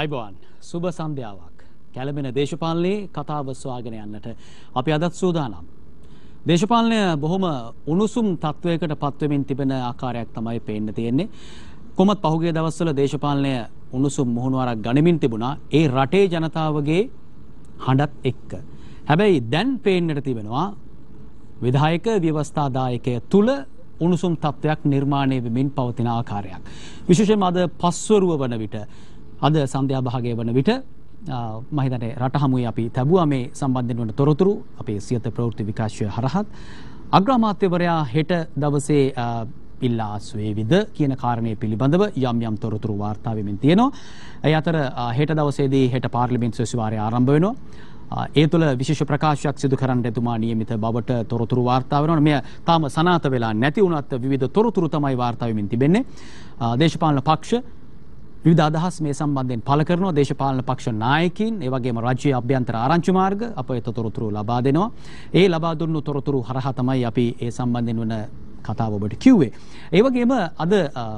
අයිබෝන් සුබ සන්ධ්‍යාවක් කැළඹෙන දේශපාලනයේ කතාව සොයාගෙන යන්නට අපි අදත් සූදානම්. දේශපාලනය බොහොම උණුසුම් තත්වයකට පත්වෙමින් තිබෙන ආකාරයක් තමයි පේන්න තියෙන්නේ. කොහොමත් පහුගිය දවස්වල දේශපාලනය උණුසුම් මුහුණුවරක් ගනිමින් තිබුණා ඒ රටේ ජනතාවගේ හඬත් එක්ක. හැබැයි දැන් පේන්නට තිබෙනවා විධායක ව්‍යවස්ථාදායකය තුල උණුසුම් තත්වයක් නිර්මාණය වෙමින් පවතින ආකාරයක්. විශේෂයෙන්ම අද පස්වරුව වන විට අද සන්ධ්‍යා භාගයේ වන විට මම හිතන්නේ රට හමුවේ අපි තැබුවා මේ සම්බන්ධයෙන් වන තොරතුරු අපේ සියත ප්‍රවෘත්ති විකාශය හරහත් අග්‍රාමාත්‍යවරයා හෙට දවසේ ඉල්ලා අස්වේවිද කියන කාරණය පිළිබඳව යම් තොරතුරු වාර්තා වෙමින් තියෙනවා. ඒ අතර හෙට දවසේදී හෙට පාර්ලිමේන්තු සැසිවාරය ආරම්භ වෙනවා. ඒ තුළ විශේෂ ප්‍රකාශයක් සිදු කරන්න එතුමා නියමිත බවට තොරතුරු වාර්තා වෙනවා. මෙය තාම සනාථ වෙලා නැති වුණත් විවිධ තොරතුරු තමයි වාර්තා වෙමින් තිබෙන්නේ. දේශපාලන පක්ෂ විවිධ අදහස් මේ සම්බන්ධයෙන් පළ කරනවා. දේශපාලන පක්ෂ නායකයින් ඒ වගේම රාජ්‍ය අභ්‍යන්තර ආරංචි මාර්ග අපේ තොරතුරු ලබා දෙනවා. ඒ ලබා දුන්නු තොරතුරු හරහා තමයි අපි ඒ සම්බන්ධයෙන් වන කතාව ඔබට කිව්වේ. ඒ වගේම අද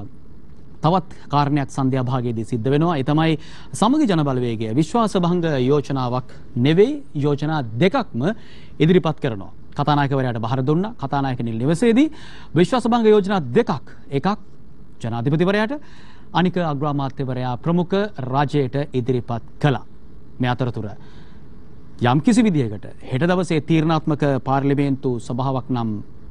තවත් කාරණයක් සන්ධ්‍යා භාගයේදී සිද්ධ වෙනවා. ඒ තමයි සමගි ජන බලවේගය විශ්වාසභංග යෝජනාවක් නෙවෙයි යෝජනා දෙකක්ම ඉදිරිපත් කරනවා. කතානායකවරයාට බහර දුන්නා. කතානායක නිල නිවසේදී විශ්වාසභංග යෝජනා දෙකක්. එකක් ජනාධිපතිවරයාට අනික අග්‍රාමාත්‍යවරයා ප්‍රමුඛ රජයට ඉදිරිපත් කළා. මේ අතරතුර යම් කිසි විදියකට හෙට දවසේ තීරණාත්මක පාර්ලිමේන්තු සභාවක් නම්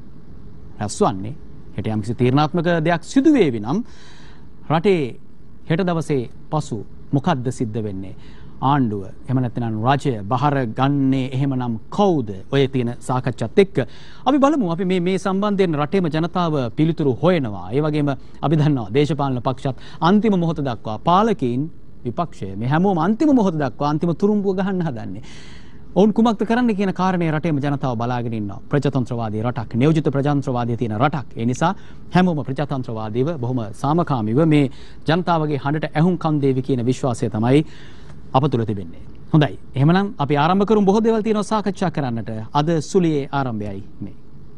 රැස්වන්නේ හෙට යම් කිසි තීරණාත්මක දෙයක් සිදු වේවි නම් රටේ හෙට දවසේ පසු මොකද්ද සිද්ධ වෙන්නේ? ආණ්ඩුව එහෙම නැත්නම් රාජ්‍ය බහර ගන්නේ එහෙමනම් කවුද? ඔය තියෙන සාකච්ඡාත් එක්ක අපි බලමු. අපි මේ සම්බන්ධයෙන් රටේම ජනතාව පිළිතුරු හොයනවා. ඒ වගේම අපි දන්නවා දේශපාලන පක්ෂත් අන්තිම මොහොත දක්වා පාලකීන් විපක්ෂය මේ හැමෝම අන්තිම මොහොත දක්වා අන්තිම තුරුම්බුව ගහන්න හදන්නේ. ඔවුන් කුමක්ද කරන්න කියන කාරණේ රටේම ජනතාව බලාගෙන ඉන්නවා. ප්‍රජාතන්ත්‍රවාදී රටක්, නියෝජිත ප්‍රජාතන්ත්‍රවාදී තියෙන රටක්. ඒ නිසා හැමෝම ප්‍රජාතන්ත්‍රවාදීව බොහොම සාමකාමීව මේ ජනතාවගේ හඬට ඇහුම්කන් දෙවි කියන විශ්වාසය තමයි අප තුළ තිබෙන්නේ. හොඳයි. එහෙමනම් අපි ආරම්භ කරමු. බොහෝ දේවල් තියෙනවා සාකච්ඡා කරන්නට. අද සුලියේ ආරම්භයයි මේ.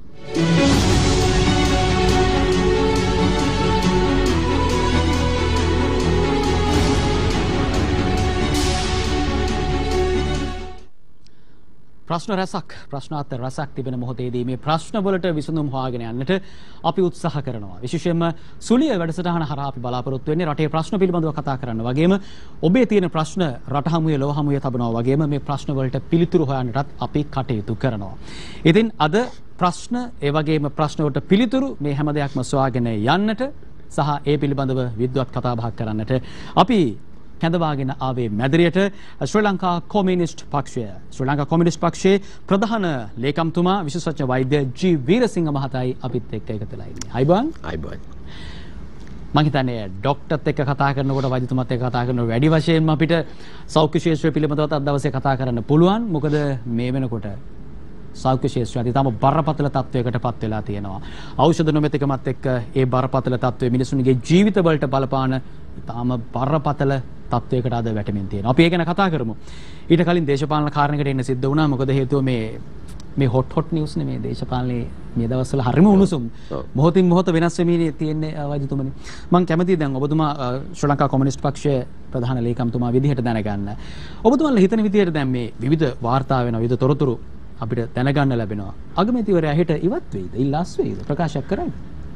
ප්‍රශ්න රසක් ප්‍රශ්නාර්ථ රසක් තිබෙන මොහොතේදී මේ ප්‍රශ්න වලට විසඳුම් හොයාගෙන යන්නට අපි උත්සාහ කරනවා. විශේෂයෙන්ම සුලිය වැඩසටහන හරහා අපි බලාපොරොත්තු වෙන්නේ රටේ ප්‍රශ්න පිළිබඳව කතා කරන්න වගේම ඔබේ තියෙන ප්‍රශ්න රට හමුවේ ලොව හමුවේ තබනවා වගේම මේ ප්‍රශ්න වලට පිළිතුරු හොයන්නටත් අපි කටයුතු කරනවා. ඉතින් අද ප්‍රශ්න ඒ වගේම ප්‍රශ්න වලට පිළිතුරු මේ හැම දෙයක්ම සොයාගෙන යන්නට සහ ඒ පිළිබඳව විද්වත් කතා බහක් කරන්නට අපි කැඳවාගෙන ආවේ මැදිරියට ශ්‍රී ලංකා කොමියුනිස්ට් පක්ෂය. ශ්‍රී ලංකා කොමියුනිස්ට් පක්ෂයේ ප්‍රධාන ලේකම්තුමා විශේෂඥ වෛද්‍ය ජී වීරසිංහ මහතායි අපිත් එක්ක එකතු වෙලා ඉන්නේ. අයිබෝන්. අයිබෝන්. මම හිතන්නේ ડોක්ටර්ත් එක්ක කතා කරනකොට වෛද්‍යතුමාත් එක්ක කතා කරනකොට වැඩි වශයෙන්ම අපිට සෞඛ්‍ය ශාස්ත්‍රය පිළිබඳව අද දවසේ කතා කරන්න පුළුවන්. මොකද මේ වෙනකොට සෞඛ්‍ය ශාස්ත්‍රය අතිතම බරපතල තත්වයකට පත් වෙලා තියෙනවා. ඖෂධ නොමැතිකමත් එක්ක ඒ බරපතල තත්වය මිනිසුන්ගේ ජීවිත වලට බලපාන තාම බරපතල තත්වයකට අද වැටෙමින් තියෙනවා. අපි ඒ ගැන කතා කරමු. ඊට කලින් දේශපාලන කාරණයකට එන්න සිද්ධ වුණා. මොකද හේතුව මේ හොට් නිවුස් නේ මේ දේශපාලනයේ මේ දවස්වල හරිම උණුසුම්. මොහොතින් මොහොත වෙනස් වෙමින් තියෙන්නේ වෛද්‍යතුමනි. මම කැමතියි දැන් ඔබතුමා ශ්‍රී ලංකා කොමියුනිස්ට් පක්ෂයේ ප්‍රධාන ලේකම්තුමා විදිහට දැනගන්න. ඔබතුමාලා හිතන විදිහට දැන් මේ විවිධ වාර්තා වෙන විවිධ තොරතුරු අපිට දැනගන්න ලැබෙනවා. අගමැතිවරයා හෙට ඉවත් වෙයිද? ඉල්ලාස් වෙයිද? ප්‍රකාශයක් කරයිද?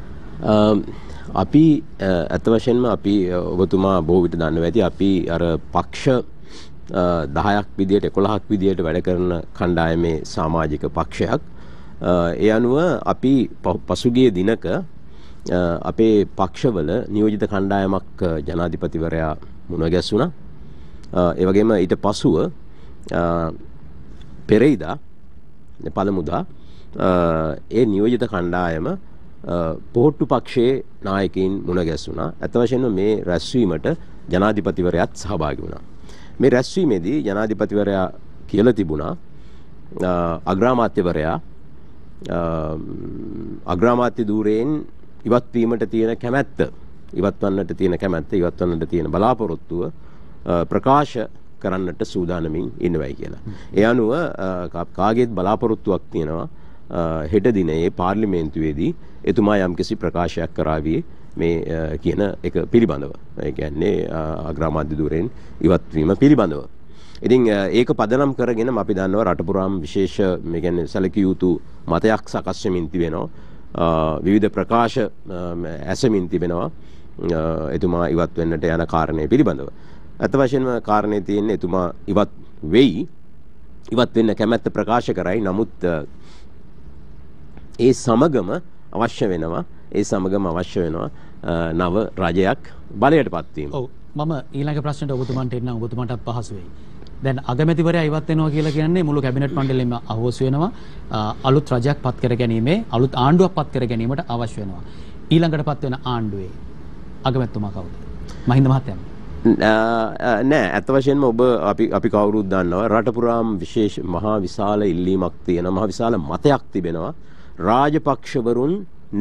අපි ඇත්ත වශයෙන්ම අපි ඔබතුමා බොහෝ විට දන්නවා ඇති අපි අර පක්ෂ 10ක් විදියට 11ක් විදියට වැඩ කරන කණ්ඩායමේ සමාජික පක්ෂයක්. ඒ අනුව අපි පසුගිය දිනක අපේ පක්ෂවල නියෝජිත කණ්ඩායමක් ජනාධිපතිවරයා මුණ ගැසුණා. ඒ වගේම ඊට පසුව පෙරේදා පළමුදා ඒ නියෝජිත කණ්ඩායම පොහොට්ටු පක්ෂයේ නායකයින් මුණ ගැසුණා. අත වශයෙන්ම මේ රැස්වීමට ජනාධිපතිවරයාත් සහභාගී වුණා. මේ රැස්වීමේදී ජනාධිපතිවරයා කියලා තිබුණා අග්‍රාමාත්‍ය ධූරයෙන් ඉවත් වීමට තියෙන කැමැත්ත, ඉවත්වන්නට තියෙන බලාපොරොත්තුව ප්‍රකාශ කරන්නට සූදානමින් ඉන්නවයි කියලා. ඒ අනුව කාගේත් බලාපොරොත්තුවක් තියෙනවා හෙට දිනේ පාර්ලිමේන්තුවේදී එතුමා යම්කිසි ප්‍රකාශයක් කරાવી මේ කියන එක පිළිබඳව. ඒ කියන්නේ අග්‍රාමාත්‍ය ධුරයෙන් ඉවත් වීම පිළිබඳව. ඉතින් ඒක පදනම් කරගෙන අපි දන්නවා රට පුරාම විශේෂ මේ කියන්නේ සැලකිය යුතු මතයක් සකස් වෙමින් තිබෙනවා. විවිධ ප්‍රකාශ ඇසමින් තිබෙනවා. එතුමා ඉවත් වෙන්නට යන කාරණේ පිළිබඳව. අත වශයෙන්ම කාරණේ තියෙන්නේ එතුමා ඉවත් වෙයි. ඉවත් වෙන්න කැමැත්ත ප්‍රකාශ කරයි. නමුත් ඒ සමගම අවශ්‍ය වෙනවා නව රජයක් බලයට පත්වීම. ඔව් මම ඊළඟ ප්‍රශ්නට ඔබතුමන්ට එන්න ඔබතුමන්ටත් පහසු වෙයි. දැන් අගමැතිවරයා ඉවත් වෙනවා කියලා කියන්නේ මුළු කැබිනට් මණ්ඩලෙම අහෝසු වෙනවා. අලුත් රජයක් පත් කර ගැනීමේ අලුත් ආණ්ඩුවක් පත් කර ගැනීමට අවශ්‍ය වෙනවා. ඊළඟට පත් වෙන ආණ්ඩුවේ අගමැතිතුමා කවුද? මහින්ද මහත්තයා. නෑ අත වශයෙන්ම ඔබ අපි කවුරුත් දන්නවා රට පුරාම විශේෂ මහා විශාල ඉල්ලීමක් තියෙනවා. මහා විශාල මතයක් තිබෙනවා. රාජපක්ෂවරුන්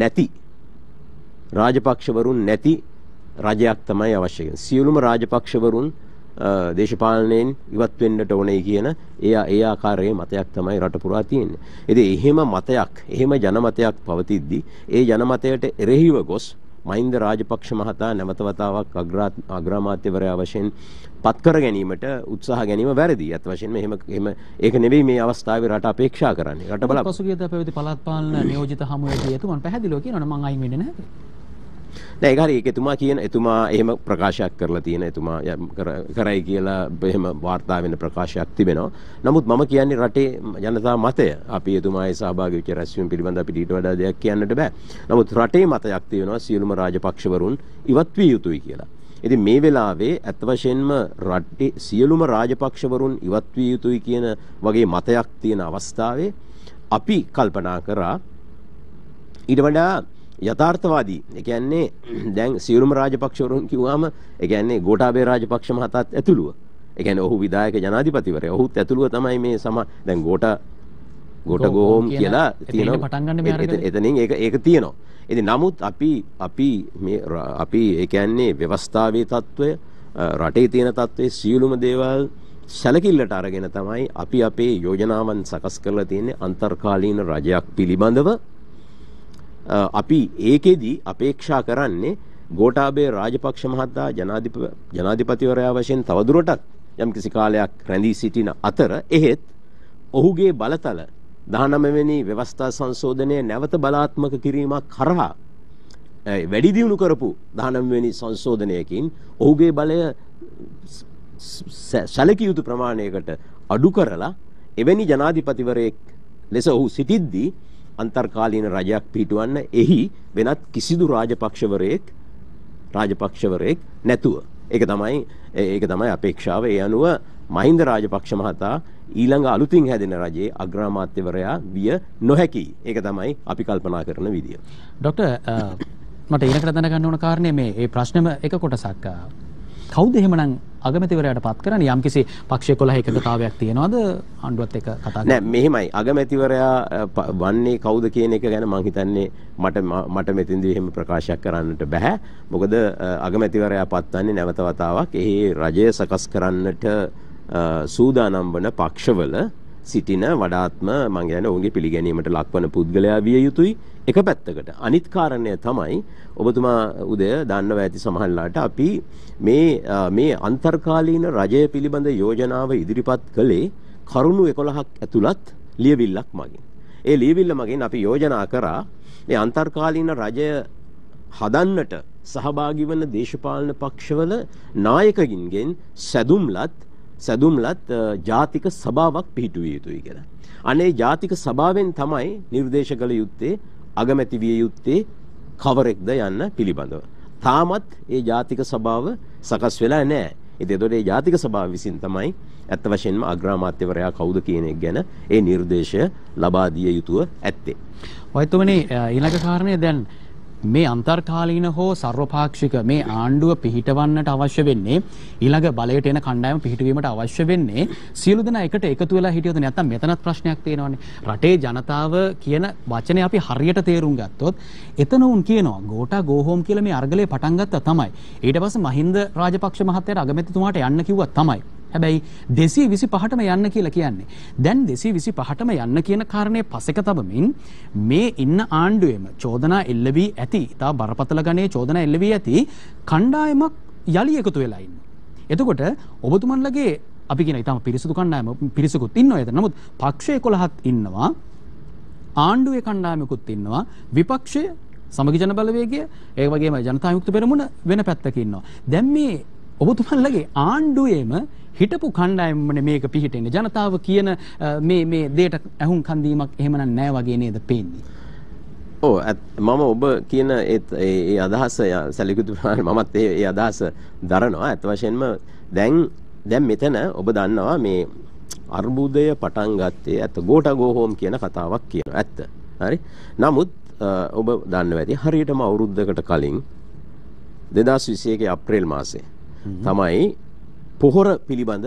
නැති රජයක් තමයි අවශ්‍ය වෙන්නේ. සියලුම රාජපක්ෂවරුන් දේශපාලනයෙන් ඉවත් වෙන්නට ඕනේ කියන ඒ ආකාරයේ මතයක් තමයි රට පුරා තියෙන්නේ. ඉතින් එහෙම ජනමතයක් පවතිද්දී ඒ ජනමතයට එරෙහිව ගොස් මහින්ද රාජපක්ෂ මහතා නැවත වතාවක් අග්‍රාමාත්‍යවරයා වශයෙන් පත් කර ගැනීමට උත්සාහ ගැනීම වැරදි. අත් වශයෙන්ම එහෙම ඒක නෙවෙයි මේ අවස්ථාවේ රට අපේක්ෂා කරන්නේ. රට බල පසුගියදා පැවති පළාත් පාලන නියෝජිත හමුවේදී එතුමන් පැහැදිලිව කියනවා මම අයින් වෙන්නේ නැහැ. නෑ ඒක හරි. ඒක එතුමා එහෙම ප්‍රකාශයක් කරලා තියෙන එතුමා කරයි කියලා එහෙම වාර්තා වෙන ප්‍රකාශයක් තිබෙනවා. නමුත් මම කියන්නේ රටේ ජනතා මතය. අපි එතුමාගේ සහභාගී වෙච්ච රැස්වීම පිළිබඳව අපිට ඊට වඩා දෙයක් කියන්නට බෑ. නමුත් රටේ මතයක් තියෙනවා සියලුම රාජපක්ෂවරුන් ඉවත් විය යුතුයි කියලා. ඉතින් මේ වෙලාවේ අත් වශයෙන්ම රටේ සියලුම රාජපක්ෂවරුන් ඉවත් විය යුතුයි කියන වගේ මතයක් තියෙන අවස්ථාවේ අපි කල්පනා කරා ඊට වඩා යථාර්ථවාදී. ඒ කියන්නේ දැන් සියලුම රාජපක්ෂවරුන් කිව්වම ඒ කියන්නේ ගෝඨාභය රාජපක්ෂ මහතාත් ඇතුළුව. ඒ කියන්නේ ඔහු විධායක ජනාධිපතිවරයා. ඔහුත් ඇතුළුව තමයි මේ දැන් ගෝඨගෝහම් කියලා තියෙනවා. එතනින් ඒක තියෙනවා. ඉතින් නමුත් අපි ඒ කියන්නේ ව්‍යවස්ථාවේ තත්වය රටේ තියෙන තත්වයේ සියලුම දේවල් සැලකිල්ලට අරගෙන තමයි අපි අපේ යෝජනාවන් සකස් කරලා තියෙන්නේ අන්තර්කාලීන රජයක් පිළිබඳව. අපි ඒකෙදි අපේක්ෂා කරන්නේ ගෝඨාභය රාජපක්ෂ මහතා ජනාධිපතිවරයා වශයෙන් තවදුරටත් යම්කිසි කාලයක් රැඳී සිටින අතර එහෙත් ඔහුගේ බලතල 19 වෙනි ව්‍යවස්ථා සංශෝධනය නැවත බලාත්මක කිරීමක් කරහා වැඩි දියුණු කරපු 19 වෙනි සංශෝධනයකින් ඔහුගේ බලය සැලකිය යුතු ප්‍රමාණයකට අඩු කරලා එවැනි ජනාධිපතිවරයෙක් ලෙස ඔහු සිටිද්දී අන්තර්කාලීන රජයක් පිහිටවන්න එහි වෙනත් කිසිදු රාජපක්ෂවරයෙක් නැතුව. ඒක තමයි අපේක්ෂාව. ඒ අනුව මහින්ද රාජපක්ෂ මහතා ඊළඟ අලුතින් හැදෙන රජයේ අග්‍රාමාත්‍යවරයා විය නොහැකියි. ඒක තමයි අපි කල්පනා කරන විදිය. ડોક્ટર මට ඊළඟට දැනගන්න ඕන කාරණේ මේ ප්‍රශ්නෙම එක කොටසක්. කවුද එහෙමනම් අගමැතිවරයාට පත් කරන්නේ? යම්කිසි පක්ෂ 11 එකතාවයක් තියනවාද ආණ්ඩුවත් එක්ක කතා කරන්නේ? නෑ මෙහෙමයි. අගමැතිවරයා වන්නේ කවුද කියන එක ගැන මම හිතන්නේ මට මෙතෙන්දී එහෙම ප්‍රකාශයක් කරන්නට බෑ. මොකද අගමැතිවරයා පත්වන්නේ නැවත වතාවක් එහි රජය සකස් කරන්නට සූදානම් වන පක්ෂවල සිටින වඩාත්ම මම කියන්නේ ඔවුන්ගේ පිළිගැනීමට ලක්වන පුද්ගලයා විය යුතුයි එක පැත්තකට. අනිත් කාරණය තමයි ඔබතුමා උදය දන්නව ඇති සමහරලාට අපි මේ අන්තර්කාලීන රජය පිළිබඳ යෝජනාව ඉදිරිපත් කළේ කරුණු 11ක් ඇතුළත් ලියවිල්ලක් මගින්. ඒ ලියවිල්ල මගින් අපි යෝජනා කරා මේ අන්තර්කාලීන රජය හදන්නට සහභාගී වන දේශපාලන පක්ෂවල නායකයින්ගෙන් සැදුම්ලත් ජාතික සභාවක් පිහිටුවිය යුතුයි කියලා. අනේ ජාතික සභාවෙන් තමයි නිර්දේශ කළ යුත්තේ අගමැති විය යුත්තේ කවරෙක්ද යන්න පිළිබඳව. තාමත් ඒ ජාතික සභාව සකස් වෙලා නැහැ. ඉතින් ඒතකොට ඒ ජාතික සභාව විසින් තමයි ඇත්ත වශයෙන්ම අග්‍රාමාත්‍යවරයා කවුද කියන එක ගැන ඒ නිර්දේශය ලබා දිය යුතුව ඇත්තේ. ඔයතුමනි ඊළඟ කාරණය දැන් මේ අන්තර්කාලීන හෝ සර්වපාක්ෂික මේ ආණ්ඩුව පිහිටවන්නට අවශ්‍ය වෙන්නේ ඊළඟ බලයට එන කණ්ඩායම පිහිටවීමට අවශ්‍ය වෙන්නේ සියලු දෙනා එකට එකතු වෙලා හිටියොත් නැත්නම් මෙතනත් ප්‍රශ්නයක් තියෙනවානේ. රටේ ජනතාව කියන වචනේ අපි හරියට තේරුම් ගත්තොත් එතන උන් කියනවා ගෝඨා ගෝහෝම් කියලා මේ අර්ගලේ පටන් ගත්තා තමයි. ඊට පස්සේ මහින්ද රාජපක්ෂ මහත්තයාට අගමැතිතුමාට යන්න කිව්වා තමයි. හැබැයි 225ටම යන්න කියලා කියන්නේ. දැන් 225ටම යන්න කියන කාරණේ පසෙක තබමින් මේ ඉන්න ආණ්ඩුවේම චෝදනා එල්ල වී ඇති. තා බරපතල ගණයේ චෝදනා එල්ල වී ඇති කණ්ඩායමක් යලි එකතු වෙලා ඉන්නේ. එතකොට ඔබතුමන්ලගේ අපි කියන ඊටම පිරිසුදු කණ්ඩායම පිරිසකුත් ඉන්නවා එතන. නමුත් පක්ෂ 11ක් ඉන්නවා. ආණ්ඩුවේ කණ්ඩායමකුත් ඉන්නවා. විපක්ෂය සමගි ජන බලවේගය ඒ වගේම ජනතා විමුක්ති පෙරමුණ වෙන පැත්තක ඉන්නවා. දැන් මේ ඔබතුමන්ලගේ ආණ්ඩුවේම හිටපු කණ්ඩායමනේ මේක පිහිටෙන්නේ. ජනතාව කියන මේ දෙයට ඇහුම් කන් දීමක් එහෙමනම් නැහැ වගේ නේද පේන්නේ. ඔව් මම ඔබ කියන ඒ අදහස සැලකුතු මමත් ඒ අදහස දරනවා. අත් වශයෙන්ම දැන් මෙතන ඔබ දන්නවා මේ අර්බුදය පටන් ගත්තේ ඇත්ත ගෝඨා ගෝ හෝම් කියන කතාවක් කියනවා. ඇත්ත. හරි. නමුත් ඔබ දන්නවා ඇති හරියටම අවුරුද්දකට කලින් 2021 අප්‍රේල් මාසේ තමයි පොහොර පිළිබඳ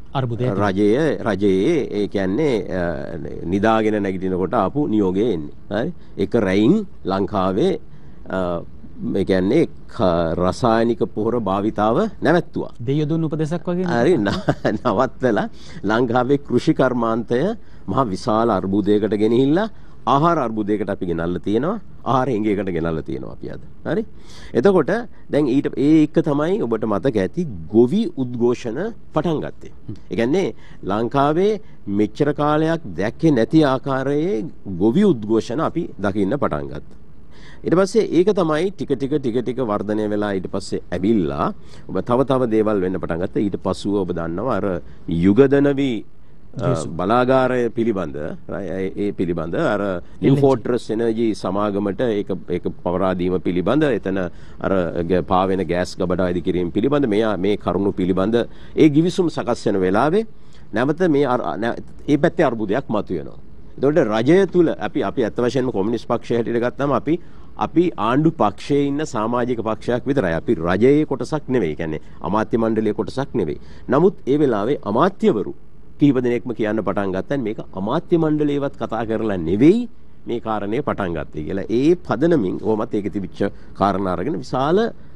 රජයේ ඒ කියන්නේ නිදාගෙන නැගිටිනකොට ආපු නියෝගය එන්නේ. හරි. ඒක රැයින් ලංකාවේ මේ කියන්නේ රසායනික පොහොර භාවිතාව නැවැත්තුවා. දෙය දුන්න උපදේශක් වගේ නේද? හරි. නවත්තලා ලංකාවේ කෘෂි කර්මාන්තය මහ විශාල අර්බුදයකට ගෙනහිල්ලා ආහාර අර්බුදයකට අපි ගෙනල්ලා තියෙනවා. ආහාර හිඟයකට ගෙනල්ලා තියෙනවා අපි අද. හරි. එතකොට දැන් ඊට ඒ එක තමයි ඔබට මතක ඇති ගොවි උද්ඝෝෂණ පටන් ගත්තේ. ඒ කියන්නේ ලංකාවේ මෙච්චර කාලයක් දැක්කේ නැති ආකාරයේ ගොවි උද්ඝෝෂණ අපි දකින්න පටන් ගත්තා. ඊට පස්සේ ඒක තමයි ටික ටික වර්ධනය වෙලා ඊට පස්සේ ඇවිල්ලා ඔබ තව දේවල් වෙන්න පටන් ගත්තා. ඊට පස්සුව ඔබ දන්නවා අර යුගදනවි බලාගාරය පිළිබඳ ඒ පිළිබඳ අර නිව් ෆෝර්ට්‍රස් එනර්ජි සමාගමට ඒක පවරා දීම පිළිබඳ එතන අර පාවෙන ගෑස් ගබඩා ඉදි කිරීම පිළිබඳ මේ කරුණු පිළිබඳ ඒ ගිවිසුම් සකස් වෙන වෙලාවේ නැවත ඒ පැත්තේ අර්බුදයක් මතුවෙනවා. ඒතකොට රජය තුල අපි අත් වශයෙන්ම කොමියුනිස්ට් පක්ෂය හැටියට ගත්තාම අපි ආණ්ඩු පක්ෂයේ ඉන්න සමාජික පක්ෂයක් විතරයි. අපි රජයේ කොටසක් නෙවෙයි. කියන්නේ අමාත්‍ය මණ්ඩලයේ කොටසක් නෙවෙයි. නමුත් ඒ වෙලාවේ අමාත්‍යවරු කීප දෙනෙක්ම කියන්න පටන් ගත්තා මේක අමාත්‍ය මණ්ඩලයේවත් කතා කරලා නෙවෙයි මේ කාරණේ පටන් ගත්තේ කියලා. ඒ පදනමින් කොහොමත් ඒකේ තිබිච්ච කාරණා අරගෙන විශාල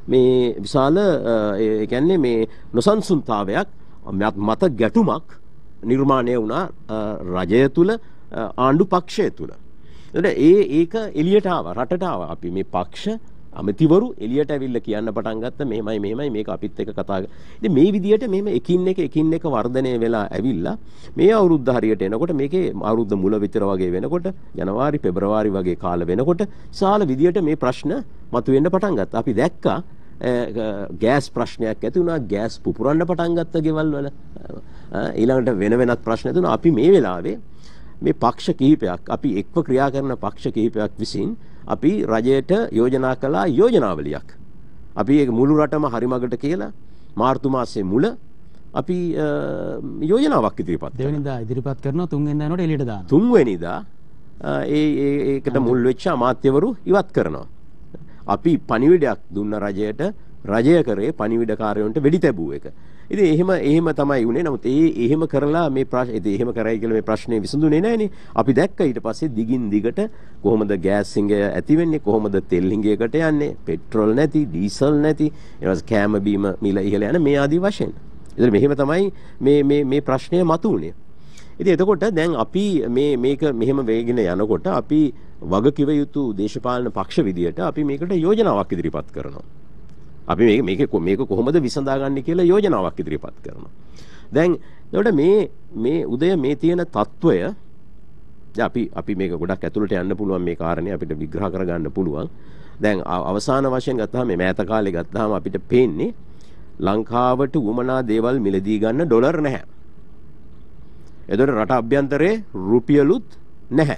ඒ කියන්නේ මේ නොසන්සුන්තාවයක් මත ගැටුමක් නිර්මාණය වුණා රජය තුල ආණ්ඩු පක්ෂය තුල. ඒක එළියට ආවා රටට ආවා. අපි මේ පක්ෂ අමතිවරු එළියට ඇවිල්ලා කියන්න පටන් ගත්ත මෙහෙමයි මේක අපිත් එක්ක කතා කරලා. ඉතින් මේ විදියට මෙහෙම එකින් එක වර්ධනය වෙලා ඇවිල්ලා මේ අවුරුද්ද හරියට එනකොට මේකේ අවුරුද්ද මුල විතර වගේ වෙනකොට ජනවාරි පෙබරවාරි වගේ කාල වෙනකොට සාල විදියට මේ ප්‍රශ්න මතුවෙන්න පටන් ගත්තා. අපි දැක්කා ගෑස් ප්‍රශ්නයක් ඇති වුණා. ගෑස් පුපුරන්න පටන් ගත්ත ගෙවල් වල. ඊළඟට වෙනත් ප්‍රශ්න ඇති වුණා. අපි මේ වෙලාවේ මේ පක්ෂ කිහිපයක් අපි එක්ව ක්‍රියා කරන පක්ෂ කිහිපයක් විසින් අපි රජයට යෝජනා කළා යෝජනාවලියක්. අපි ඒක මුළු රටම හරිමගට කියලා මාර්තු මාසයේ මුල අපි යෝජනාවක් ඉදිරිපත් කළා. දෙවෙනිදා ඉදිරිපත් කරනවා තුන්වෙනිදා යනකොට එළියට දානවා. තුන්වෙනිදා ඒකට මුල් වෙච්ච අමාත්‍යවරු ඉවත් කරනවා. අපි පණිවිඩයක් දුන්න රජයට රජය කරේ පණිවිඩකාරයන්ට වෙඩි තැබුව එක. ඉතින් එහෙම තමයි උනේ. නමුත් එහෙම කරලා මේ එහෙම කරයි කියලා මේ ප්‍රශ්නේ විසඳුනේ නැහනේ. අපි දැක්ක ඊට පස්සේ දිගින් දිගට කොහොමද ගෑස් හිඟය ඇති වෙන්නේ, කොහොමද තෙල් හිඟයකට යන්නේ, පෙට්‍රල් නැති, ඩීසල් නැති, ඊට පස්සේ කෑම බීම මිල ඉහළ යන මේ ආදී වශයෙන්. ඉතින් මෙහෙම තමයි මේ ප්‍රශ්නය මතුවුනේ. ඉතින් එතකොට දැන් අපි මේක මෙහෙම වේගෙන යනකොට අපි වගකිව යුතු දේශපාලන පක්ෂ විදියට අපි මේකට යෝජනාවක් ඉදිරිපත් කරනවා. අපි මේක කොහොමද විසඳාගන්නේ කියලා යෝජනාවක් ඉදිරිපත් කරනවා. දැන් එතකොට මේ උදය මේ තියෙන తত্ত্বය අපි මේක ගොඩක් ඇතුළට යන්න පුළුවන් මේ කාරණේ අපිට විග්‍රහ කරගන්න පුළුවන්. දැන් අවසාන වශයෙන් ගත්තාම මේ මෑත කාලේ ගත්තාම අපිට පේන්නේ ලංකාවට උමනා දේවල් මිලදී ගන්න ඩොලර් නැහැ. එතකොට රට අභ්‍යන්තරේ රුපියලුත් නැහැ.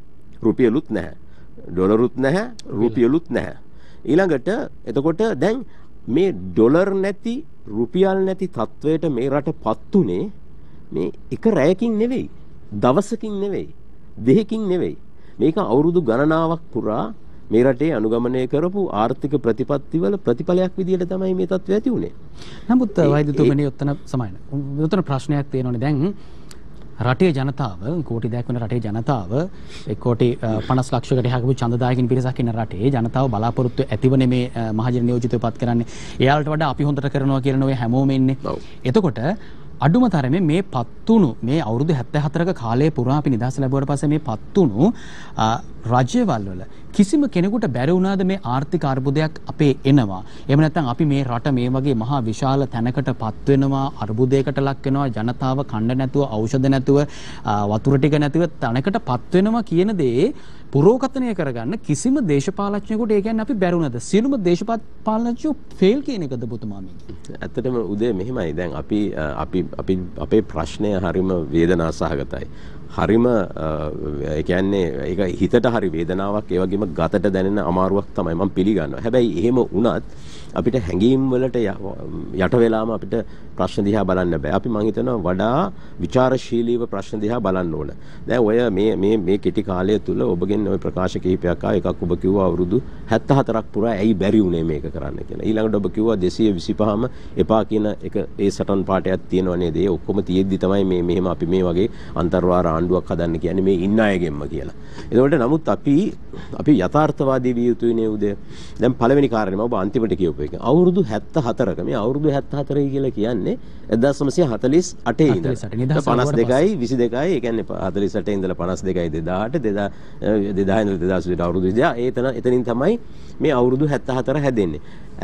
ඩොලරුත් නැහැ, රුපියලුත් නැහැ. ඊළඟට එතකොට දැන් මේ ඩොලර් නැති රුපියල් නැති තත්වයට මේ රටපත් උනේ මේ එක රැයකින් නෙවෙයි, දවසකින් නෙවෙයි, දෙකකින් නෙවෙයි. මේක අවුරුදු ගණනාවක් පුරා මේ රටේ අනුගමනය කරපු ආර්ථික ප්‍රතිපත්තිවල ප්‍රතිඵලයක් විදියට තමයි මේ තත්ත්වය ඇති උනේ. නමුත් වෛද්‍යතුමනි ඔතන සමායන. ඔතන ප්‍රශ්නයක් තියෙනවානේ දැන් රටේ ජනතාව කෝටි 10ක් වෙන රටේ ජනතාව 1,50 ලක්ෂයකට එහා ගිහපු ඡන්දදායකින් පිරිසක් ඉන්න රටේ ජනතාව බලාපොරොත්තු ඇතිවනේ මේ මහජන නියෝජිතව පත් කරන්නේ. එයාලට වඩා අපි හොඳට කරනවා කියලා නෙවෙයි හැමෝම ඉන්නේ. එතකොට අඩුම තරමේ මේ පත්තුණු මේ අවුරුදු 74ක කාලය පුරා අපි නිදහස ලැබුවට පස්සේ මේ පත්තුණු රජවල් වල කිසිම කෙනෙකුට බැරි වුණාද මේ ආර්ථික අර්බුදයක් අපේ එනවා. එහෙම නැත්නම් අපි මේ රට මේ වගේ මහා විශාල තැනකටපත් වෙනවා, අර්බුදයකට ලක් වෙනවා, ජනතාව කන්න නැතුව, ඖෂධ නැතුව, වතුර ටික නැතුව තැනකටපත් වෙනවා කියන දේ පුරෝකථනය කරගන්න කිසිම දේශපාලඥයෙකුට ඒ කියන්නේ අපි බැරි වුණාද? සියලුම දේශපාලඥයෝ ෆේල් කියන එකද පුතුමා මේ? ඇත්තටම උදේ මෙහෙමයි. දැන් අපි අපේ ප්‍රශ්නය හරිම වේදනා සහගතයි. හරිම ඒ කියන්නේ ඒක හිතට හරි වේදනාවක්, ඒ වගේම ගතට දැනෙන අමාරුවක් තමයි මම පිළිගන්නවා. හැබැයි එහෙම වුණත් අපිට හැඟීම් වලට යට වෙලාම අපිට ප්‍රශ්න දිහා බලන්න බෑ. අපි මම හිතනවා වඩා විචාරශීලීව ප්‍රශ්න දිහා බලන්න ඕන. දැන් ඔය මේ කෙටි කාලය තුල ඔබගෙන් ওই ප්‍රකාශ කිහිපයක් ආවා. එකක් ඔබ කිව්වා අවුරුදු 74ක් පුරා ඇයි බැරි වුනේ මේක කරන්න කියලා. ඊළඟට ඔබ කිව්වා 225ම එපා කියන එක ඒ සටන් පාඩයක් තියෙනව නේද? ඒ ඔක්කොම තියෙද්දි තමයි මෙහෙම අපි මේ වගේ අන්තර්වාර ආණ්ඩුවක් හදන්න කියන්නේ මේ ඉන්න අයගෙන්ම කියලා. ඒකට නමුත් අපි යථාර්ථවාදී විය යුතුයි නේ උදේ. දැන් පළවෙනි කාරණේ මම ඔබ අන්තිමට කියපු එක. අවුරුදු 74ක මේ අවුරුදු 74 කියලා කියන්නේ 1948 ඉඳලා 52යි 22යි ඒ කියන්නේ 48 ඉඳලා 52යි 2008 2000 ඉඳලා 2020 අවුරුදු 2000 එතනින් තමයි මේ අවුරුදු 74 හැදෙන්නේ.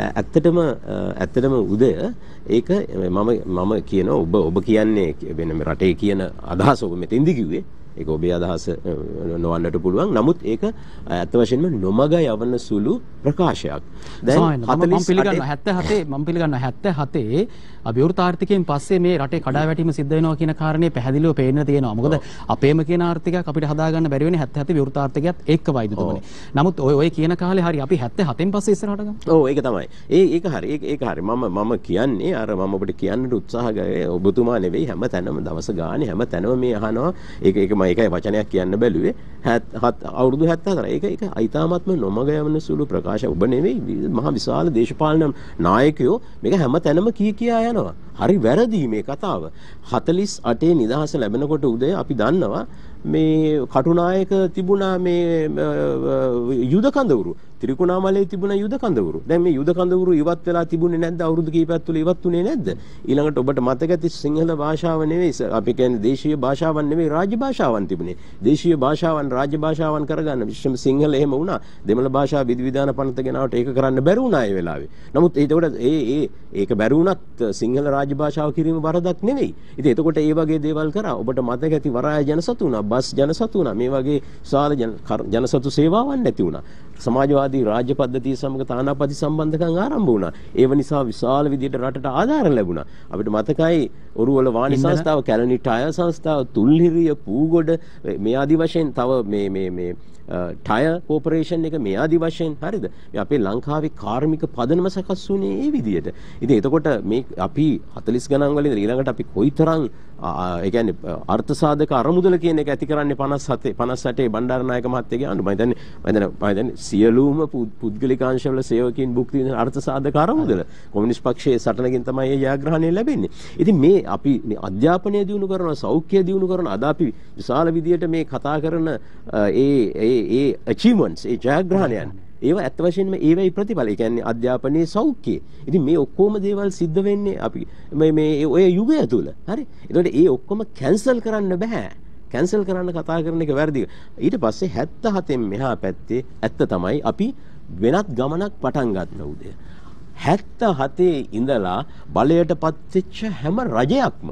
ඇත්තටම උදය ඒක මම කියනවා ඔබ කියන්නේ වෙන රටේ කියන අදහස ඔබ මෙතෙන්දි කිව්වේ. ඒක ඔබේ අදහස නොවන්නට පුළුවන්. නමුත් ඒක ඇත්ත වශයෙන්ම නොමග යවන සුළු ප්‍රකාශයක්. දැන් 47 මම පිළිගන්නවා 77 අභිවෘත ආර්ථිකයෙන් පස්සේ මේ රටේ කඩාවැටීම සිද්ධ වෙනවා කියන කාරණේ පැහැදිලිව පේන්න තියෙනවා. මොකද අපේම කියන ආර්ථිකයක් අපිට හදාගන්න බැරි වෙන්නේ 77 විවෘත ආර්ථිකයත් එක්ක වයිදුතුමනේ. නමුත් ඔය කියන කාලේ හරි අපි 77න් පස්සේ ඉස්සරහට ගමු. ඔව් ඒක තමයි. ඒක හරි. මම කියන්නේ අර මම ඔබට කියන්නට උත්සාහ කරේ ඔබතුමා නෙවෙයි හැම තැනම දවස ගානේ හැම තැනම මේ අහනවා. ඒක මම ඒකයි වචනයක් කියන්න බැලුවේ. අවුරුදු 74. ඒක අයිතාමත්ම නොමග යවන සුළු ප්‍රකාශ ඔබ නෙවෙයි මහා විශාල දේශපාලන නායකයෝ මේක හැම තැනම කියා යනවා. හරි වැරදි මේ කතාව. 48 නිදහස ලැබෙනකොට උදේ අපි දන්නවා මේ කටුනායක තිබුණා මේ යුද කඳවුරු. ත්‍රිකුණාමලයේ තිබුණ යුද කඳවුරු. දැන් මේ යුද කඳවුරු ඉවත් වෙලා තිබුණේ නැද්ද? අවුරුදු කිහිපයක් තුල ඉවත් වුණේ නැද්ද? ඊළඟට ඔබට මතක ඇති සිංහල භාෂාව නෙවෙයි අපි කියන්නේ දේශීය භාෂාවන් නෙවෙයි රාජ්‍ය භාෂාවන් තිබුණේ. දේශීය භාෂාවන් රාජ්‍ය භාෂාවන් කරගන්න විශේෂම සිංහල එහෙම වුණා. දෙමළ භාෂාව විධිවිධාන පනත ගෙනාවට ඒක කරන්න බැරි වුණා ඒ වෙලාවේ. නමුත් ඒකට ඒක බැරි වුණත් සිංහල රාජ්‍ය භාෂාව කිරීම වරදක් නෙවෙයි. ඉතින් එතකොට ඒ වගේ දේවල් කරා. ඔබට මතක ඇති වරාය ජනසතු වුණා, බස් ජනසතු වුණා. මේ වගේ විශාල ජනසතු සේවාවන් නැති වුණා. සමාජවාදී රාජ්‍ය පද්ධතිය සමග තානාපති සම්බන්ධකම් ආරම්භ වුණා. ඒව නිසා විශාල විදියට රටට ආධාර ලැබුණා. අපිට මතකයි ඔරුවල වාණි සංස්ථාව, කැලණි ටයර් සංස්ථාව, තුල්හිරිය, පූගොඩ මේ ආදි වශයෙන් තව මේ ටයර් කෝපරේෂන් එක මේ ආදි වශයෙන් හරිද? මේ අපේ ලංකාවේ කාර්මික පදනම සකස් වුණේ ඒ විදියට. ඉතින් එතකොට මේ අපි 40 ගණන් වලින් ඊළඟට අපි කොයිතරම් ඒ කියන්නේ අර්ථ සාධක අරමුදල කියන එක ඇති කරන්නේ 58 බණ්ඩාරනායක මහත්තයාගේ ආණ්ඩුව. මම හිතන්නේ සියලුම පුද්ගලික අංශවල සේවකයන් භුක්ති විඳින අර්ථ සාධක අරමුදල කොමියුනිස්ට් පක්ෂයේ සටනකින් තමයි ඒ ජයග්‍රහණය ලැබෙන්නේ. ඉතින් මේ අපි අධ්‍යාපනය දියුණු කරනවා, සෞඛ්‍ය දියුණු කරනවා. අද අපි විශාල විදියට මේ කතා කරන ඒ achievements, ඒ ජයග්‍රහණයන් ඒවා ඇත්ත වශයෙන්ම ඒවයි ප්‍රතිඵල. ඒ කියන්නේ අධ්‍යාපනයේ සෞඛ්‍යය. ඉතින් මේ ඔක්කොම දේවල් සිද්ධ වෙන්නේ අපි මේ ඔය යුගය තුල. හරි. ඒකට ඒ ඔක්කොම කැන්සල් කරන්න බෑ. කැන්සල් කරන්න කතා කරන එක වැරදි. ඊට පස්සේ 77න් මෙහා පැත්තේ ඇත්ත තමයි අපි වෙනත් ගමනක් පටන් ගන්න උදේ. 77 ඉඳලා බලයටපත් වෙච්ච හැම රජයක්ම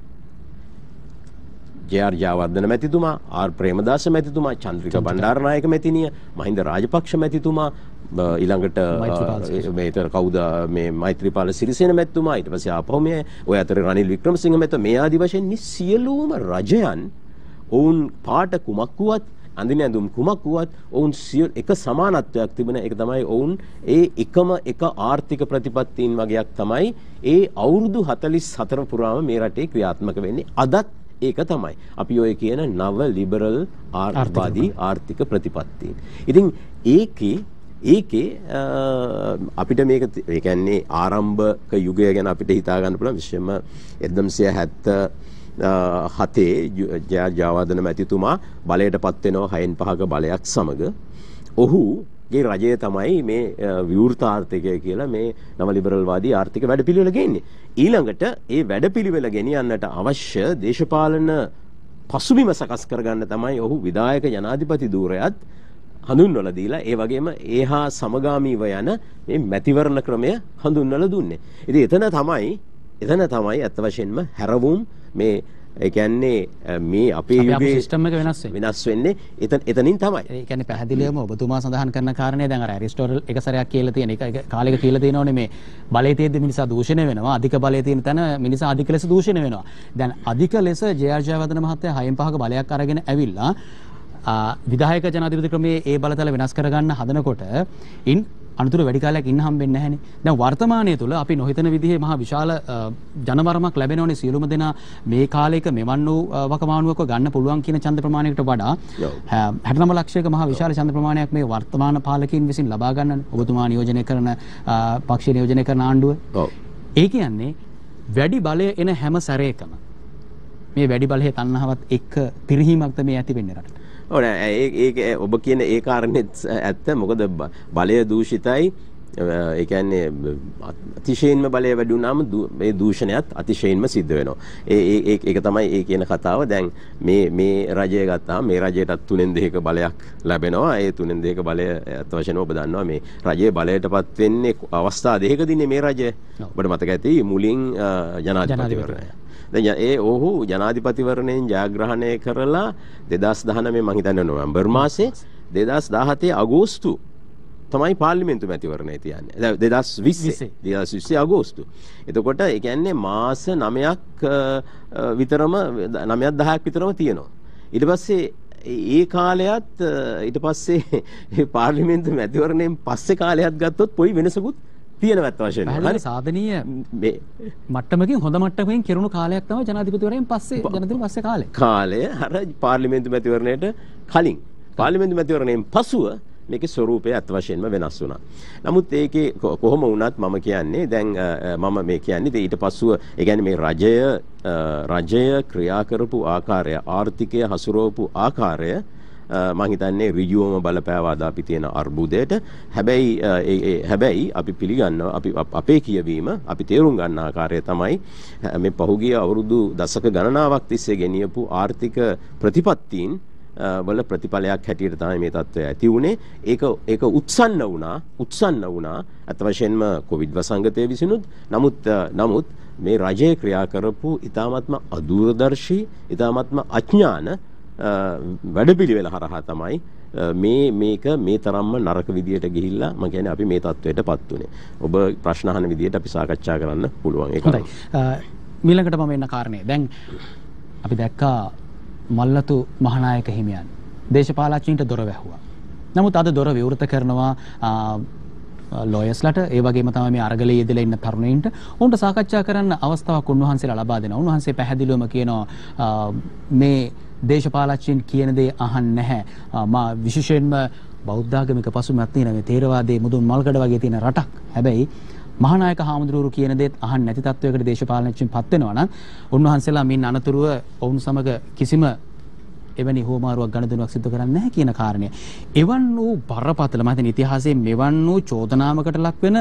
ජේ.ආර්. ජයවර්ධන මැතිතුමා, ආර්. ප්‍රේමදාස මැතිතුමා, චන්ද්‍රිකා බණ්ඩාරනායක මැතිණිය, මහින්ද රාජපක්ෂ මැතිතුමා, ඊළඟට මේතර කවුද මේ මෛත්‍රීපාල සිරිසේන මැතිතුමා, ඊට පස්සේ ආපහු මේ ඔය අතරේ රනිල් වික්‍රමසිංහ මැතිතුමා මේ ආදි වශයෙන් මේ සියලුම රජයන් ඔවුන් පාට කුමක් වුවත් අඳින ඇඳුම් කුමක් වුවත් ඔවුන් එක සමානත්වයක් තිබෙන එක තමයි ඔවුන් ඒ එකම එක ආර්ථික ප්‍රතිපත්තීන් වගේක් තමයි ඒ අවුරුදු 44 පුරාම මේ රටේ ක්‍රියාත්මක වෙන්නේ. අදත් ඒක තමයි අපි ඔය කියන නව ලිබරල් ආර්ථිකවාදී ආර්ථික ප්‍රතිපත්තීන්. ඉතින් ඒකේ අපිට මේක ඒ කියන්නේ ආරම්භක යුගය ගැන අපිට හිතා ගන්න පුළුවන්. විශේෂයෙන්ම 1977 ජයවර්ධන මැතිතුමා බලයටපත් වෙනවා 6න් 5ක බලයක් සමග. ඔහු ගේ රජය තමයි මේ විවෘත ආර්ථිකය කියලා මේ නව ලිබරල් වාදී ආර්ථික වැඩපිළිවෙල ගෙන්නේ. ඊළඟට ඒ වැඩපිළිවෙල ගෙනියන්නට අවශ්‍ය දේශපාලන පසුබිම සකස් කරගන්න තමයි ඔහු විධායක ජනාධිපති ධූරයත් හඳුන්වලා දීලා ඒ වගේම ඒහා සමගාමීව යන මේ මැතිවරණ ක්‍රමය හඳුන්වලා දුන්නේ. ඉතින් එතන තමයි අත් වශයෙන්ම හැරවුම් මේ ඒ කියන්නේ මේ අපේ යුගයේ සිස්ටම් එක වෙනස් වෙන්නේ එතනින් තමයි. ඒ කියන්නේ පැහැදිලිවම ඔබතුමා සඳහන් කරන කාරණේ දැන් අර ඇරිස්ටෝටල් එක සැරයක් කියලා තියෙන එක කාලෙක කියලා තියෙනවනේ මේ බලයේ තියෙද්දි මිනිසා දූෂණය වෙනවා. අධික බලයේ තියෙන තැන මිනිසා අධික ලෙස දූෂණය වෙනවා. දැන් අධික ලෙස ජේ.ආර්. ජයවර්ධන මහත්තයා 6න් 5ක බලයක් අරගෙන ඇවිල්ලා විධායක ජනාධිපති ක්‍රමයේ ඒ බලතල වෙනස් කරගන්න හදනකොට අනතුරු වැඩි කාලයක් ඉන්න හම්බෙන්නේ නැහැනේ. දැන් වර්තමානයේ තුල අපි නොහිතන විදිහේ මහා විශාල ජනවරමක් ලැබෙනවනේ සියලුම දෙනා මේ කාලයක මෙවන් වූ වකවානුවක ගන්න පුළුවන් කියන ඡන්ද ප්‍රමාණයකට වඩා 69 ලක්ෂයක මහා විශාල ඡන්ද ප්‍රමාණයක් මේ වර්තමාන පාලකයන් විසින් ලබා ගන්නනේ. ඔබතුමා නියෝජනය කරන පක්ෂය නියෝජනය කරන ආණ්ඩුව. ඒ කියන්නේ වැඩි බලය එන හැම සැරේකම මේ වැඩි බලයේ තණ්හාවත් එක්ක පිරිහීමක්ද මේ ඇති වෙන්නේ රටට. ඒක ඔබ කියන ඒ කාරණෙත් ඇත්ත. මොකද බලය දූෂිතයි. ඒ කියන්නේ අතිශයින්ම බලය වැඩි වුණාම මේ දූෂණයත් අතිශයින්ම සිද්ධ වෙනවා. ඒක තමයි ඒ කියන කතාව. දැන් මේ රජය ගත්තාම මේ රජයටත් 3/2ක බලයක් ලැබෙනවා. ඒ 2/2ක බලය අත් වශයෙන්ම ඔබ දන්නවා මේ රජයේ බලයටපත් වෙන්නේ අවස්ථා දෙකකදීනේ මේ රජය. ඔබට මතක ඇති මුලින් ජනාධිපතිවරණය. දැන් ඔහු ජනාධිපතිවරණයෙන් ජයග්‍රහණය කරලා 2019 මම හිතන්නේ නොවැම්බර් මාසේ 2017 අගෝස්තු තමයි පාර්ලිමේන්තු මැතිවරණය තියන්නේ. 2020 අගෝස්තු. එතකොට ඒ කියන්නේ මාස 9ක් විතරම 9ක් 10ක් විතරම තියෙනවා. ඊට පස්සේ ඒ කාලයත් ඊට පස්සේ පාර්ලිමේන්තු මැතිවරණයෙන් පස්සේ කාලයක් ගත්තොත් පොයි වෙනසකුත් තියෙනවත් වශයෙන්. හරි සාධනීය මේ මට්ටමකින් හොඳ මට්ටමකින් කෙරුණු කාලයක් තමයි ජනාධිපතිවරයෙන් පස්සේ කාලය අර පාර්ලිමේන්තු මැතිවරණයට කලින් පාර්ලිමේන්තු මැතිවරණයෙන් පසුව මේකේ ස්වරූපය අත් වශයෙන්ම වෙනස් වුණා. නමුත් ඒකේ කොහොම වුණත් මම කියන්නේ දැන් මම මේ කියන්නේ ඊට පසුව ඒ කියන්නේ මේ රජය ක්‍රියා කරපු ආකාරය ආර්ථිකය හසුරවපු ආකාරය මම හිතන්නේ ඍජුවම බලපෑවා අපි තියෙන අර්බුදයට. හැබැයි අපි පිළිගන්නවා අපේ කියවීම අපි තේරුම් ගන්න ආකාරය තමයි මේ පහුගිය අවුරුදු දශක ගණනාවක් තිස්සේ ගෙනියපු ආර්ථික ප්‍රතිපත්තීන් වල ප්‍රතිඵලයක් හැටියට තමයි මේ තත්ත්වය ඇති වුණේ. ඒක උත්සන්න වුණා අත් වශයෙන්ම කොවිඩ් වසංගතය විසිනුත්. නමුත් මේ රජයේ ක්‍රියා කරපු ඊ타ත්ම අදූරදර්ශී ඊ타ත්ම අඥාන වැඩපිළිවෙල හරහා තමයි මේක මේ තරම්ම නරක විදියට ගිහිල්ලා මම කියන්නේ අපි මේ තත්ත්වයටපත් උනේ. ඔබ ප්‍රශ්න අහන විදියට අපි සාකච්ඡා කරන්න පුළුවන් ඒක. හොඳයි. ඊළඟට මම එන්න කාරණේ. දැන් අපි දැක්කා මල්ලතු මහානායක හිමියන් දේශපාලඥයින්ට දොර වැහුවා. නමුත් අද දොර විවෘත කරනවා ලෝයර්ස්ලට ඒ වගේම තමයි මේ අරගලයේ යෙදලා ඉන්න තරුණයින්ට උන්ට සාකච්ඡා කරන්න අවස්ථාවක් උන්වහන්සේලා ලබා දෙනවා. උන්වහන්සේ පැහැදිලිවම කියනවා මේ දේශපාලඥයින් කියන දේ අහන්නේ නැහැ. මා විශේෂයෙන්ම බෞද්ධාගමික පසුබිමක් තියෙන මේ තේරවාදයේ මුදුන් මල්කඩ වගේ තියෙන රටක්. හැබැයි මහානායක හාමුදුරුවෝ කියන දේත් අහන්නේ නැති තත්වයකට දේශපාලනඥයින් පත් වෙනවා නම් උන්වහන්සේලා මින් අනතුරුව ඔවුන් සමග කිසිම එවැනි හෝමාරුවක් ගණදෙනුවක් සිදු කරන්නේ නැහැ කියන කාරණය. එවන් වූ බරපතල මම හිතන ඉතිහාසයේ මෙවන් වූ චෝදනාවකට ලක් වෙන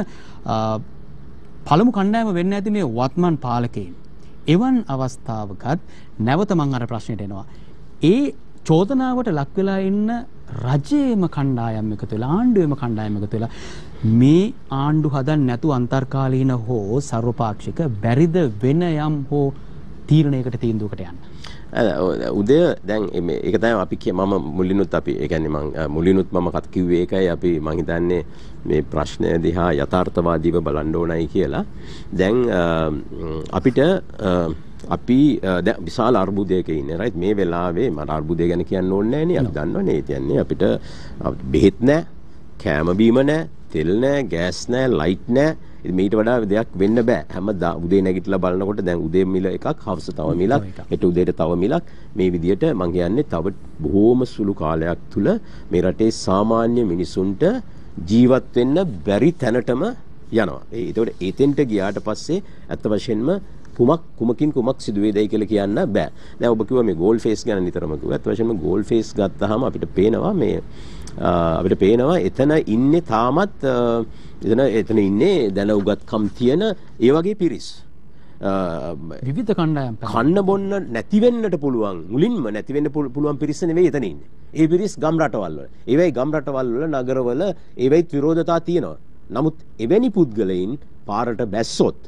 පළමු කණ්ඩායම වෙන්න ඇති මේ වත්මන් පාලකයින්. එවන් අවස්ථාවකත් නැවත මම අර ප්‍රශ්නෙට එනවා. ඒ චෝදනාවට ලක් වෙලා ඉන්න රජයේම කණ්ඩායම් එකතු වෙලා ආණ්ඩුවේම කණ්ඩායම් එකතු වෙලා මේ ආණ්ඩු හදන්න නැතු අන්තර්කාලීන හෝ සර්වපාක්ෂික බැරිද වෙන යම් හෝ තීරණයකට තීන්දුවකට යන්න. උදය දැන් ඒක තමයි අපි මම මුලිනුත් අපි ඒ කියන්නේ මම මුලිනුත් මම කත් කිව්වේ ඒකයි අපි මම හිතන්නේ මේ ප්‍රශ්නය දිහා යථාර්ථවාදීව බලන්න ඕනයි කියලා. දැන් අපිට අපි දැන් විශාල අර්බුදයක ඉන්නේ රයිට් මේ වෙලාවේ මට අර්බුදය ගැන කියන්න ඕනේ නැහැ නේ අපි දන්නවනේ ඒ කියන්නේ අපිට බෙහෙත් නැහැ කෑම බීම නැහැ තෙල් නැහැ ගෑස් නැහැ ලයිට් නැහැ මීට වඩා දෙයක් වෙන්න බෑ හැමදා උදේ නැගිටලා බලනකොට දැන් උදේ මිල එකක් හවස තව මිලක් හෙට උදේට තව මිලක් මේ විදියට මම කියන්නේ තව බොහෝම සුළු කාලයක් තුල මේ රටේ සාමාන්‍ය මිනිසුන්ට ජීවත් වෙන්න බැරි තැනටම යනවා ඒතකොට එතෙන්ට ගියාට පස්සේ අත්ත වශයෙන්ම කුමකින් කුමක් සිදු වේදයි කියලා කියන්න බෑ. දැන් ඔබ කිව්වා මේ ගෝල් ෆේස් ගැන නිතරම කිව්වා. අත් වශයෙන්ම ගෝල් ෆේස් ගත්තාම අපිට පේනවා මේ අපිට පේනවා එතන ඉන්නේ තාමත් එතන ඉන්නේ දැන උගත්කම් තියෙන ඒ වගේ පිරිස්. විවිධ කණ්ඩායම් කන්න බොන්න නැති වෙන්නට පුළුවන් මුලින්ම නැති වෙන්න පුළුවන් පිරිස නෙවෙයි එතන ඉන්නේ. ඒ පිරිස් ගම් රටවල් වල. ඒවයි ගම් රටවල් වල නගරවල ඒවයි විරෝධතා තියෙනවා. නමුත් එවැනි පුද්ගලයින් පාරට බැස්සොත්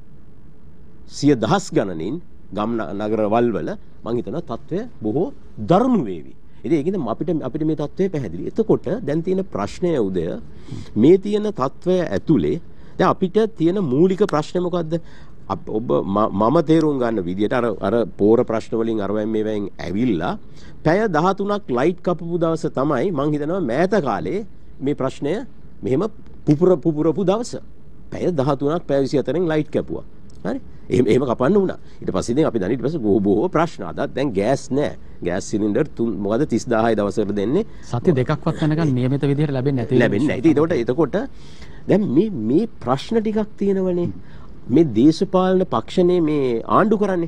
සිය දහස් ගණනින් ගම් නගරවල් වල මං හිතනවා තත්ත්වය බොහෝ දරුණු වේවි. ඉතින් ඒකින්ද අපිට මේ තත්ත්වය පැහැදිලි. එතකොට දැන් තියෙන ප්‍රශ්නය උදය මේ තියෙන තත්ත්වය ඇතුලේ දැන් අපිට තියෙන මූලික ප්‍රශ්නේ මොකද්ද? ඔබ මම තේරුම් ගන්න විදියට අර පෝර ප්‍රශ්න වලින් අරවෙන් මේවෙන් ඇවිල්ලා පැය 13ක් ලයිට් කපපු දවස තමයි මං හිතනවා මෑත කාලේ මේ ප්‍රශ්නය මෙහෙම පුපුරපු දවස. පැය 13ක් පැය 24න් ලයිට් කැපුවා. හරි? එහෙම කපන්න වුණා. ඊට පස්සේ ඉතින් අපි දැන් ඊට පස්සේ බොහෝ ප්‍රශ්න. අදත් දැන් ගෑස් නැහැ. ගෑස් සිලින්ඩර් මොකද 30000යි දවසකට දෙන්නේ. සති දෙකක්වත් යනකම් නියමිත විදිහට ලැබෙන්නේ නැහැ. එතකොට දැන් මේ ප්‍රශ්න ටිකක් තියෙනවනේ. මේ දේශපාලන පක්ෂනේ මේ ආණ්ඩු කරන්නේ.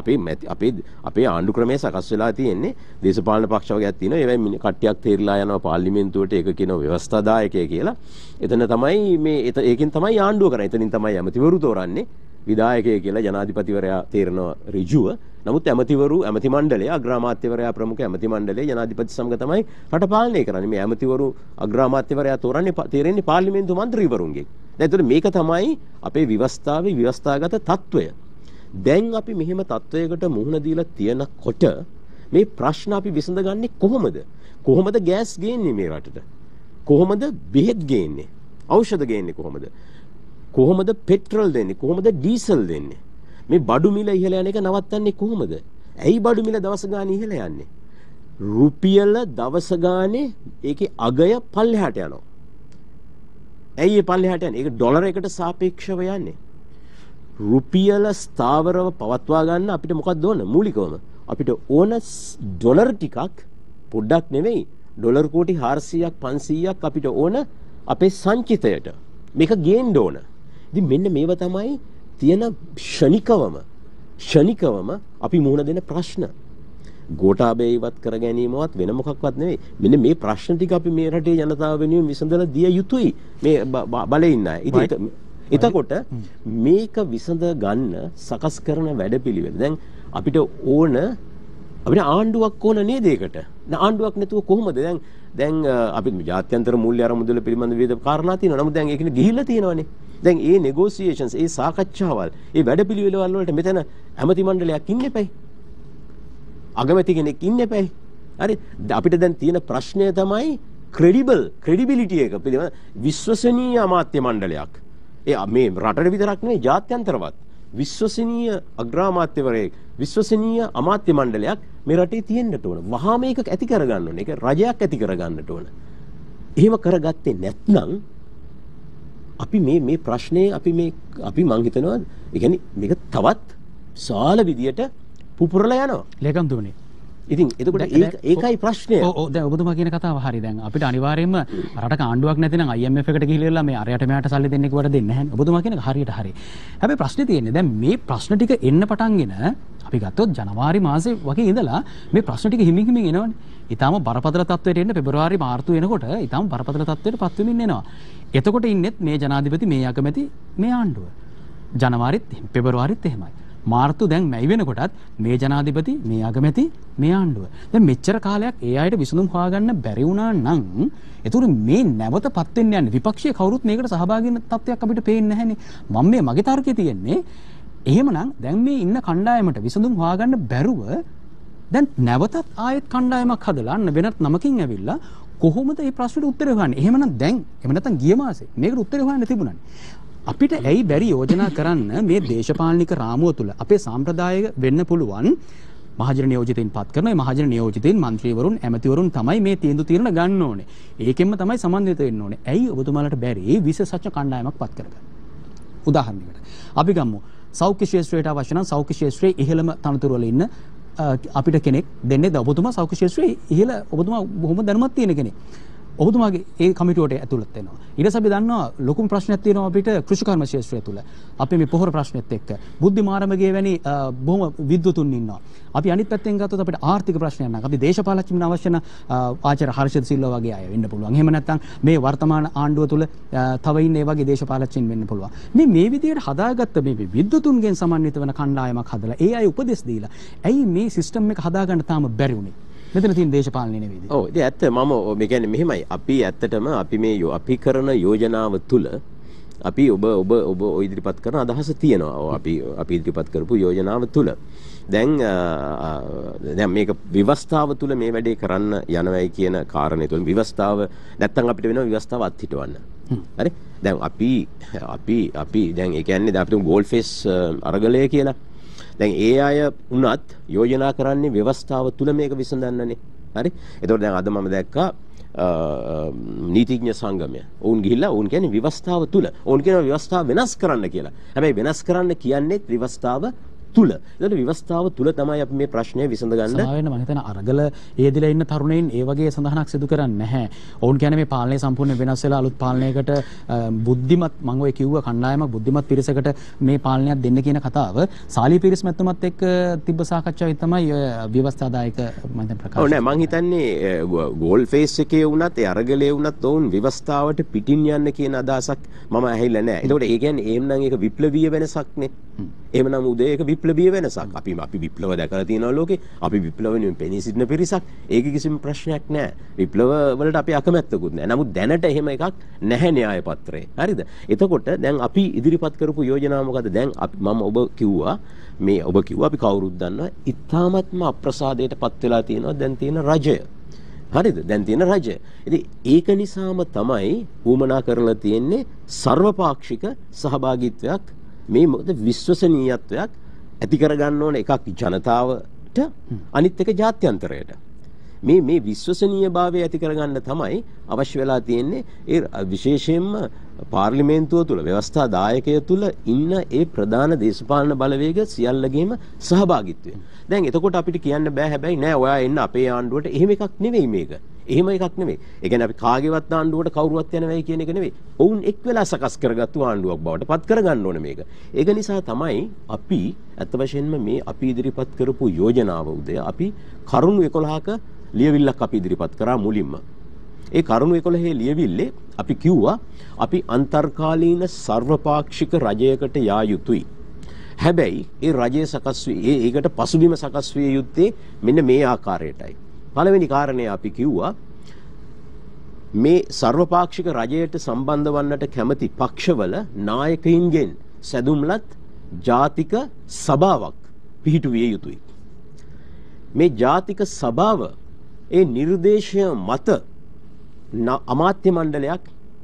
අපේ ආණ්ඩු ක්‍රමය සකස් වෙලා තියෙන්නේ දේශපාලන පක්ෂ වගේක් තියෙනවා. ඒවෙන් කට්ටියක් තේරිලා යනවා පාර්ලිමේන්තුවට ඒක කියනවා ව්‍යවස්ථාදායකය කියලා. එතන තමයි ඒකෙන් තමයි ආණ්ඩුව කරන්නේ. එතනින් තමයි ඇමතිවරු තෝරන්නේ. විධායකය කියලා ජනාධිපතිවරයා තේරෙනවා ඍජුව. නමුත් ඇමති මණ්ඩලය අග්‍රාමාත්‍යවරයා ප්‍රමුඛ ඇමති මණ්ඩලය ජනාධිපති සමග තමයි රට පාලනය කරන්නේ. මේ ඇමතිවරු අග්‍රාමාත්‍යවරයා තේරෙන්නේ පාර්ලිමේන්තු මන්ත්‍රීවරුන්ගෙන්. දැන් එතකොට මේක තමයි අපේ ව්‍යවස්ථාවේ ව්‍යවස්ථාගත තත්ත්වය. දැන් අපි මෙහෙම තත්ත්වයකට මුහුණ දීලා තියෙනකොට මේ ප්‍රශ්න අපි විසඳගන්නේ කොහොමද? කොහොමද ගෑස් ගේන්නේ මේ රටට? කොහොමද බෙහෙත් ගේන්නේ? ඖෂධ ගේන්නේ කොහොමද? කොහොමද පෙට්‍රල් දෙන්නේ? කොහොමද ඩීසල් දෙන්නේ? මේ බඩු මිල ඉහළ යන එක නවත්තන්නේ කොහොමද? ඇයි බඩු මිල දවස ගානේ ඉහළ යන්නේ? රුපියල දවස ගානේ ඒකේ අගය පල්ලෙහාට යනවා. ඇයි ඒ පල්ලෙහාට යන්නේ? ඒක ඩොලර් එකට සාපේක්ෂව යන්නේ. රුපියල ස්ථාවරව පවත්වා ගන්න අපිට මොකක්ද ඕන? මූලිකවම අපිට ඕන ඩොලර් ටිකක් පොඩ්ඩක් නෙවෙයි ඩොලර් කෝටි 400ක් 500ක් අපිට ඕන අපේ සංචිතයට. මේක ගේන්න ඕන. ඉතින් මෙන්න මේව තමයි තියෙන ෂණිකවම අපි මුහුණ දෙන ප්‍රශ්න. ගෝඨාභය ඉවත් කර ගැනීමවත් වෙන මොකක්වත් නෙවෙයි. මෙන්න මේ ප්‍රශ්න ටික අපි මේ රටේ ජනතාව වෙනුවෙන් විසඳලා දිය යුතුයි. මේ බලේ ඉන්න අය. එතකොට මේක විසඳ ගන්න සකස් කරන වැඩපිළිවෙල. දැන් අපිට ආණ්ඩුවක් ඕන නේද ඒකට? ආණ්ඩුවක් නැතුව කොහොමද? දැන් අපි ජාත්‍යන්තර මූල්‍ය අරමුදල පිළිබඳ විවිධ කාරණා තියෙනවා. නමුත් දැන් ඒකනේ ගිහිල්ලා තියෙනවානේ. දැන් ඒ නෙගෝසියේෂන්ස්, ඒ සාකච්ඡාවල්, ඒ වැඩපිළිවෙළවල් වලට මෙතන ඇමති මණ්ඩලයක් ඉන්න එපයි. අගමැති කෙනෙක් ඉන්න එපයි. හරි? අපිට දැන් තියෙන ප්‍රශ්නය තමයි ක්‍රෙඩිබිලිටි එක පිළිබඳ විශ්වසනීය අමාත්‍ය මණ්ඩලයක්. මේ රටට විතරක් නෙවෙයි ජාත්‍යන්තරවත් විශ්වසනීය අග්‍රාමාත්‍යවරයෙක්, විශ්වසනීය අමාත්‍ය මණ්ඩලයක් මේ රටේ තියෙන්නට ඕන. වහා මේක ඇති කරගන්න ඕන. ඒක රජයක් ඇති කරගන්නට ඕන. එහෙම කරගත්තේ නැත්නම් අපි මේ ප්‍රශ්නේ අපි මං හිතනවා ඒ කියන්නේ මේක තවත් සාල විදියට පුපුරලා යනවා. ලේකම්තුමනි. ඉතින් එතකොට ඒකයි ප්‍රශ්නය. ඔව් දැන් ඔබතුමා කියන කතාව හරි. දැන් අපිට අනිවාර්යයෙන්ම රටක ආණ්ඩුවක් නැතිනම් IMF එකට ගිහිල්ලා මේ අරයට මෙයාට සල්ලි දෙන්න කිව්වට දෙන්නේ නැහැ. ඔබතුමා කියන හරියට හරි. හැබැයි ප්‍රශ්නේ තියෙන්නේ දැන් මේ ප්‍රශ්න ටික එන්න පටන්ගෙන අපි ගත්තොත් ජනවාරි මාසේ වගේ ඉඳලා මේ ප්‍රශ්න ටික හිමින් එනවනේ. ඊටාම බරපතල තත්ත්වයට එන්න පෙබරවාරි මාර්තු වෙනකොට ඊටාම බරපතල තත්ත්වයට පත් වෙමින් එනවා. එතකොට ඉන්නෙත් මේ ජනාධිපති, මේ අගමැති, මේ ආණ්ඩුව. ජනවාරිත් පෙබරවාරිත් එහෙමයි. මාර්තු දැන් මැයි වෙනකොටත් මේ ජනාධිපති, මේ අගමැති, මේ ආණ්ඩුව. දැන් මෙච්චර කාලයක් ඒ අයට විසඳුම් හොයාගන්න බැරි වුණා නම් එතකොට මේ නැවතපත් වෙන්න යන්නේ විපක්ෂයේ කවුරුත් මේකට සහභාගී වෙන තත්ත්වයක් අපිට පේන්නේ නැහැනේ. මම මගේ තර්කය තියෙන්නේ එහෙමනම් දැන් මේ ඉන්න කණ්ඩායමට විසඳුම් හොයාගන්න බැරුව දැන් නැවතත් ආයෙත් කණ්ඩායමක් හදලා වෙනත් නමකින් ඇවිල්ලා කොහොමද මේ ප්‍රශ්නෙට උත්තර හොයන්නේ? එහෙම නැත්නම් ගිය මාසේ මේකට උත්තර හොයන්න තිබුණානේ. අපිට ඇයි බැරි යෝජනා කරන්න මේ දේශපාලනික රාමුව තුළ අපේ සාම්ප්‍රදාය වෙන්න පුළුවන් මහජන නියෝජිතයින් පත් කරන මේ මහජන නියෝජිතයින් മന്ത്രിවරුන් ඇමතිවරුන් තමයි මේ තීන්දුව ගන්න ඕනේ. ඒකෙන්ම තමයි සමන්විත වෙන්න ඕනේ. ඇයි ඔබතුමාලට බැරි විශේෂඥ කණ්ඩායමක් පත් කරගන්න? උදාහරණයකට අපි ගමු සෞඛ්‍ය ශාස්ත්‍රයට අවශ්‍ය නම් සෞඛ්‍ය ශාස්ත්‍රයේ ඉහළම තනතුරු වල ඉන්න අපිට කෙනෙක් දෙන්නේ ඔබතුමා සෞඛ්‍ය ශාස්ත්‍රයේ ඉහළ ඔබතුමා බොහොම දැනුමක් තියෙන කෙනෙක්. ඔබතුමාගේ ඒ කමිටුවට ඇතුළත් වෙනවා. ඊට පස්සේ අපි දන්නවා ලොකුම ප්‍රශ්නයක් තියෙනවා අපිට කෘෂිකර්ම ක්ෂේත්‍රය තුළ. අපි මේ පොහොර ප්‍රශ්නෙත් එක්ක බුද්ධි මාරමගේ වැනි බොහොම විද්වතුන් ඉන්නවා. අපි අනිත් පැත්තෙන් ගත්තොත් අපිට ආර්ථික ප්‍රශ්නයක් නැහැ. අපි දේශපාලනඥයින් අවශ්‍ය නැ ආචාර්ය හර්ෂද සිල්වා වගේ අය වෙන්න පුළුවන්. එහෙම නැත්නම් මේ වර්තමාන ආණ්ඩුව තුළ තව ඉන්න ඒ වගේ දේශපාලනඥයින් වෙන්න පුළුවන්. මේ විදිහට හදාගත්ත මේ විද්වතුන්ගෙන් සමන්විත වෙන කණ්ඩායමක් හදලා ඒ අය උපදෙස් දීලා ඇයි මේ සිස්ටම් එක හදාගන්න තාම බැරි වුනේ? මෙතන තියෙන දේශපාලනේ නෙවෙයිද? ඔව් ඉතින් ඇත්ත මම මේ කියන්නේ මෙහෙමයි. අපි ඇත්තටම අපි මේ අපි කරන යෝජනාව තුළ අපි ඔබ ඉදිරිපත් කරන අදහස තියෙනවා. අපි ඉදිරිපත් කරපු යෝජනාව තුළ දැන් මේක ව්‍යවස්ථාව තුළ මේ වැඩේ කරන්න යනවයි කියන කාරණේ තුළ ව්‍යවස්ථාව නැත්තම් අපිට වෙනවා ව්‍යවස්ථාව අත්හිටවන්න. හරි? දැන් අපි දැන් ඒ කියන්නේ දැන් අපිට ගෝල් ෆේස් අරගලය කියලා දැන් ඒ අය උනත් යෝජනා කරන්නේ ව්‍යවස්ථාව තුළ මේක විසඳන්නනේ. හරි? ඒතකොට දැන් අද මම දැක්කා නීතිඥ සංගමය. ඔවුන් ගිහිල්ලා ඔවුන් කියන්නේ ව්‍යවස්ථාව තුළ. ඔවුන් කියනවා ව්‍යවස්ථාව වෙනස් කරන්න කියලා. හැබැයි වෙනස් කරන්න කියන්නේ ව්‍යවස්ථාව තුළ. ඒතකොට ව්‍යවස්ථාව තුළ තමයි අපි මේ ප්‍රශ්නය විසඳගන්න. සාමාන්‍යයෙන් මම හිතන අරගල ඒදිලා ඉන්න තරුණයින් ඒ වගේ සඳහනක් සිදු කරන්නේ නැහැ. ඔවුන් කියන්නේ මේ පාලනය සම්පූර්ණයෙන් වෙනස් වෙලා අලුත් පාලනයකට බුද්ධිමත් මම ඔය කිව්ව කණ්ඩායමක් බුද්ධිමත් පිරිසකට මේ පාලනයක් දෙන්න කියන කතාව සාලී පිරිස් මැතිතුමත් එක්ක තිබ්බ සාකච්ඡාවේ තමයි ඔය ව්‍යවස්ථාදායක මම දැන් ප්‍රකාශ කරන්නේ. නෑ මං හිතන්නේ ගෝල් ෆේස් එකේ වුණත් ඒ අරගලේ වුණත් ඔවුන් ව්‍යවස්ථාවට පිටින් යන්න කියන අදහසක් මම ඇහිලා නෑ. ඒකට ඒ කියන්නේ එහෙමනම් ඒක විප්ලවීය වෙනසක්නේ. එහෙමනම් උදේ ඒක විප්ලවීය වෙනසක්. අපි විප්ලව දැකලා තියෙනවා ලෝකේ. අපි විප්ලවණින් පෙනී සිටින පිරිසක්. ඒක කිසිම ප්‍රශ්නයක් නෑ. විප්ලව වලට අපි අකමැත්තකුත් නෑ. නමුත් දැනට එහෙම එකක් නැහැ න්‍යාය පත්‍රයේ. හරිද? එතකොට දැන් අපි ඉදිරිපත් කරපු යෝජනාව මොකද්ද? දැන් මම ඔබ කිව්වා අපි කවුරුත් දන්නවා. ඉතාමත්ම අප්‍රසාදයට පත් වෙලා තියෙනවා දැන් තියෙන රජය. හරිද? දැන් තියෙන රජය. ඉතින් ඒක නිසාම තමයි වුමනා කරලා තියෙන්නේ සර්වපාක්ෂික සහභාගීත්වයක් මේ මොකද විශ්වසනීයත්වයක් ඇති කරගන්න ඕන එකක් ජනතාවට අනිත් එක ජාත්‍යන්තරයට මේ විශ්වසනීයභාවය ඇති කරගන්න තමයි අවශ්‍ය වෙලා තියෙන්නේ ඒ විශේෂයෙන්ම පාර්ලිමේන්තුව තුළ ව්‍යවස්ථා දායකය තුළ ඉන්න ඒ ප්‍රධාන දේශපාලන බලවේග සියල්ලගේම සහභාගීත්වය. දැන් එතකොට අපිට කියන්න බෑ හැබැයි නෑ ඔයා එන්න අපේ ආණ්ඩුවට එහෙම එකක් නෙවෙයි මේක. එහෙම එකක් නෙවෙයි. ඒ කියන්නේ අපි කාගේවත් ආණ්ඩුවට කවුරුවත් යනවයි කියන එක නෙවෙයි. ඔවුන් එක් වෙලා සකස් කරගත්තු ආණ්ඩුවක් බවට පත් කරගන්න ඕනේ මේක. ඒක නිසා තමයි අපි අත් වශයෙන්ම මේ අපි ඉදිරිපත් කරපු යෝජනාව උදේ අපි කරුණු 11ක ලියවිල්ලක් අපි ඉදිරිපත් කරා මුලින්ම. ඒ කරුණු 11 ලියවිල්ලේ අපි කිව්වා අපි අන්තර්කාලීන සර්වපාක්ෂික රජයකට යා යුතුයි. හැබැයි ඒ රජය සකස් වී ඒකට පසුබිම සකස් විය යුත්තේ මෙන්න මේ ආකාරයටයි. පළවෙනි කාරණේ අපි කිව්වා මේ සර්වපාක්ෂික රජයට සම්බන්ධ වන්නට කැමති පක්ෂවල නායකයින්ගෙන් සැදුම්ලත් ජාතික සභාවක් පිහිටුවිය යුතුයි. මේ ජාතික සභාව ඒ නිර්දේශය මත අමාත්‍ය මණ්ඩලයක්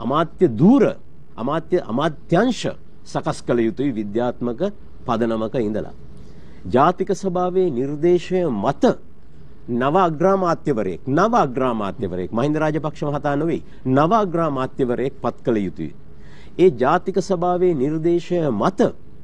අමාත්‍යංශ සකස් කළ යුතුයි විද්‍යාත්මක පදනමක ඉඳලා. ජාතික සභාවේ නිර්දේශය මත නව අග්‍රාමාත්‍යවරයෙක් මහින්ද රාජපක්ෂ මහතා නෙවෙයි නව අග්‍රාමාත්‍යවරයෙක් පත් කළ යුතුයි. ඒ ජාතික සභාවේ නිර්දේශය මත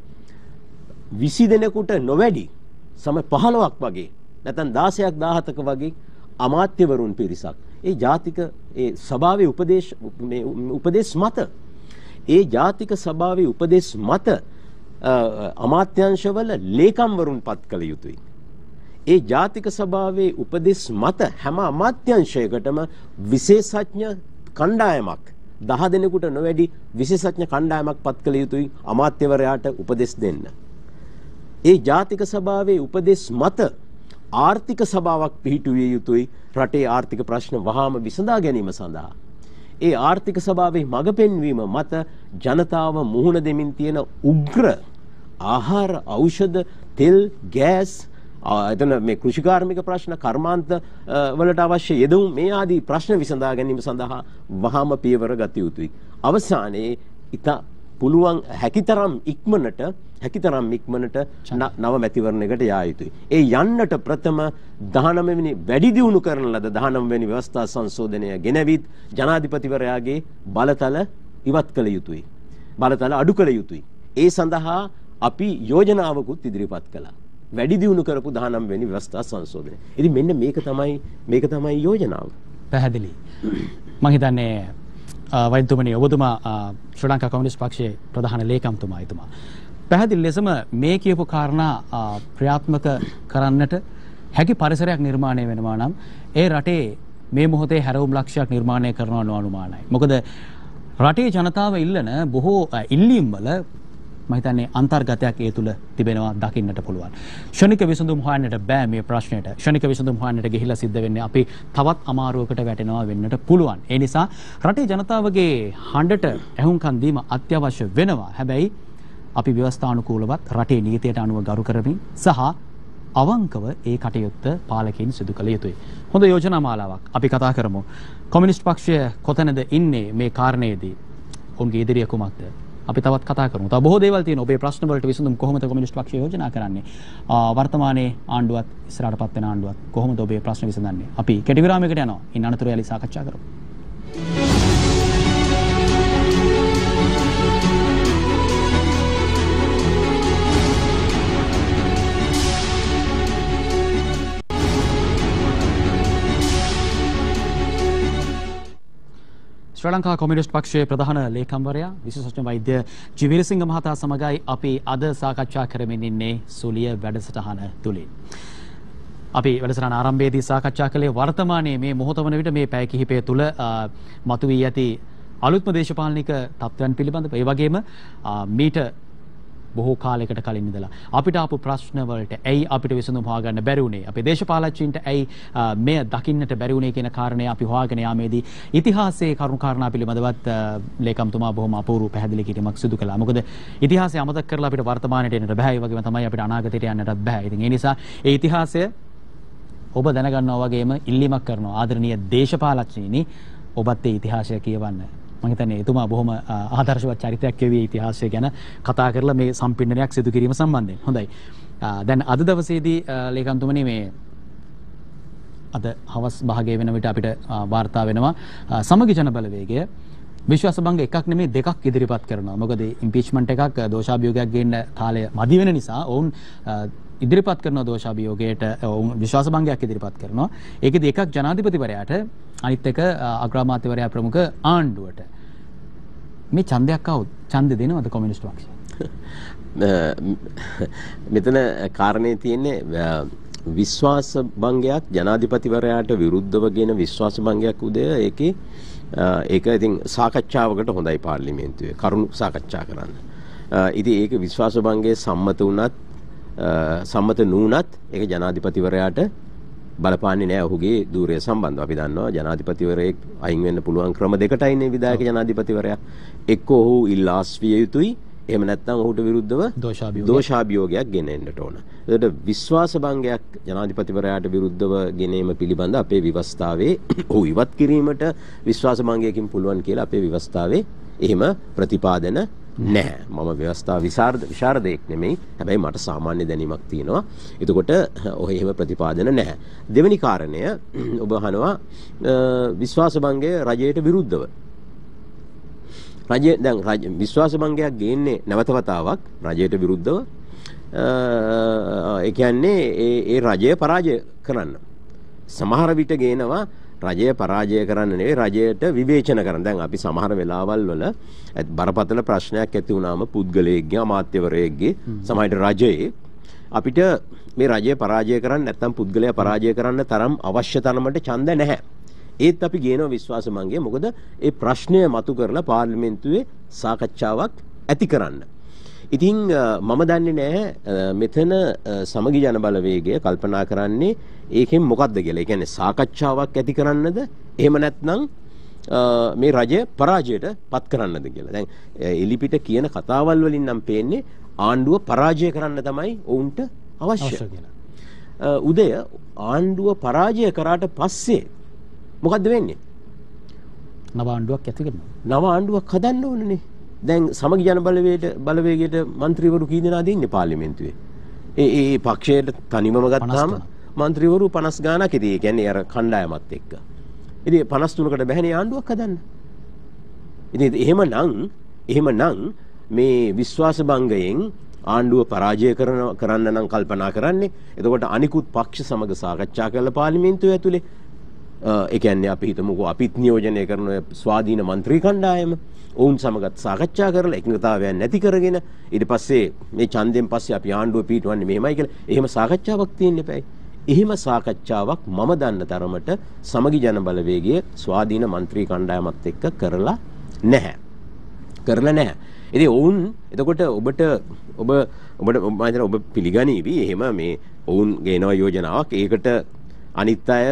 20 දෙනෙකුට නොවැඩි සම 15ක් වගේ නැත්නම් 16ක් 17ක වගේ අමාත්‍යවරුන් පිරිසක් ඒ ජාතික ඒ සභාවේ උපදේශ මත ඒ ජාතික සභාවේ උපදේශ මත අමාත්‍යංශවල ලේකම්වරුන් පත් කළ යුතුයි. ඒ ජාතික සභාවේ උපදෙස් මත හැම අමාත්‍යංශයකටම විශේෂඥ කණ්ඩායමක් 10 දෙනෙකුට නොවැඩි විශේෂඥ කණ්ඩායමක් පත් කළ යුතුයි අමාත්‍යවරයාට උපදෙස් දෙන්න. ඒ ජාතික සභාවේ උපදෙස් මත ආර්ථික සභාවක් පිහිටුවිය යුතුයි රටේ ආර්ථික ප්‍රශ්න වහාම විසඳා ගැනීම සඳහා. ඒ ආර්ථික සභාවේ මඟ පෙන්වීම මත ජනතාව මුහුණ දෙමින් තියෙන උග්‍ර ආහාර ඖෂධ තෙල් ගෑස් එතන මේ කෘෂිකාර්මික ප්‍රශ්න කර්මාන්ත වලට අවශ්‍ය යෙදවුම් මේ ආදී ප්‍රශ්න විසඳා ගැනීම සඳහා වහාම පියවර ගත යුතුයි. අවසානයේ ඉතා පුළුවන් හැකිතරම් ඉක්මනට නව මැතිවරණයකට යා යුතුයි. ඒ යන්නට ප්‍රථම 19 වෙනි වැඩි දියුණු කරන ලද 19 වෙනි ව්‍යවස්ථා සංශෝධනය ගෙනවිත් ජනාධිපතිවරයාගේ බලතල ඉවත් කළ යුතුයි. බලතල අඩු කළ යුතුයි. ඒ සඳහා අපි යෝජනාවකුත් ඉදිරිපත් කළා. වැඩි දියුණු කරපු 19 වෙනි ව්‍යවස්ථා සංශෝධනය. ඉතින් මෙන්න මේක තමයි යෝජනාව. පැහැදිලි. මම හිතන්නේ වෛද්‍යතුමනි ඔබතුමා ශ්‍රී ලංකා කමියුනිස්ට් පක්ෂයේ ප්‍රධාන ලේකම්තුමා එතුමා පැහැදිලි ලෙසම මේ කියපු කාරණා ක්‍රියාත්මක කරන්නට හැකි පරිසරයක් නිර්මාණය වෙනවා නම් ඒ රටේ මේ මොහොතේ හැරවුම් ලක්ෂයක් නිර්මාණය කරනවා අනුමානයි. මොකද රටේ ජනතාව ඉල්ලන බොහෝ ඉල්ලීම් වල මම හිතන්නේ අන්තර්ගතයක් ඒ තුල තිබෙනවා දකින්නට පුළුවන්. ක්ෂණික විසඳුම් හොයන්නට බෑ මේ ප්‍රශ්නෙට. ක්ෂණික විසඳුම් හොයන්නට ගිහිලා සිද්ධ වෙන්නේ අපි තවත් අමාරුවකට වැටෙනවා වෙන්නට පුළුවන්. ඒ නිසා රටේ ජනතාවගේ හඬට ඇහුම්කන් දීම අත්‍යවශ්‍ය වෙනවා. හැබැයි අපි ව්‍යවස්ථානුකූලවත් රටේ නීතියට අනුව ගරු කරමින් සහ අවංකව ඒ කටයුත්ත පාලකයින් සිදු කළ යුතුයි. හොඳ යෝජනා මාලාවක් අපි කතා කරමු. කොමියුනිස්ට් පක්ෂය කොතැනද ඉන්නේ මේ කාරණේදී? ඔවුන්ගේ ඉදිරිය කුමක්ද? අපි තවත් කතා කරමු. තව බොහෝ දේවල් තියෙනවා. ඔබේ ප්‍රශ්න වලට විසඳුම් කොහොමද කොමියුනිස්ට් පක්ෂය යෝජනා කරන්නේ? වර්තමානයේ ආණ්ඩුවත් ඉස්සරහටපත් වෙන ආණ්ඩුවත් කොහොමද ඔබේ ප්‍රශ්න විසඳන්නේ? අපි කෙටි විරාමයකට යනවා. ඉන් අනතුරු යලි සාකච්ඡා කරමු. ශ්‍රී ලංකා කොමියුනිස්ට් පක්ෂයේ ප්‍රධාන ලේකම්වරයා විශේෂඥ වෛද්‍ය ජිවිරසිංහ මහතා සමගයි අපි අද සාකච්ඡා කරමින් ඉන්නේ සුලිය වැඩසටහන තුලින්. අපි වැඩසටහන ආරම්භයේදී සාකච්ඡා කළේ වර්තමානයේ මේ මොහොත වන විට මේ පැය කිහිපය තුල මතුවී ඇති අලුත්ම දේශපාලනික තත්ත්වයන් පිළිබඳව ඒ වගේම මීට බොහෝ කාලයකට කලින් ඉඳලා අපිට ආපු ප්‍රශ්න වලට ඇයි අපිට විසඳුම් හොයාගන්න බැරි වුණේ? අපේ දේශපාලකයන්ට ඇයි මෙය දකින්නට බැරි වුණේ කියන කාරණය අපි හොයාගෙන යාමේදී ඉතිහාසයේ කරුණු කාරණා පිළිබඳවත් ලේකම්තුමා බොහොම අපූර්ව පැහැදිලි කිරීමක් සිදු කළා. මොකද ඉතිහාසය අමතක කරලා අපිට වර්තමානයට එන්නට බෑ. ඒ වගේම තමයි අපිට අනාගතයට යන්නටත් බෑ. ඉතින් ඒ නිසා ඒ ඉතිහාසය ඔබ දැනගන්නවා වගේම ඉල්ලීමක් කරනවා ආදරණීය දේශපාලකයනි ඔබත් ඒ ඉතිහාසය කියවන්න. මම හිතන්නේ එතුමා බොහොම ආදර්ශවත් චරිතයක් කියවී ඉතිහාසය ගැන කතා කරලා මේ සම්පින්ඩනයක් සිදු කිරීම සම්බන්ධයෙන්. හොඳයි. දැන් අද දවසේදී ලේකම්තුමනි මේ අද හවස් භාගයේ වෙන විට අපිට වාර්තා වෙනවා සමගි ජන බලවේගය විශ්වාස භංග එකක් නෙමෙයි දෙකක් ඉදිරිපත් කරනවා. මොකද ඉම්පීච්මන්ට් එකක් දෝෂාභියෝගයක් ගේන්න කාලය මදි වෙන නිසා ඔවුන් ඉදිරිපත් කරන දෝෂාභියෝගයට ඔවුන් විශ්වාස භංගයක් ඉදිරිපත් කරනවා. ඒකෙදි එකක් ජනාධිපතිවරයාට අනිත් එක අග්‍රාමාත්‍යවරයා ප්‍රමුඛ ආණ්ඩුවට. මේ ඡන්දයක් આવුත් ඡන්දෙ දෙනවද කොමියුනිස්ට් පක්ෂය? මෙතන කාරණේ තියෙන්නේ විශ්වාස භංගයක් ජනාධිපතිවරයාට විරුද්ධව ගෙන විශ්වාස භංගයක් උදය ඒකේ ඒක ඉතින් සාකච්ඡාවකට හොඳයි පාර්ලිමේන්තුවේ කරුණු සාකච්ඡා කරන්න. ඉතින් ඒක විශ්වාස භංගයේ සම්මත වුණත් සම්මත නුනත් ඒක ජනාධිපතිවරයාට බලපාන්නේ නැහැ ඔහුගේ ධූරය සම්බන්ධව. අපි දන්නවා ජනාධිපතිවරයෙක් අයින් වෙන්න පුළුවන් ක්‍රම දෙකටයි ඉන්නේ විධායක ජනාධිපතිවරයා. එක්ක ඔහු ඉල්ලාස්විය යුතුයි. එහෙම නැත්නම් ඔහුට විරුද්ධව දෝෂාභියෝගයක් ගෙනෙන්නට ඕන. ඒකට විශ්වාස භංගයක් ජනාධිපතිවරයාට විරුද්ධව ගෙනීම පිළිබඳ අපේ ව්‍යවස්ථාවේ ඔහු ඉවත් කිරීමට විශ්වාස භංගයකින් පුළුවන් කියලා අපේ ව්‍යවස්ථාවේ එහෙම ප්‍රතිපාදන නැහැ. මම ව්‍යවස්ථා විශාරදයෙක් නෙමෙයි. හැබැයි මට සාමාන්‍ය දැනීමක් තියෙනවා. එතකොට ඔය එහෙම ප්‍රතිපාදන නැහැ. දෙවෙනි කාරණය ඔබ අහනවා විශ්වාස භංගය රජයට විරුද්ධව. රජය දැන් විශ්වාස භංගයක් ගේන්නේ නැවත වතාවක් රජයට විරුද්ධව. ඒ කියන්නේ ඒ රජය පරාජය කරන්න. සමහර විට ගේනවා රජය පරාජය කරන්න නෙවෙයි රජයට විවේචන කරන්න. දැන් අපි සමහර වෙලාවල් වල බරපතල ප්‍රශ්නයක් ඇති වුණාම පුද්ගලයෙක්ගේ අමාත්‍යවරයෙක්ගේ සමහරට රජයේ අපිට මේ රජය පරාජය කරන්න නැත්නම් පුද්ගලයා පරාජය කරන්න තරම් අවශ්‍ය තරමට ඡන්ද නැහැ. ඒත් අපි ගේනවා විශ්වාස භංගය. මොකද ඒ ප්‍රශ්නය මතු කරලා පාර්ලිමේන්තුවේ සාකච්ඡාවක් ඇති කරන්න. ඉතින් මම දන්නේ නැහැ මෙතන සමගි ජන බලවේගය කල්පනා කරන්නේ ඒකෙන් මොකද්ද කියලා. ඒ කියන්නේ සාකච්ඡාවක් ඇති කරන්නද එහෙම නැත්නම් මේ රජය පරාජයට පත් කරන්නද කියලා. දැන් එලිපිට කියන කතාවල් වලින් නම් පේන්නේ ආණ්ඩුව පරාජය කරන්න තමයි ඔවුන්ට අවශ්‍ය කියලා. උදය ආණ්ඩුව පරාජය කරාට පස්සේ මොකද්ද වෙන්නේ? නව ආණ්ඩුවක් ඇති කරනවා. නව ආණ්ඩුවක් හදන්න ඕනනේ. දැන් සමගි ජන බලවේගයට മന്ത്രിවරු කී දෙනාද ඉන්නේ පාර්ලිමේන්තුවේ? ඒ පක්ෂයට තනිවම ගත්තාම മന്ത്രിවරු 50 ගාණක් ඉතින් ඒ කියන්නේ අර කණ්ඩායමත් එක්ක. ඉතින් 53කට බැහැනේ ආණ්ඩුවක් හදන්න. ඉතින් එහෙමනම් මේ විශ්වාස භංගයෙන් ආණ්ඩුව පරාජය කරන්න නම් කල්පනා කරන්නේ. එතකොට අනිකුත් පක්ෂ සමග සාකච්ඡා කරලා පාර්ලිමේන්තුව ඇතුලේ ඒ කියන්නේ අපි හිතමුකෝ අපිත් නියෝජනය කරන ස්වාධීන മന്ത്രി කණ්ඩායම ඔවුන් සමගත් සාකච්ඡා කරලා එකඟතාවයක් නැති කරගෙන ඊට පස්සේ මේ ඡන්දයෙන් පස්සේ අපි ආණ්ඩුව පිටවන්නේ මෙහෙමයි කියලා එහෙම සාකච්ඡාවක් තියෙන්න එපායි. එහෙම සාකච්ඡාවක් මම දන්න තරමට සමගි ජන බලවේගයේ ස්වාධීන മന്ത്രി කණ්ඩායමත් එක්ක කරලා නැහැ. ඉතින් ඔවුන් එතකොට ඔබ පිළිගනීවි එහෙම මේ ඔවුන් ගේනවා යෝජනාවක් ඒකට අනිත් අය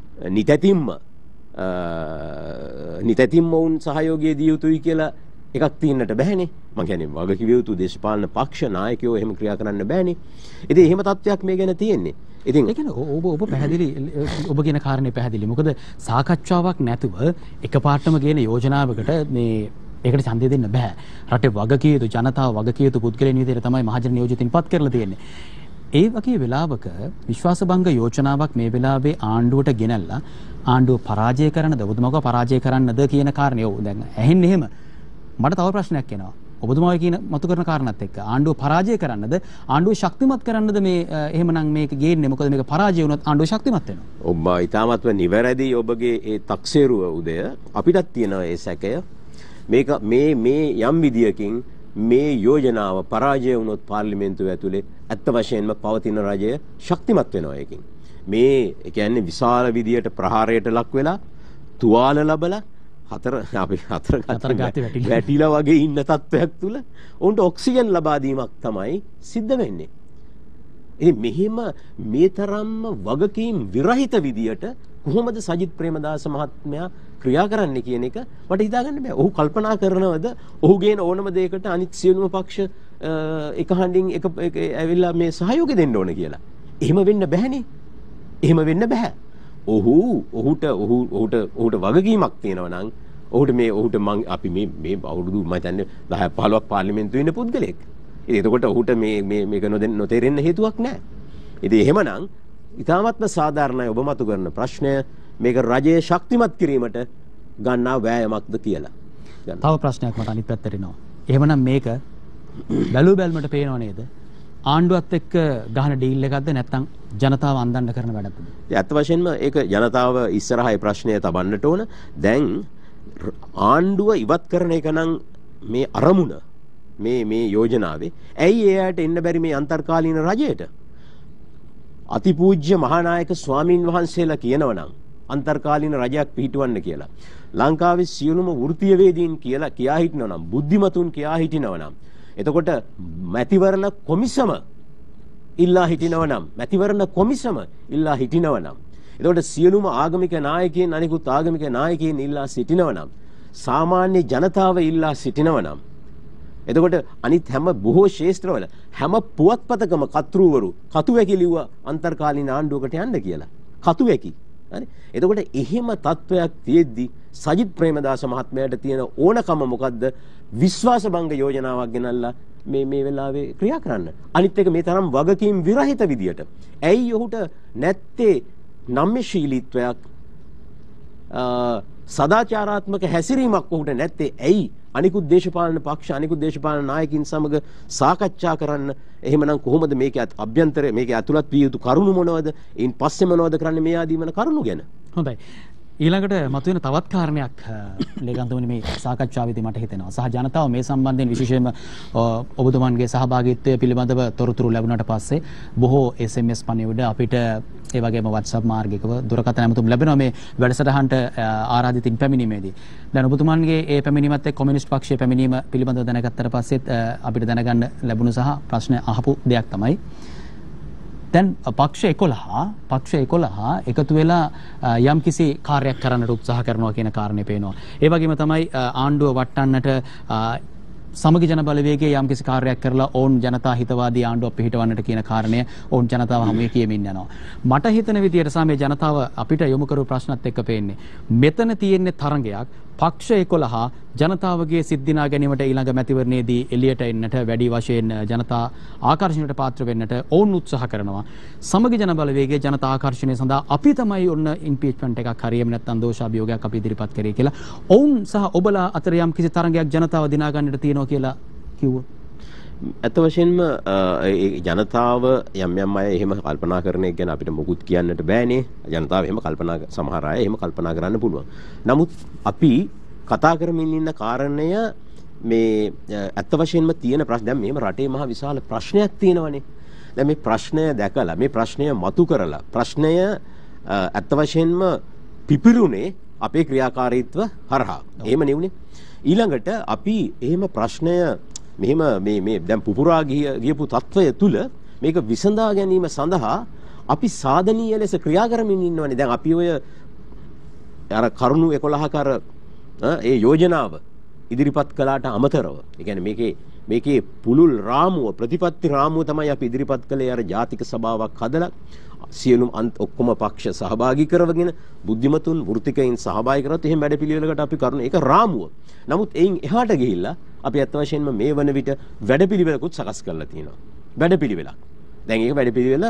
නිතැතිම්ම ඔවුන් සහයෝගය දිය යුතුයි කියලා එකක් තියෙන්නට බෑනේ. මම කියන්නේ වගකිව යුතු දේශපාලන පක්ෂ නායකයෝ එහෙම ක්‍රියා කරන්න බෑනේ. ඉතින් එහෙම තත්ත්වයක් මේ ගැන තියෙන්නේ. ඉතින් ඒ කියන්නේ ඔබ පැහැදිලි ඔබ කියන කාරණේ පැහැදිලි. මොකද සාකච්ඡාවක් නැතුව එකපාරටම ගේන යෝජනාවකට මේ ඒකට ඡන්දය දෙන්න බෑ. රටේ වගකිය යුතු ජනතාව වගකිය යුතු පුද්ගලයන් විදිහට තමයි මහජන නියෝජිතින් පත් කරලා තියෙන්නේ. ඒ වගේ වෙලාවක විශ්වාසභංග යෝජනාවක් මේ වෙලාවේ ආණ්ඩුවට ගෙනල්ලා ආණ්ඩුව පරාජය කරන්නද ඔබතුමාව පරාජය කරන්නද කියන කාරණේ ඔව් දැන් ඇහෙන්නේ එහෙම. මට තව ප්‍රශ්නයක් එනවා. ඔබතුමාගේ කියන මතු කරන කාරණාත් එක්ක ආණ්ඩුව පරාජය කරන්නද ආණ්ඩුව ශක්තිමත් කරන්නද මේ එහෙමනම් මේක ගේන්නේ මොකද මේක පරාජය වුණොත් ආණ්ඩුව ශක්තිමත් වෙනවා. ඔබ ඊටාමත්ව නිවැරදි ඔබගේ ඒ තක්සේරුව උදය අපිටත් තියෙනවා ඒ සැකය. මේක මේ යම් විදියකින් මේ යෝජනාව පරාජය වුණොත් පාර්ලිමේන්තුව ඇතුලේ ඇත්ත වශයෙන්ම පවතින රජය ශක්තිමත් වෙනවා ඒකින්. මේ කියන්නේ විශාල විදියට ප්‍රහාරයට ලක් වෙලා තුවාල ලැබලා හතර වැටිලා වගේ ඉන්න තත්ත්වයක් තුල උන්ට ඔක්සිජන් ලබා දීමක් තමයි සිද්ධ වෙන්නේ. ඉතින් මෙහෙම මේ තරම්ම වගකීම් විරහිත විදියට කොහොමද සජිත් ප්‍රේමදාස මහත්මයා ක්‍රියා කරන්නේ කියන එක මට හිතාගන්න බෑ. ඔහු කල්පනා කරනවද ඔහු ගේන ඕනම දෙයකට අනිත් සියලුම පක්ෂ එක හඬින් එක ඇවිල්ලා මේ සහයෝගය දෙන්න ඕන කියලා. එහෙම වෙන්න බෑනේ. එහෙම වෙන්න බෑ. ඔහුට වගකීමක් තියෙනවා නම් ඔහුට මං අපි මේ අවුරුදු මම හිතන්නේ 10 15ක් පාර්ලිමේන්තුවේ ඉන්න පුද්ගලෙක්. ඉතින් එතකොට ඔහුට මේක නොතේරෙන්න හේතුවක් නැහැ. ඉතින් එහෙමනම් ඉතාමත්ම සාධාරණයි ඔබ මතු කරන ප්‍රශ්නය මේක රජයේ ශක්තිමත් කිරීමට ගන්නා වෑයමක්ද කියලා. තව ප්‍රශ්නයක් මට අනිත් පැත්තට එනවා. එහෙමනම් මේක බැලු බැලමට පේනව නේද? ආණ්ඩුවත් එක්ක ගහන ඩීල් එකක්ද නැත්නම් ජනතාව අන්දන්න කරන වැඩක්ද? ඇත්ත වශයෙන්ම ඒක ජනතාව ඉස්සරහා ඒ ප්‍රශ්නය තබන්නට ඕන. දැන් ආණ්ඩුව ඉවත් කරන එක නම් මේ අරමුණ මේ යෝජනාවේ ඇයි එයාට එන්න බැරි මේ අන්තර්කාලීන රජයට? අතිපූජ්‍ය මහානායක ස්වාමින් වහන්සේලා කියනවනම් අන්තර්කාලීන රජයක් පිහිටවන්න කියලා. ලංකාවේ සියලුම වෘත්තීයවේදීන් කියලා කියා හිටිනවනම් බුද්ධිමතුන් කියා හිටිනවනම් එතකොට මැතිවරණ කොමිසම ඉල්ලා හිටිනවනම් එතකොට සියලුම ආගමික නායකයන් අනිකුත් ආගමික නායකයන් ඉල්ලා සිටිනවනම් සාමාන්‍ය ජනතාව ඉල්ලා සිටිනවනම් එතකොට අනිත් හැම බොහෝ ශේෂ්ත්‍රවල හැම පුවත්පතකම කතෘවරු කතුවැකි ලිව්වා අන්තර්කාලීන ආණ්ඩුවකට යන්න කියලා. කතුවැකි. හරි. එතකොට එහෙම තත්වයක් තියෙද්දි සජිත් ප්‍රේමදාස මහත්මයාට තියෙන ඕනකම මොකද්ද? විශ්වාසභංග යෝජනාවක් ගෙනල්ලා මේ වෙලාවේ ක්‍රියා කරන්න. අනිත් එක මේ තරම් වගකීම් විරහිත විදියට. ඇයි ඔහුට නැත්තේ නම්‍යශීලීත්වයක් සදාචාරාත්මක හැසිරීමක් ඔහුට නැත්තේ ඇයි? අනිකුත් දේශපාලන පක්ෂ අනිකුත් දේශපාලන නායකින් සමග සාකච්ඡා කරන්න. එහෙමනම් කොහොමද මේක අභ්‍යන්තරය මේක ඇතුළත් විය යුතු කරුණු මොනවද? ඊන් පස්සේ මොනවද කරන්නේ මේ ආදී වෙන කරුණු ගැන? හොඳයි. ඊළඟට මතුවෙන තවත් කාරණයක් ලේකන්තමනි මේ සාකච්ඡාවේදී මට හිතෙනවා. සහ ජනතාව මේ සම්බන්ධයෙන් විශේෂයෙන්ම ඔබතුමන්ගේ සහභාගීත්වය පිළිබඳව තොරතුරු ලැබුණාට පස්සේ බොහෝ SMS පණිවිඩ අපිට ඒ වගේම WhatsApp මාර්ගිකව දුරකථන ඇමතුම් ලැබෙනවා මේ වැඩසටහනට ආරාධිතින් පැමිණීමේදී. දැන් ඔබතුමන්ගේ ඒ පැමිණීමත් එක්ක කොමියුනිස්ට් පක්ෂයේ පැමිණීම පිළිබඳව දැනගත්තට පස්සෙත් අපිට දැනගන්න ලැබුණු සහ ප්‍රශ්න අහපු දෙයක් තමයි දැන් පක්ෂ 11 එකතු වෙලා යම්කිසි කාර්යයක් කරන්නට උත්සාහ කරනවා කියන කාරණේ පේනවා. ඒ වගේම තමයි ආණ්ඩුව වටන්නට සමගි ජන බලවේගයේ යම්කිසි කාර්යයක් කරලා ඕන් ජනතා හිතවාදී ආණ්ඩුවක් පිහිටවන්නට කියන කාරණය ඕන් ජනතාව හමුවේ කියමින් යනවා. මට හිතන විදියට සමේ ජනතාව අපිට යොමු කරු ප්‍රශ්නත් එක්ක පේන්නේ මෙතන තියෙන්නේ තරංගයක් පක්ෂ 11 ජනතාවගේ සිද්ධිනා ගැනීමට ඊළඟ මැතිවරණයේදී එළියට එන්නට වැඩි වශයෙන් ජනතා ආකර්ෂණයට පාත්‍ර වෙන්නට ඕන් උත්සාහ කරනවා. සමගි ජන බලවේගයේ ජනතා ආකර්ෂණය සඳහා අපි තමයි ඔන්න ඉම්පීච්මන්ට් එකක් හරියම නැත්නම් දෝෂාභියෝගයක් අපි ඉදිරිපත් කරේ කියලා. ඔවුන් සහ ඔබලා අතර යම් කිසි තරංගයක් ජනතාව දිනා ගන්නට තියෙනවා කියලා කිව්වොත් ඇත්ත වශයෙන්ම ජනතාව යම් අය එහෙම කල්පනා කරන එක ගැන අපිට මොකුත් කියන්නට බෑනේ. ජනතාව එහෙම කල්පනා සමහර අය එහෙම කල්පනා කරන්න පුළුවන්. නමුත් අපි කතා කරමින් ඉන්න කාරණය මේ ඇත්ත වශයෙන්ම තියෙන ප්‍රශ්න. දැන් මේම රටේ මහ විශාල ප්‍රශ්නයක් තියෙනවනේ. දැන් මේ ප්‍රශ්නය දැකලා මේ ප්‍රශ්නය මතු කරලා ප්‍රශ්නය ඇත්ත වශයෙන්ම පිපිරුනේ අපේ ක්‍රියාකාරීත්ව හරහා. එහෙම නෙවුනේ. ඊළඟට අපි එහෙම ප්‍රශ්නය මෙහෙම මේ දැන් පුපුරා ගියපු තත්වය තුල මේක විසඳා ගැනීම සඳහා අපි සාධනීය ලෙස ක්‍රියා කරමින් ඉන්නවනේ. දැන් අපි ඔය අර කරුණු 11ක අර ඒ යෝජනාව ඉදිරිපත් කළාට අමතරව, ඒ කියන්නේ මේකේ පුළුල් රාමුව ප්‍රතිපත්ති රාමුව තමයි අපි ඉදිරිපත් කළේ. අර ජාතික සභාවක් හදලා සියලුම ඔක්කොම පක්ෂ සහභාගී කරවගෙන බුද්ධිමතුන් වෘත්තිකයින් සහභාගී කරත් එහෙම වැඩපිළිවෙලකට අපි කරන ඒක රාමුව. නමුත් එයින් එහාට ගිහිල්ලා අපි අත් වශයෙන්ම මේ වන විට වැඩපිළිවෙලකුත් සකස් කරලා තියෙනවා. වැඩපිළිවෙලක්. දැන් ඒක වැඩපිළිවෙල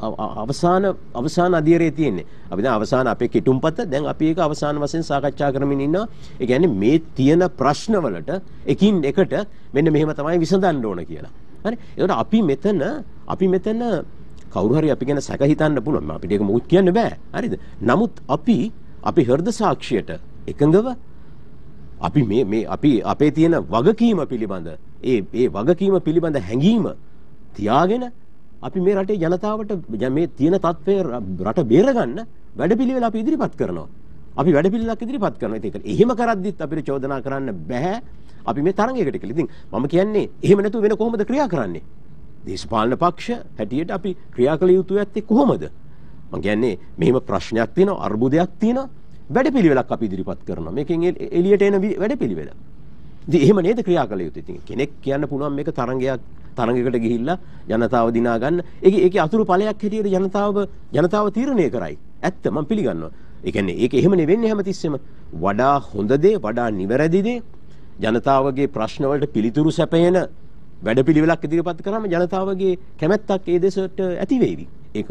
අවසාන අධීරයේ තියෙන්නේ. අපි දැන් අවසාන අපේ කිටුම්පත දැන් අපි ඒක අවසාන වශයෙන් සාකච්ඡා කරමින් ඉන්නවා. ඒ කියන්නේ මේ තියෙන ප්‍රශ්නවලට එකින් එකට මෙන්න මෙහෙම තමයි විසඳන්න ඕන කියලා. හරි. ඒකට අපි මෙතන කවුරු හරි අපි ගැන සැක හිතන්න පුළුවන්. අපිට ඒක මොකුත් කියන්න බෑ. හරිද? නමුත් අපි හෘද සාක්ෂියට එකඟව අපි අපි අපේ තියෙන වගකීම පිළිබඳ ඒ වගකීම පිළිබඳ හැඟීම තියාගෙන අපි මේ රටේ ජනතාවට මේ තියෙන තත්ත්වය රට බේරගන්න වැඩපිළිවෙල අපි ඉදිරිපත් කරනවා. අපි වැඩපිළිවෙලක් ඉදිරිපත් කරනවා. ඒක එහෙම කරද්දිත් අපිට චෝදනා කරන්න බෑ. අපි මේ තරඟයකට කියලා. ඉතින් මම කියන්නේ එහෙම නැතුව වෙන කොහොමද ක්‍රියා කරන්නේ? දේශපාලන පක්ෂ හැටියට අපි ක්‍රියා කළ යුතු ඇත්තේ කොහොමද? මම කියන්නේ මෙහෙම ප්‍රශ්නයක් තියෙනවා, අර්බුදයක් තියෙනවා, වැඩපිළිවෙලක් අපි ඉදිරිපත් කරනවා. මේකෙන් එළියට එන වැඩපිළිවෙල. ඉතින් එහෙම නේද ක්‍රියා කළ යුතු. ඉතින් කෙනෙක් කියන්න පුළුවන් මේක තරඟයකට ගිහිල්ලා ජනතාව දිනා ගන්න. ඒකේ අතුරු ඵලයක් හැටියට ජනතාව තීරණය කරයි. ඇත්ත මම පිළිගන්නවා. ඒ කියන්නේ ඒක එහෙම නෙවෙන්නේ හැමතිස්සෙම. වඩා හොඳ දේ, වඩා නිවැරදි දේ, ජනතාවගේ ප්‍රශ්න වලට පිළිතුරු සැපයන වැඩපිළිවෙලක් ඉදිරිපත් කරාම ජනතාවගේ කැමැත්තක් ඒ දෙසට ඇති වෙයිවි.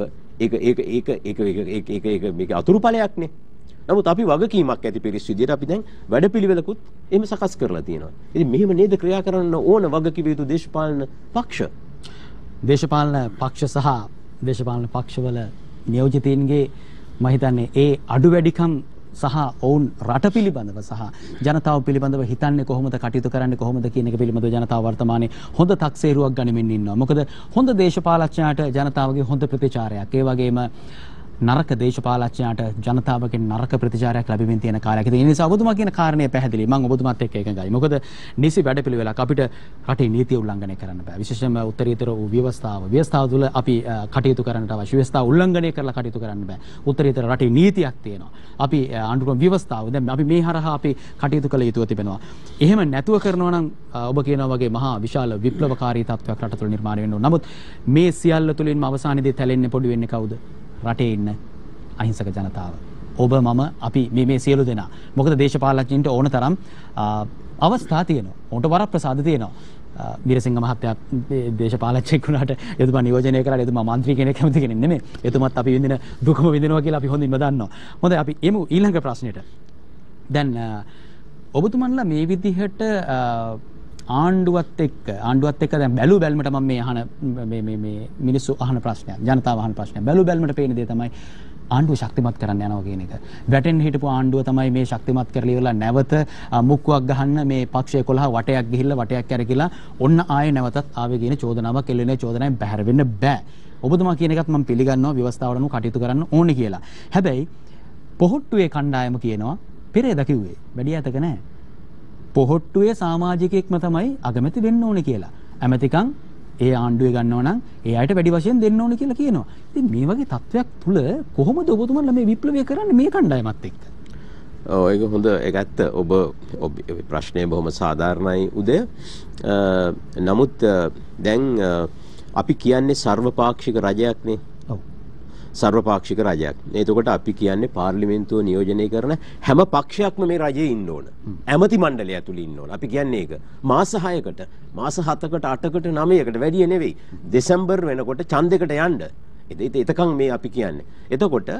ඒක මේක අතුරු ඵලයක්නේ. නමුත් අපි වගකීමක් ඇති පිරිස් විදියට අපි දැන් වැඩපිළිවෙලකුත් එහෙම සකස් කරලා තියෙනවා. ඉතින් මෙහෙම නේද ක්‍රියා කරන්න ඕන වගකීම යුතු දේශපාලන පක්ෂ. දේශපාලන පක්ෂ සහ දේශපාලන පක්ෂවල නියෝජිතයින්ගේ මම හිතන්නේ ඒ අඩු වැඩිකම් සහ ඔවුන් රට පිළිබඳව සහ ජනතාව පිළිබඳව හිතන්නේ කොහොමද, කටයුතු කරන්නේ කොහොමද කියන එක පිළිබඳව ජනතාව වර්තමානයේ හොඳ තක්සේරුවක් ගනිමින් ඉන්නවා. මොකද හොඳ දේශපාලඥයාට ජනතාවගේ හොඳ ප්‍රතිචාරයක්, ඒ වගේම නරක දේශපාලඥයාට ජනතාවගෙන් නරක ප්‍රතිචාරයක් ලැබෙමින් තියෙන කාලයක්. ඒ නිසා ඔබතුමා කියන කාරණය පැහැදිලි. මම ඔබතුමාත් එක්ක එකඟයි. මොකද නිසි වැඩපිළිවෙලක් අපිට රටේ නීතිය උල්ලංඝනය කරන්න බෑ. විශේෂයෙන්ම උත්තරීතර වූ ව්‍යවස්ථාව තුළ අපි කටයුතු කරන්නට අවශ්‍ය. ව්‍යවස්ථාව උල්ලංඝනය කරලා කටයුතු කරන්න බෑ. උත්තරීතර රටේ නීතියක් තියෙනවා. අපි ආණ්ඩුක්‍රම ව්‍යවස්ථාව දැන් අපි මේ හරහා අපි කටයුතු කළ යුතුව තිබෙනවා. එහෙම නැතුව කරනවා නම් ඔබ කියනවා වගේ මහා විශාල විප්ලවකාරී තත්ත්වයක් රට තුළ නිර්මාණය වෙන්න ඕන. නමුත් මේ සියල්ල තුළින්ම අවසානයේදී තැලෙන්නේ පොඩි වෙන්නේ කවුද? රටේ ඉන්න අහිංසක ජනතාව. ඔබ මම අපි මේ සියලු දෙනා. මොකද දේශපාලඥයින්ට ඕන තරම් අවස්ථා තියෙනවා. උන්ට වරප්‍රසාද තියෙනවා. වීරසිංහ මහත්තයා දේශපාලඥයෙක් වුණාට එතුමා නියෝජනය කරලා එතුමා മന്ത്രി කෙනෙක් කැමති කෙනෙක් නෙමෙයි. එතුමත් අපි විඳින දුකම විඳිනවා කියලා අපි හොඳින්ම දන්නවා. හොඳයි අපි එමු ඊළඟ ප්‍රශ්නෙට. දැන් ඔබතුමන්ලා මේ විදිහට ආණ්ඩුවත් එක්ක දැන් බැලු බැලමට මම මේ අහන මේ මිනිස්සු අහන ප්‍රශ්නයක්, ජනතාව අහන ප්‍රශ්නයක්. බැලු බැලමට පේන දේ තමයි ආණ්ඩුව ශක්තිමත් කරන්න යනවා කියන එක. වැටෙන් හිටපු ආණ්ඩුව තමයි මේ ශක්තිමත් කරලා ඉවරලා නැවත මුක්කුවක් ගහන්න මේ පක්ෂ 11 වටයක් ගිහිල්ලා වටයක් කැරකිලා ඔන්න ආයේ නැවතත් ආවේ කියන චෝදනාවක් එල්ලෙන්නේ. චෝදනාවෙන් බැහැර වෙන්න බෑ. ඔබතුමා කියන එකත් මම පිළිගන්නවා ව්‍යවස්ථාවට අනුව කටයුතු කරන්න ඕනේ කියලා. හැබැයි පොහොට්ටුවේ කණ්ඩායම කියනවා පෙරේද කිව්වේ. වැඩි ඈතක නෑ. පොහොට්ටුවේ සමාජිකයෙක්ම තමයි අගමැති වෙන්න ඕනේ කියලා. ඇමතිකම් ඒ ආණ්ඩුවේ ගන්නවා නම් ඒ අයට වැඩි වශයෙන් දෙන්න ඕනේ කියලා කියනවා. ඉතින් මේ වගේ තත්වයක් තුල කොහොමද ඔබතුමන්ලා මේ විප්ලවය කරන්නේ මේ කණ්ඩායමත් එක්ක? ඔව් ඒක හොඳ ඒක ඇත්ත. ඔබ ප්‍රශ්නේ බොහොම සාධාරණයි උදය. නමුත් දැන් අපි කියන්නේ සර්වපාක්ෂික රජයක්නේ. ඔව්. සර්වපාක්ෂික රජයක්. එතකොට අපි කියන්නේ පාර්ලිමේන්තුව නියෝජනය කරන හැම පක්ෂයක්ම මේ රජයේ ඉන්න ඕන. ඇමති මණ්ඩලය ඇතුළේ ඉන්න ඕන. අපි කියන්නේ ඒක. මාස 6කට, මාස 7කට, 8කට, 9කට වැඩි නෙවෙයි. දෙසැම්බර් වෙනකොට ඡන්දයකට යන්න. එතකන් මේ අපි කියන්නේ. එතකොට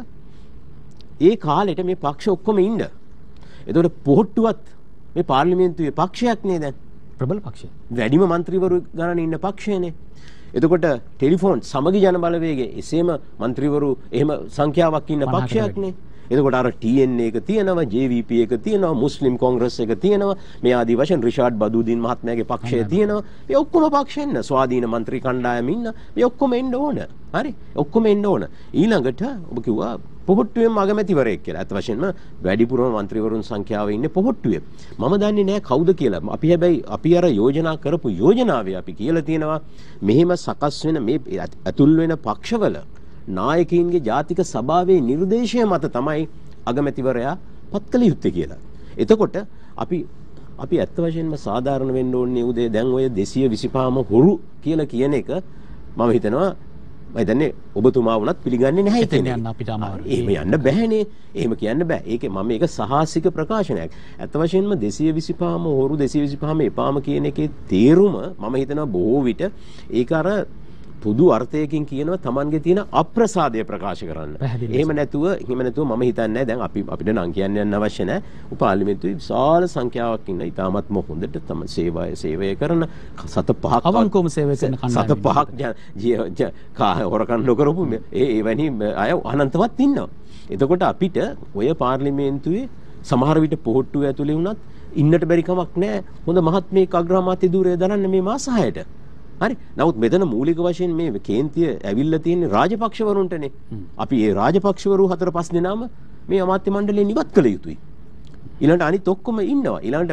ඒ කාලෙට මේ පක්ෂ ඔක්කොම ඉන්න. එතකොට පොහොට්ටුවත් මේ පාර්ලිමේන්තුවේ පක්ෂයක් නේ දැන්. ප්‍රබල පක්ෂය. වැඩිම മന്ത്രിවරු ගණන් ඉන්න පක්ෂයනේ. එතකොට ටෙලිෆෝන් සමගි ජන බලවේගයේ එසේම മന്ത്രിවරු එහෙම සංඛ්‍යාවක් ඉන්න පක්ෂයක්නේ. එතකොට අර TN එක තියෙනවා, JVP එක තියෙනවා, මුස්ලිම් කොංග්‍රස් එක තියෙනවා, මේ ආදි වශයෙන් රිෂාඩ් බදුදීන් මහත්මයාගේ පක්ෂය තියෙනවා. මේ ඔක්කොම පක්ෂෙන්න ස්වාධීන മന്ത്രി කණ්ඩායම ඉන්න. මේ ඔක්කොම එන්න ඕන. හරි? ඔක්කොම එන්න ඕන. ඊළඟට ඔබ කිව්වා පොහොට්ටුවෙන් අගමැතිවරයෙක් කියලා. අත් වශයෙන්ම වැඩිපුරම മന്ത്രിවරුන් සංඛ්‍යාව ඉන්නේ පොහොට්ටුවේ. මම දන්නේ නැහැ කවුද කියලා. අපි අර යෝජනා කරපු යෝජනාවේ අපි කියලා තියෙනවා මෙහෙම සකස් වෙන මේ ඇතුල් වෙන පක්ෂවල නායකයින්ගේ ජාතික සභාවේ නිර්දේශය මත තමයි අගමැතිවරයා පත් කළ යුත්තේ කියලා. එතකොට අපි ඇත්ත වශයෙන්ම සාධාරණ වෙන්න ඕනේ උදේ දැන් ඔය 225ම හොරු කියලා කියන එක මම හිතනවා මම දන්නේ ඔබතුමා වුණත් පිළිගන්නේ නැහැ එතන යන්න අපිට අමාරුයි. එහෙම යන්න බෑනේ. එහෙම කියන්න බෑ. ඒකේ මම මේක සාහසික ප්‍රකාශනයක්. ඇත්ත වශයෙන්ම 225ම හොරු 225ම එපාම කියන එකේ තේරුම මම හිතනවා බොහෝ විට ඒක අර පුදු අර්ථයකින් කියනවා Tamanගේ තියෙන අප්‍රසාදය ප්‍රකාශ කරන්න. එහෙම නැතුව මම හිතන්නේ දැන් අපිට නම් කියන්න යන්න අවශ්‍ය නැහැ. පාර්ලිමේන්තුවේ විශාල සංඛ්‍යාවක් ඉන්න ඉතාමත්ම හොඳට තම සේවය කරන සත පහක් අවංකවම සේවය කරන කණ්ඩායම. සත පහක් හොරකම් නොකරපු එවැනි අය අනන්තවත් ඉන්නවා. එතකොට අපිට ඔය පාර්ලිමේන්තුවේ සමහර විට පොහොට්ටුව ඇතුලේ වුණත් ඉන්නට බැරි කමක් නැහැ. හොඳ මහත්මයෙක් අග්‍රාමාත්‍ය ධූරය දරන්න මේ මාස 6ට. හරි. නමුත් මෙතන මූලික වශයෙන් මේ කේන්තිය ඇවිල්ලා තියෙන්නේ රාජපක්ෂවරුන්ටනේ. අපි ඒ රාජපක්ෂවරු 4-5 දෙනාම මේ අමාත්‍ය මණ්ඩලයෙන් ඉවත් කළ යුතුයි. ඊළඟට අනිත් ඔක්කොම ඉන්නවා. ඊළඟට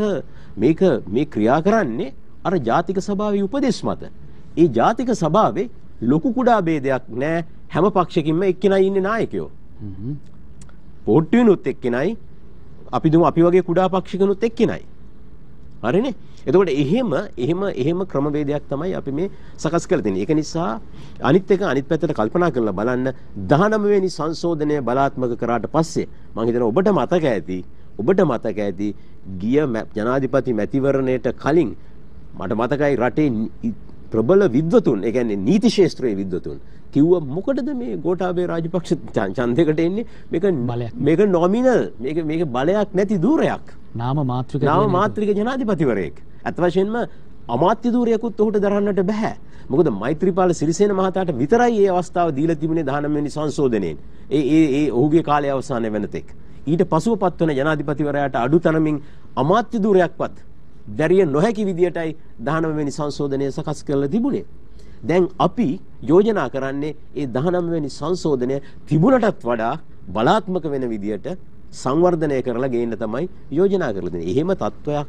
මේ ක්‍රියා කරන්නේ අර ජාතික සභාවේ උපදෙස් මත. ඒ ජාතික සභාවේ ලොකු කුඩා ભેදයක් නැහැ. හැම පක්ෂකින්ම එක්කෙනයි ඉන්නේ නායකයෝ. පොට්ටුවෙනුත් එක්කෙනයි අපි වගේ කුඩා පක්ෂිකනුත් එක්කෙනයි. හරිනේ. එතකොට එහෙම ක්‍රමවේදයක් තමයි අපි මේ සකස් කරලා තියෙන්නේ. ඒක නිසා අනිත් පැත්තට කල්පනා කරලා බලන්න 19 වෙනි සංශෝධනය බලාත්මක කරාට පස්සේ මම හිතනවා ඔබට මතක ඇති ගිය ජනාධිපති මැතිවරණයට කලින් මට මතකයි රටේ ප්‍රබල විද්වතුන්, ඒ කියන්නේ නීති ශාස්ත්‍රයේ විද්වතුන් කිව්වා මොකටද මේ ගෝඨාභය රාජපක්ෂ ඡන්දයකට එන්නේ? මේක නොමිනල්, මේක බලයක් නැති ධූරයක්. නාම මාත්‍රික ජනාධිපතිවරයෙක්. අත් වශයෙන්ම අමාත්‍ය ධූරයකුත් ඔහුට දරන්නට බෑ. මොකද මෛත්‍රීපාල සිරිසේන මහතාට විතරයි මේ අවස්ථාව දීලා තිබුණේ 19 වෙනි සංශෝධනයෙන්. ඒ ඔහුගේ කාලය අවසානය වෙනතෙක්. ඊට පසුව පත්වන ජනාධිපතිවරයාට අඩුතරමින් අමාත්‍ය ධූරයක්වත් දැරිය නොහැකි විදියටයි 19 වෙනි සංශෝධනය සකස් කරලා තිබුණේ. දැන් අපි යෝජනා කරන්නේ ඒ 19 වෙනි සංශෝධනය තිබුණටත් වඩා බලාත්මක වෙන විදියට සංවර්ධනය කරලා ගේන්න තමයි යෝජනා කරලා තියෙන්නේ. එහෙම තත්වයක්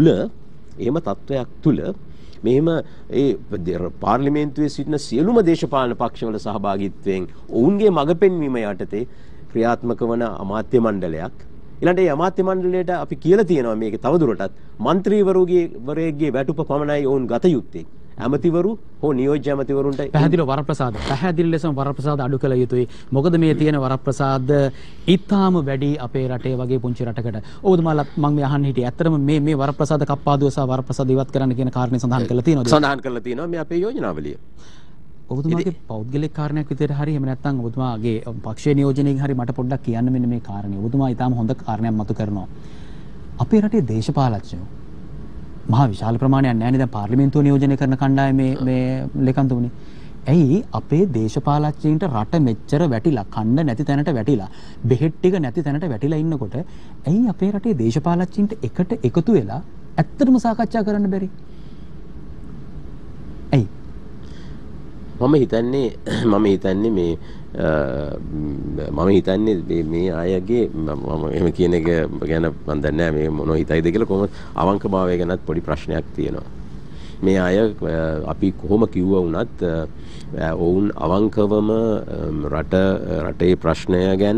තුල මෙහෙම ඒ පාර්ලිමේන්තුවේ සිටින සියලුම දේශපාලන පක්ෂවල සහභාගීත්වයෙන් ඔවුන්ගේ මඟ පෙන්වීම යටතේ ක්‍රියාත්මක වන අමාත්‍ය මණ්ඩලයක්. ඊළඟට මේ අමාත්‍ය මණ්ඩලයට අපි කියලා තියෙනවා මේක තවදුරටත් മന്ത്രിවරුගේ වැටුප පමණයි ඔවුන් ගත යුත්තේ. ඇමතිවරු හෝ නියෝජ්‍ය ඇමතිවරුන්ට පැහැදිලි ලෙසම වරප්‍රසාද අඩු කළ යුතුයි. මොකද මේ තියෙන වරප්‍රසාද ඊටාම වැඩි අපේ රටේ වගේ පුංචි රටකට. ඔබතුමාලා මම මේ අහන්න හිටියේ ඇත්තටම මේ වරප්‍රසාද කප්පාදුව සහ වරප්‍රසාද ඉවත් කරන්න කියන කාරණේ සඳහන් කරලා තියෙනවද? සඳහන් කරලා තියෙනවා මේ අපේ යෝජනාවලිය. ඔබතුමාගේ පෞද්ගලික කාරණයක් විදිහට හරි එහෙම නැත්නම් ඔබතුමාගේ පක්ෂීය නියෝජනයෙන් හරි මට පොඩ්ඩක් කියන්න මෙන්න මේ කාරණේ. ඔබතුමා ඊටාම හොඳ කාරණයක් මතු කරනවා. අපේ රටේ දේශපාලඥයෝ මහා විශාල ප්‍රමාණයක් නැහැ නේද පාර්ලිමේන්තුව නියෝජනය කරන කණ්ඩායමේ මේ ලේකම්තුමනි. ඇයි අපේ දේශපාලඥයින්ට රට මෙච්චර වැටිලා කන්න නැති තැනට වැටිලා බෙහෙත් ටික නැති තැනට වැටිලා ඉන්නකොට ඇයි අපේ රටේ දේශපාලඥයින්ට එකට එකතු වෙලා ඇත්තටම සාකච්ඡා කරන්න බැරි? ඇයි? මම හිතන්නේ මේ අයගේ මම එහෙම කියන එක ගැන මම දන්නේ නැහැ මේ මොනව හිතයිද කියලා. කොහොමද අවංකභාවය ගැනත් පොඩි ප්‍රශ්නයක් තියෙනවා. මේ අය අපි කොහොම කිව්වා වුණත් ඔවුන් අවංකවම රටේ ප්‍රශ්නය ගැන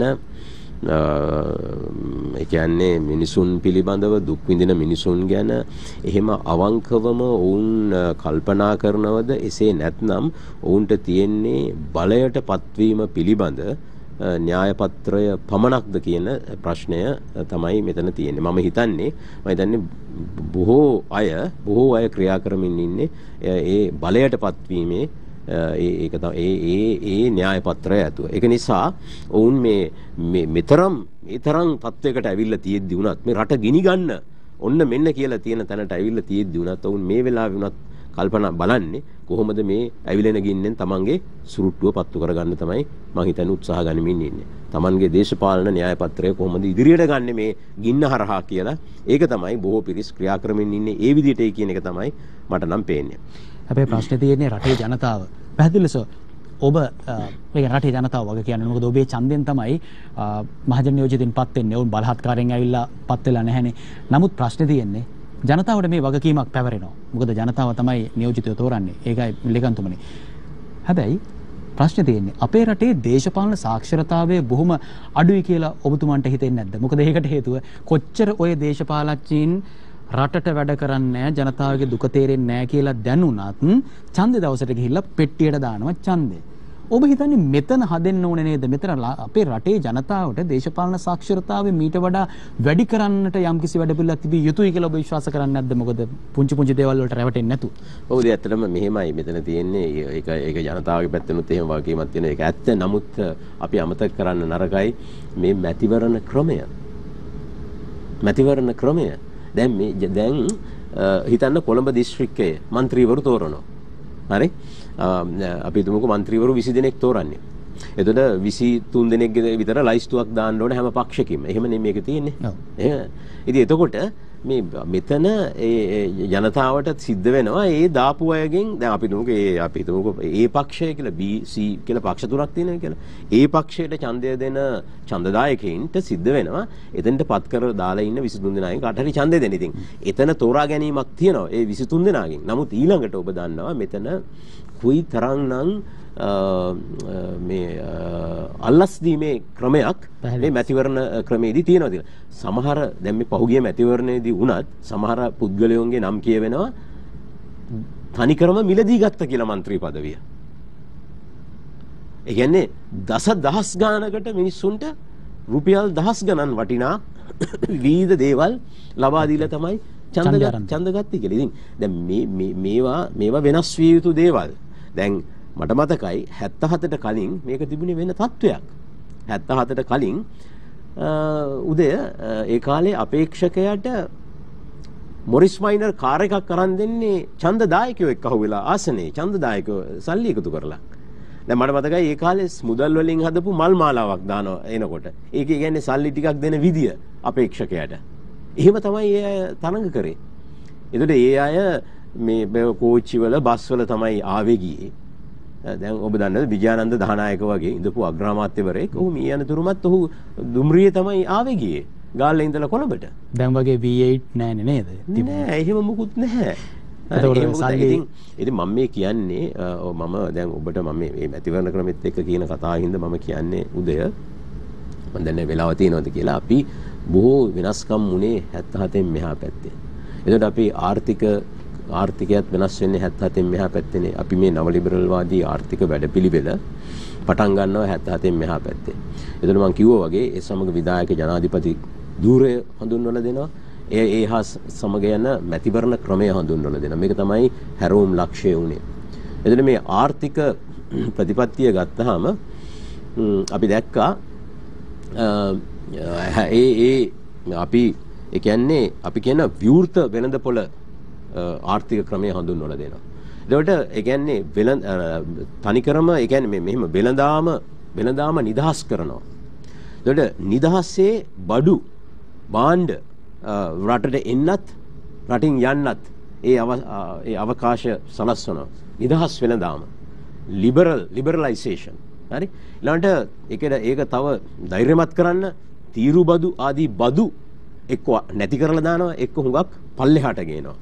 ඒ කියන්නේ මිනිසුන් පිළිබඳව දුක් විඳින මිනිසුන් ගැන එහෙම අවංකවම ඔවුන් කල්පනා කරනවද? එසේ නැත්නම් ඔවුන්ට තියෙන්නේ බලයට පත්වීම පිළිබඳ න්‍යාය පත්‍රය පමණක්ද කියන ප්‍රශ්නය තමයි මෙතන තියෙන්නේ. මම හිතන්නේ බොහෝ අය ක්‍රියා කරමින් ඉන්නේ ඒ බලයට පත්වීමේ ඒක තමයි න්‍යාය පත්‍රය ඇතුව. ඒක නිසා ඔවුන් මේ තරම් තත්වයකට ඇවිල්ලා තියෙද්දි උනත් මේ රට ගිනි ගන්න ඔන්න මෙන්න කියලා තියෙන තැනට ඇවිල්ලා තියෙද්දි උනත් ඔවුන් මේ වෙලාවේ උනත් කල්පනා බලන්නේ කොහොමද මේ ඇවිලෙන ගින්නෙන් තමන්ගේ සුරුට්ටුව පත්තු කරගන්න තමයි මම හිතන්නේ උත්සාහ ගනිමින් ඉන්නේ. තමන්ගේ දේශපාලන න්‍යාය පත්‍රය කොහොමද ඉදිරියට ගන්න මේ ගින්න හරහා කියලා ඒක තමයි බොහෝ පිරිස් ක්‍රියා කරමින් ඉන්නේ. ඒ විදිහටයි කියන එක තමයි මට නම් පේන්නේ. හැබැයි ප්‍රශ්නේ තියෙන්නේ රටේ ජනතාව. පැහැදිලිස ඔබ මේ රටේ ජනතාව වගේ කියන්නේ මොකද ඔබේ ඡන්දයෙන් තමයි මහජන නියෝජිතින් පත් වෙන්නේ. ඔවුන් බලහත්කාරයෙන් ඇවිල්ලා පත් වෙලා නැහැනේ. නමුත් ප්‍රශ්නේ තියෙන්නේ ජනතාවට මේ වගකීමක් පැවරෙනවා. මොකද ජනතාව තමයි නියෝජිතයෝ තෝරන්නේ. ඒකයි ලේකම්තුමනි. හැබැයි ප්‍රශ්නේ තියෙන්නේ අපේ රටේ දේශපාලන සාක්ෂරතාවය බොහොම අඩුයි කියලා ඔබතුමන්ට හිතෙන්නේ නැද්ද? මොකද ඒකට හේතුව කොච්චර ඔය දේශපාලකයන් රටට වැඩ කරන්නේ ජනතාවගේ දුක තේරෙන්නේ නැහැ කියලා දැනුණත් ඡන්දේ දවසට ගිහිල්ලා පෙට්ටියට දානවා ඡන්දේ. ඔබ හිතන්නේ මෙතන හදෙන්න ඕනේ නේද? මෙතන අපේ රටේ ජනතාවට දේශපාලන සාක්ෂරතාවය මීට වඩා වැඩි කරන්නට යම්කිසි වැඩපිළිවෙලක් තිබිය යුතුයි කියලා ඔබ විශ්වාස කරන්නේ නැද්ද? මොකද පුංචි පුංචි දේවල් වලට රැවටෙන්නේ නැතු. ඔව් ඒ ඇත්තටම මෙහෙමයි මෙතන තියෙන්නේ. ඒක ජනතාවගේ පැත්තෙනුත් එහෙම වගකීමක් තියෙනවා. ඒක ඇත්ත. නමුත් අපි අමතක කරන්න නරකයි මේ මැතිවරණ ක්‍රමය. දැන් හිතන්න කොළඹ දිස්ත්‍රික්කයේ മന്ത്രിවරු තෝරනවා. හරි? අපි හිතමුකෝ മന്ത്രിවරු 20 දෙනෙක් තෝරන්නේ. එතකොට 23 දෙනෙක් විතර ලයිස්තුවක් දාන්න ඕන හැම පක්ෂකින්ම. එහෙමනේ මේක තියෙන්නේ. ඉතින් එතකොට මේ මෙතන ඒ ජනතාවට සිද්ධ වෙනවා ඒ දාපු අයගෙන් දැන් අපි හිතමුකෝ ඒ පක්ෂය කියලා BC කියලා පක්ෂ තුනක් තියෙනවා කියලා. ඒ පක්ෂයට ඡන්දය දෙන ඡන්දදායකයින්ට සිද්ධ වෙනවා එතනට පත් කර දාලා ඉන්න 23 දෙනාගෙන් කාට හරි ඡන්දය දෙන්න. ඉතින් එතන තෝරා ගැනීමක් තියෙනවා ඒ 23 දෙනාගෙන්. නමුත් ඊළඟට ඔබ දන්නවා මෙතන කුයි තරම්නම් මේ අල්ලස් දීමේ ක්‍රමයක් මේ මැතිවරණ ක්‍රමයේදී තියෙනවා කියලා. සමහර දැන් මේ පහුගිය මැතිවරණයේදී වුණත් සමහර පුද්ගලයන්ගේ නම් කියවෙනවා තනිකරම මිලදී ගත්ත කියලා മന്ത്രി පදවිය. ඒ කියන්නේ දසදහස් ගානකට මිනිස්සුන්ට රුපියල් දහස් ගණන් වටිනා විවිධ දේවල් ලබා දීලා තමයි ඡන්ද ගත්තේ කියලා. ඉතින් දැන් මේවා වෙනස් විය යුතු දේවල්. දැන් මට මතකයි 77ට කලින් මේක තිබුණේ වෙන තත්වයක්. 77ට කලින් උදය ඒ කාලේ අපේක්ෂකයාට මොරිස් මයිනර් කාර් එකක් අරන් දෙන්නේ ඡන්දදායකයෝ එක්ක අහුවෙලා ආසනේ ඡන්දදායකයෝ සල්ලි එකතු කරලා. දැන් මට මතකයි ඒ කාලේ මුදල් වලින් හදපු මල් මාලාවක් දානවා එනකොට. ඒක කියන්නේ සල්ලි ටිකක් දෙන විදිය අපේක්ෂකයාට. එහෙම තමයි ඒ අය තරඟ කරේ. ඒකට ඒ අය මේ කෝච්චි වල බස් වල තමයි ආවේ ගියේ. දැන් ඔබ දන්නද විජයානන්ද දහනායක වගේ ඉඳපු අග්‍රාමාත්‍යවරයෙක් ඔහු මේ යනතුරුමත් ඔහු දුම්රියේ තමයි ආවේ ගියේ ගාල්ලේ ඉඳලා කොළඹට. දැන් වගේ V8 නෑනේ නේද? නෑ එහෙම මුකුත් නැහැ. ඉතින් මම මේ කියන්නේ මම දැන් ඔබට මම මේ මැතිවරණ ක්‍රමෙත් එක්ක කියන කතාවින්ද මම කියන්නේ උදය මම දැන් වෙලාව තියෙනවද කියලා අපි බොහෝ වෙනස්කම් මුනේ 77න් මෙහා පැත්තේ. එතකොට අපි ආර්ථිකයත් වෙනස් වෙන්නේ 77න් මෙහා පැත්තේනේ. අපි මේ නව ලිබරල් වාදී ආර්ථික වැඩපිළිවෙල පටන් ගන්නවා 77න් මෙහා පැත්තේ. එතකොට මම කිව්වා වගේ ඒ සමග විධායක ජනාධිපති ධූරය හඳුන්වලා දෙනවා. ඒ හා සමග යන මැතිවරණ ක්‍රමය හඳුන්වලා දෙනවා. මේක තමයි හැරවුම් ලක්ෂ්‍යය උනේ. එතකොට මේ ආර්ථික ප්‍රතිපත්තිය ගත්තාම අපි දැක්කා අපි ඒ කියන්නේ අපි කියන විවෘත වෙළඳපොළ ආර්ථික ක්‍රමය හඳුන්වලා දෙනවා. එතකොට ඒ කියන්නේ තනිකරම ඒ කියන්නේ මෙහෙම වෙළඳාම නිදහස් කරනවා. එතකොට නිදහසේ බඩු භාණ්ඩ රටට එන්නත් රටින් යන්නත් ඒ අවකාශ සලස්වනවා. නිදහස් වෙළඳාම ලිබරලයිසේෂන්. හරි? ඊළඟට ඒක තව ධෛර්යමත් කරන්න තීරු බදු ආදී බදු එක්ක නැති කරලා දානවා එක්ක හුඟක් පල්ලෙහාට ගේනවා.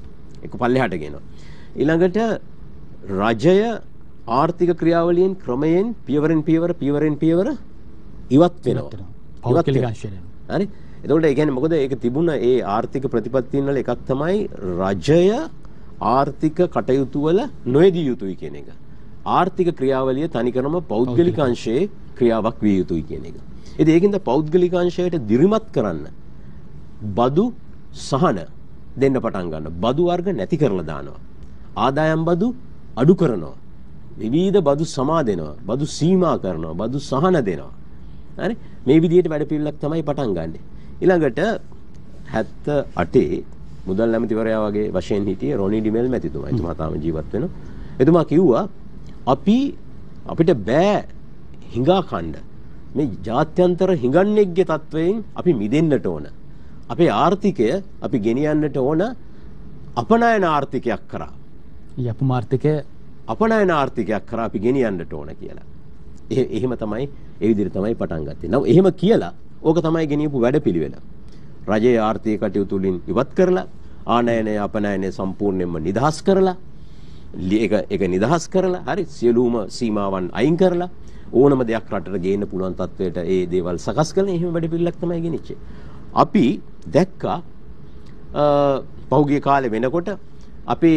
ඊළඟට රජය ආර්ථික ක්‍රියාවලියෙන් ක්‍රමයෙන් පියවරෙන් පියවර ඉවත් වෙනවා. හරි? එතකොට ඒ කියන්නේ මොකද ඒක තිබුණ ඒ ආර්ථික ප්‍රතිපත්තීන් වල එකක් තමයි රජය ආර්ථික කටයුතු වල නොයදී යුතුයි කියන එක. ආර්ථික ක්‍රියාවලිය තනිකරම පෞද්ගලික අංශයේ ක්‍රියාවක් විය යුතුයි කියන එක. ඉතින් ඒකින්ද පෞද්ගලික අංශයට දිරිමත් කරන්න බදු සහන දෙන්න පටන් ගන්නවා. බදු වර්ග නැති කරලා දානවා. ආදායම් බදු අඩු කරනවා. විවිධ බදු සමා දෙනවා. බදු සීමා කරනවා. බදු සහන දෙනවා. හරි? මේ විදිහට වැඩ පිළිවෙලක් තමයි පටන් ගන්නෙ. ඊළඟට 78 මුදල් ඇමතිවරයා වගේ වශයෙන් හිටියේ රොනි ඩිමෙල් මැතිතුමා. එතුමා තාම ජීවත් වෙනවා. එතුමා කිව්වා අපිට බෑ හිඟා කණ්ඩ මේ ජාත්‍යන්තර හිඟන්නේක්ගේ තත්වයෙන් අපි මිදෙන්නට ඕන. අපේ ආර්ථිකය අපි ගෙනියන්නට ඕන අපනයන ආර්ථිකයක් කරා. යපුම ආර්ථිකය අපනයන ආර්ථිකයක් කරා අපි ගෙනියන්නට ඕන කියලා. එහෙම තමයි ඒ විදිහට තමයි පටන් ගත්තේ. නමුත් එහෙම කියලා ඕක තමයි ගෙනියපු වැඩපිළිවෙල. රජයේ ආර්ථික කටයුතු වලින් ඉවත් කරලා ආනයනය අපනයනය සම්පූර්ණයෙන්ම නිදහස් කරලා ඒක නිදහස් කරලා හරි සියලුම සීමාවන් අයින් කරලා ඕනම දෙයක් රටට ගේන්න පුළුවන් තත්වයට ඒ දේවල් සකස් කරලා එහෙම වැඩපිළිවෙලක් තමයි ගෙනිච්චේ. අපි දැක්කා පහුගිය කාලේ වෙනකොට අපේ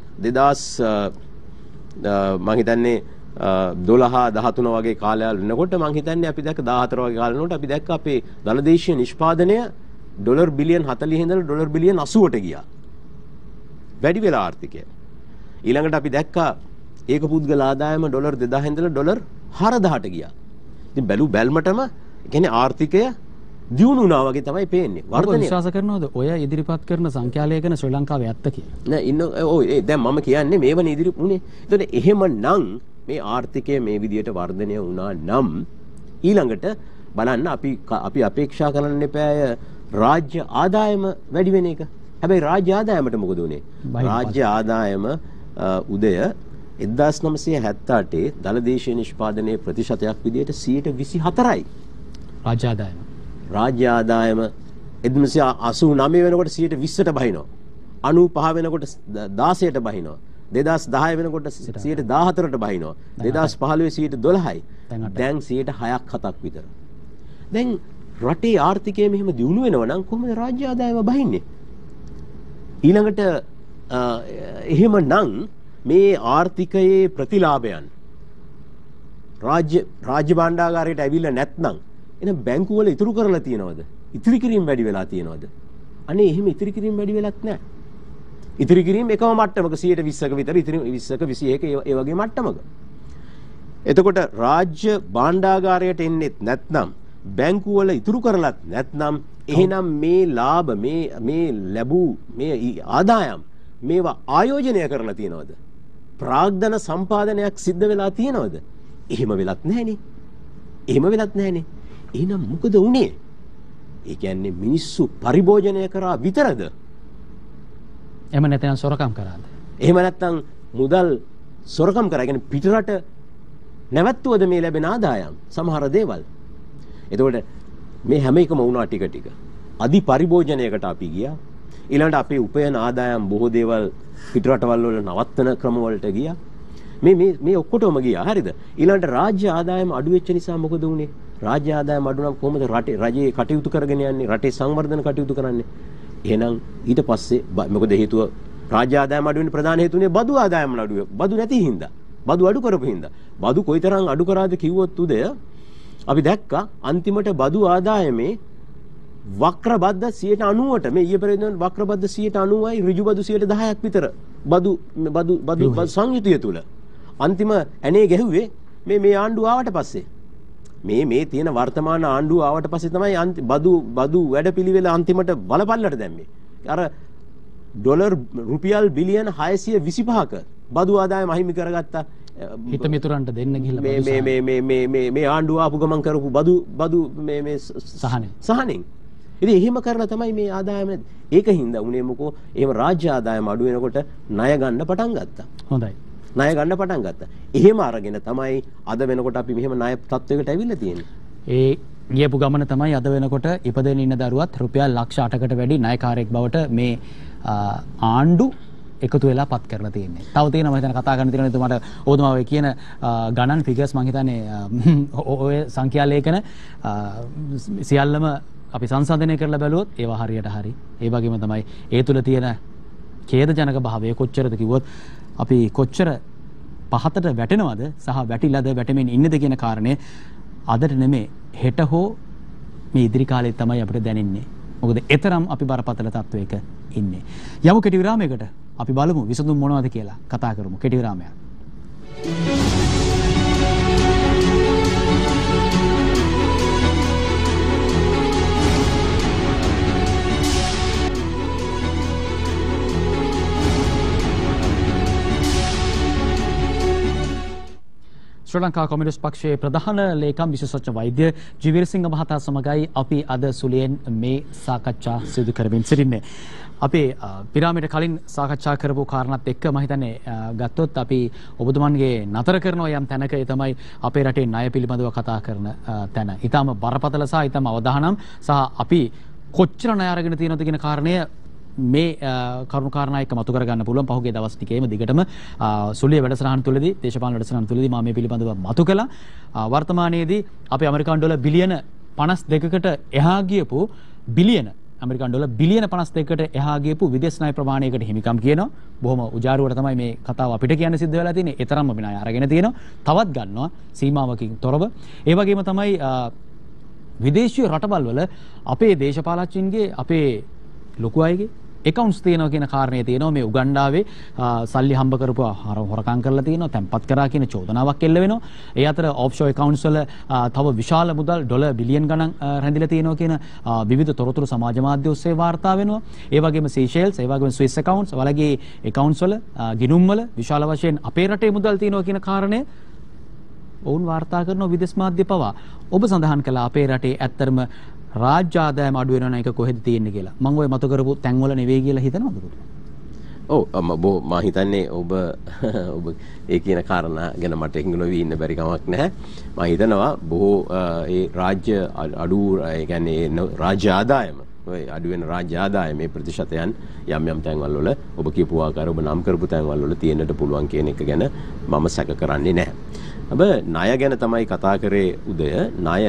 2000 මම හිතන්නේ 12 13 වගේ කාලයල් වෙනකොට මම හිතන්නේ අපි දැක්ක 14 වගේ කාලේ වෙනකොට අපි දැක්ක අපේ ධනදේශීය නිෂ්පාදනය ඩොලර් බිලියන් 40 ඉඳලා ඩොලර් බිලියන් 80ට ගියා. වැඩි වෙලා ආර්ථිකය. ඊළඟට අපි දැක්කා ඒක පුද්ගල ආදායම ඩොලර් 2000 ඉඳලා ඩොලර් 4000ට ගියා. ඉතින් බැලුමටම කියන්නේ ආර්ථිකය දියුණු වුණා වගේ තමයි පේන්නේ. වර්ධනය විශ්වාස කරනවද ඔය ඉදිරිපත් කරන සංඛ්‍යාලේඛන ශ්‍රී ලංකාවේ ඇත්ත කියලා? නෑ දැන් මම කියන්නේ මේවන ඉදිරි උනේ. එතකොට එහෙමනම් මේ ආර්ථිකය මේ විදියට වර්ධනය වුණා නම් ඊළඟට බලන්න අපි අපේක්ෂා කරන්න එපා රාජ්‍ය ආදායම වැඩි වෙන එක. හැබැයි රාජ්‍ය ආදායමට මොකද උනේ? රාජ්‍ය ආදායම උදය 1978 දලදේශීය නිෂ්පාදනයේ ප්‍රතිශතයක් විදියට 24%යි. රාජ්‍ය ආදායම 1989 වෙනකොට 20%ට බහිනවා. 95 වෙනකොට 16ට බහිනවා. 2010 වෙනකොට 14%ට බහිනවා. 2015 12%යි. දැන් 6%ක් 7ක් විතර. දැන් රටේ ආර්ථිකය මෙහෙම දියුණු වෙනවා නම් කොහොමද රාජ්‍ය ආදායම බහින්නේ? ඊළඟට එහෙමනම් මේ ආර්ථිකයේ ප්‍රතිලාභයන් රාජ්‍ය භාණ්ඩාගාරයට ඇවිල්ලා නැත්නම් එහෙනම් බැංකු වල ඉතුරු කරලා තියනවද? ඉතිරි කිරීම වැඩි වෙලා තියනවද? අනේ එහෙම ඉතිරි කිරීම වැඩි වෙලත් නැහැ. ඉතිරි කිරීම එකම මට්ටමක 120ක විතර ඉතිරි 20ක 21ක ඒ වගේ මට්ටමක. එතකොට රාජ්‍ය භාණ්ඩාගාරයට එන්නේ නැත්නම් බැංකු වල ඉතුරු කරලත් නැත්නම් එහෙනම් මේ ලාභ මේ ලැබූ මේ ආදායම් මේවා ආයෝජනය කරලා තියනවද? ප්‍රාග්ධන සම්පාදනයක් සිද්ධ වෙලා තියනවද? එහෙම වෙලත් නැහනේ. එහෙනම් මොකද වුනේ? ඒ කියන්නේ මිනිස්සු පරිභෝජනය කරා විතරද? එහෙම නැත්නම් සොරකම් කරාද? එහෙම නැත්නම් මුදල් සොරකම් කරා. කියන්නේ පිටරට නැවැත්තුවද මේ ලැබෙන ආදායම්? සමහර දේවල්. එතකොට මේ හැම එකම වුණා ටික ටික. අධි පරිභෝජනයකට අපි ගියා. ඊළඟට අපේ උපයන ආදායම් බොහෝ දේවල් පිටරටවල් වල නවත්තන ක්‍රම වලට ගියා. මේ ඔක්කොටම ගියා. හරිද? ඊළඟට රාජ්‍ය ආදායම අඩු වෙච්ච නිසා මොකද වුනේ? රාජ්‍ය ආදායම අඩු නම් කොහොමද රජයේ කටයුතු කරගෙන යන්නේ? රටේ සංවර්ධන කටයුතු කරන්නේ? එහෙනම් ඊට පස්සේ මොකද හේතුව? රාජ්‍ය ආදායම අඩු වෙන්න ප්‍රධාන හේතුනේ බදු ආදායම අඩු වෙයි. බදු නැති හින්දා. බදු අඩු කරපු හින්දා. බදු කොයිතරම් අඩු කරාද කිව්වොත් උදය අපි දැක්කා අන්තිමට බදු ආදායමේ වක්‍රබද්ධ 90ට මේ ඊයේ පෙරේද වක්‍රබද්ධ 90යි ඍජු බදු 10ක් විතර බදු සංයුතිය තුල අන්තිම ඇනේ ගැහුවේ මේ ආණ්ඩුව ආවට පස්සේ මේ තියෙන වර්තමාන ආණ්ඩුව ආවට පස්සේ තමයි බදු වැඩපිළිවෙල අන්තිමට බලපල්ලට දැම්මේ. අර ඩොලර් රුපියල් බිලියන 625ක බදු ආදායම අහිමි කරගත්තා. හිත මිතුරන්ට දෙන්න ගිහිල්ලා මේ ආණ්ඩුව ආපු ගමන් කරපු බදු මේ සහනෙන්. ඉතින් එහෙම කරලා තමයි මේ ආදායම ඒකින්ද උනේ මොකෝ එහෙම රාජ්‍ය ආදායම අඩු වෙනකොට ණය ගන්න පටන් ගත්තා. හොඳයි. ණය ගන්න පටන් ගත්තා. එහෙම අරගෙන තමයි අද වෙනකොට අපි මෙහෙම ණය තත්වයකට ඇවිල්ලා තියෙන්නේ. ඒ ගියපු ගමන තමයි අද වෙනකොට ඉපදෙන ඉන්න දරුවත් රුපියල් ලක්ෂ 8කට වැඩි ණයකාරයෙක් බවට මේ ආණ්ඩු එකතු වෙලා පත් කරලා තියෙන්නේ. තව තියෙනවා මම හිතන කතා කරන්න තියෙන මට ඕතුමා ඔය කියන ගණන් ෆිගර්ස් මම හිතන්නේ ඔය සංඛ්‍යා ලේඛන සියල්ලම අපි සංසන්දනය කරලා බැලුවොත් ඒවා හරියට හරි. ඒ වගේම තමයි ඒ තුල තියෙන ඛේදජනක භාවය කොච්චරද කිව්වොත් අපි කොච්චර පහතට වැටෙනවද සහ වැටිලාද වැටෙමින් ඉන්නද කියන කාරණේ අදට නෙමෙයි හෙට හෝ මේ ඉදිරි කාලේ තමයි අපිට දැනෙන්නේ. මොකද එතරම් අපි බරපතල තත්වයක ඉන්නේ. යමු කෙටි විරාමයකට. අපි බලමු විසඳුම් මොනවද කියලා කතා කරමු. කෙටි විරාමයක්. ශ්‍රී ලංකා කොමියුනිස්ට් පක්ෂයේ ප්‍රධාන ලේකම් විශේෂඥ වෛද්‍ය ජීවීරසිංහ මහතා සමගයි අපි අද සුලියෙන් මේ සාකච්ඡා සිදු කරමින් සිටින්නේ. අපි පිරාමිඩ කලින් සාකච්ඡා කරපු කාරණාත් එක්ක මම හිතන්නේ ගත්තොත් අපි ඔබතුමන්ගේ නතර කරන යම් තැනක ඒ තමයි අපේ රටේ ණය පිළිබඳව කතා කරන තැන. ඊටම බරපතල සහ ඊටම අවධානම් සහ අපි කොච්චර ණය අරගෙන තියෙනවද කියන කාරණය මේ කරුණු කාරණා එක්ක මතු කරගන්න පුළුවන්. පහුගිය දවස් ටිකේම දිගටම සුලිය වැඩසටහන තුළදී දේශපාලන වැඩසටහන තුළදී මම මේ පිළිබඳව මතු කළා. වර්තමානයේදී අපි ඇමරිකානු ඩොලර් බිලියන 52කට එහා ගියපු ඇමරිකානු ඩොලර් බිලියන 52කට එහා ගියපු විදේශ ණය ප්‍රමාණයකට හිමිකම් කියනවා. බොහොම උජාරුවට තමයි මේ කතාව අපිට කියන්න සිද්ධ වෙලා තියෙන්නේ. ඒ තරම්ම මේ ණය අරගෙන තියෙනවා. තවත් ගන්නවා සීමාවකින් තොරව. ඒ වගේම තමයි විදේශීය රටවල් වල අපේ දේශපාලකයන්ගේ අපේ ලොකු අයගේ accounts තියෙනවා කියන කාරණේ තියෙනවා. මේ උගන්ඩාවේ සල්ලි හම්බ කරපුවා හොරකම් කරලා තියෙනවා, තැන්පත් කරා කියන චෝදනාවක් එල්ල වෙනවා. ඒ අතර offshore accounts වල තව විශාල මුදල් ඩොලර් බිලියන් ගණන් රැඳිලා තියෙනවා කියන විවිධ තොරතුරු සමාජ මාධ්‍ය ඔස්සේ වාර්තා වෙනවා. ඒ වගේම Seychelles, ඒ වගේම Swiss accounts වලගේ accounts වල ගිණුම් වල විශාල වශයෙන් අපේ රටේ මුදල් තියෙනවා කියන කාරණේ ඔවුන් වාර්තා කරන විදේශ මාධ්‍ය පවා. ඔබ සඳහන් කළා අපේ රටේ ඇත්තරම රාජ්‍ය ආදායම අඩු වෙනවා එක කොහෙද තියෙන්නේ කියලා. මම ඔය මත කරපු තැන්වල නෙවෙයි කියලා හිතනවද පුතේ? ඔව් මම හිතන්නේ ඔබ ඒ කියන කාරණා ගැන මට හිඟුනොවි ඉන්න බැරි කමක් නැහැ. මම හිතනවා බොහෝ ඒ රාජ්‍ය අඩු ඒ කියන්නේ රාජ්‍ය ආදායම ඔය අඩු වෙන රාජ්‍ය ආදායමේ ප්‍රතිශතයන් යම් තැන්වල වල ඔබ කියපු ආකාර ඔබ නම් කරපු තැන්වල වල තියෙන්නට පුළුවන් කියන එක ගැන මම සැක කරන්නේ නැහැ. ඔබ ණය ගැන තමයි කතා කරේ උදය. ණය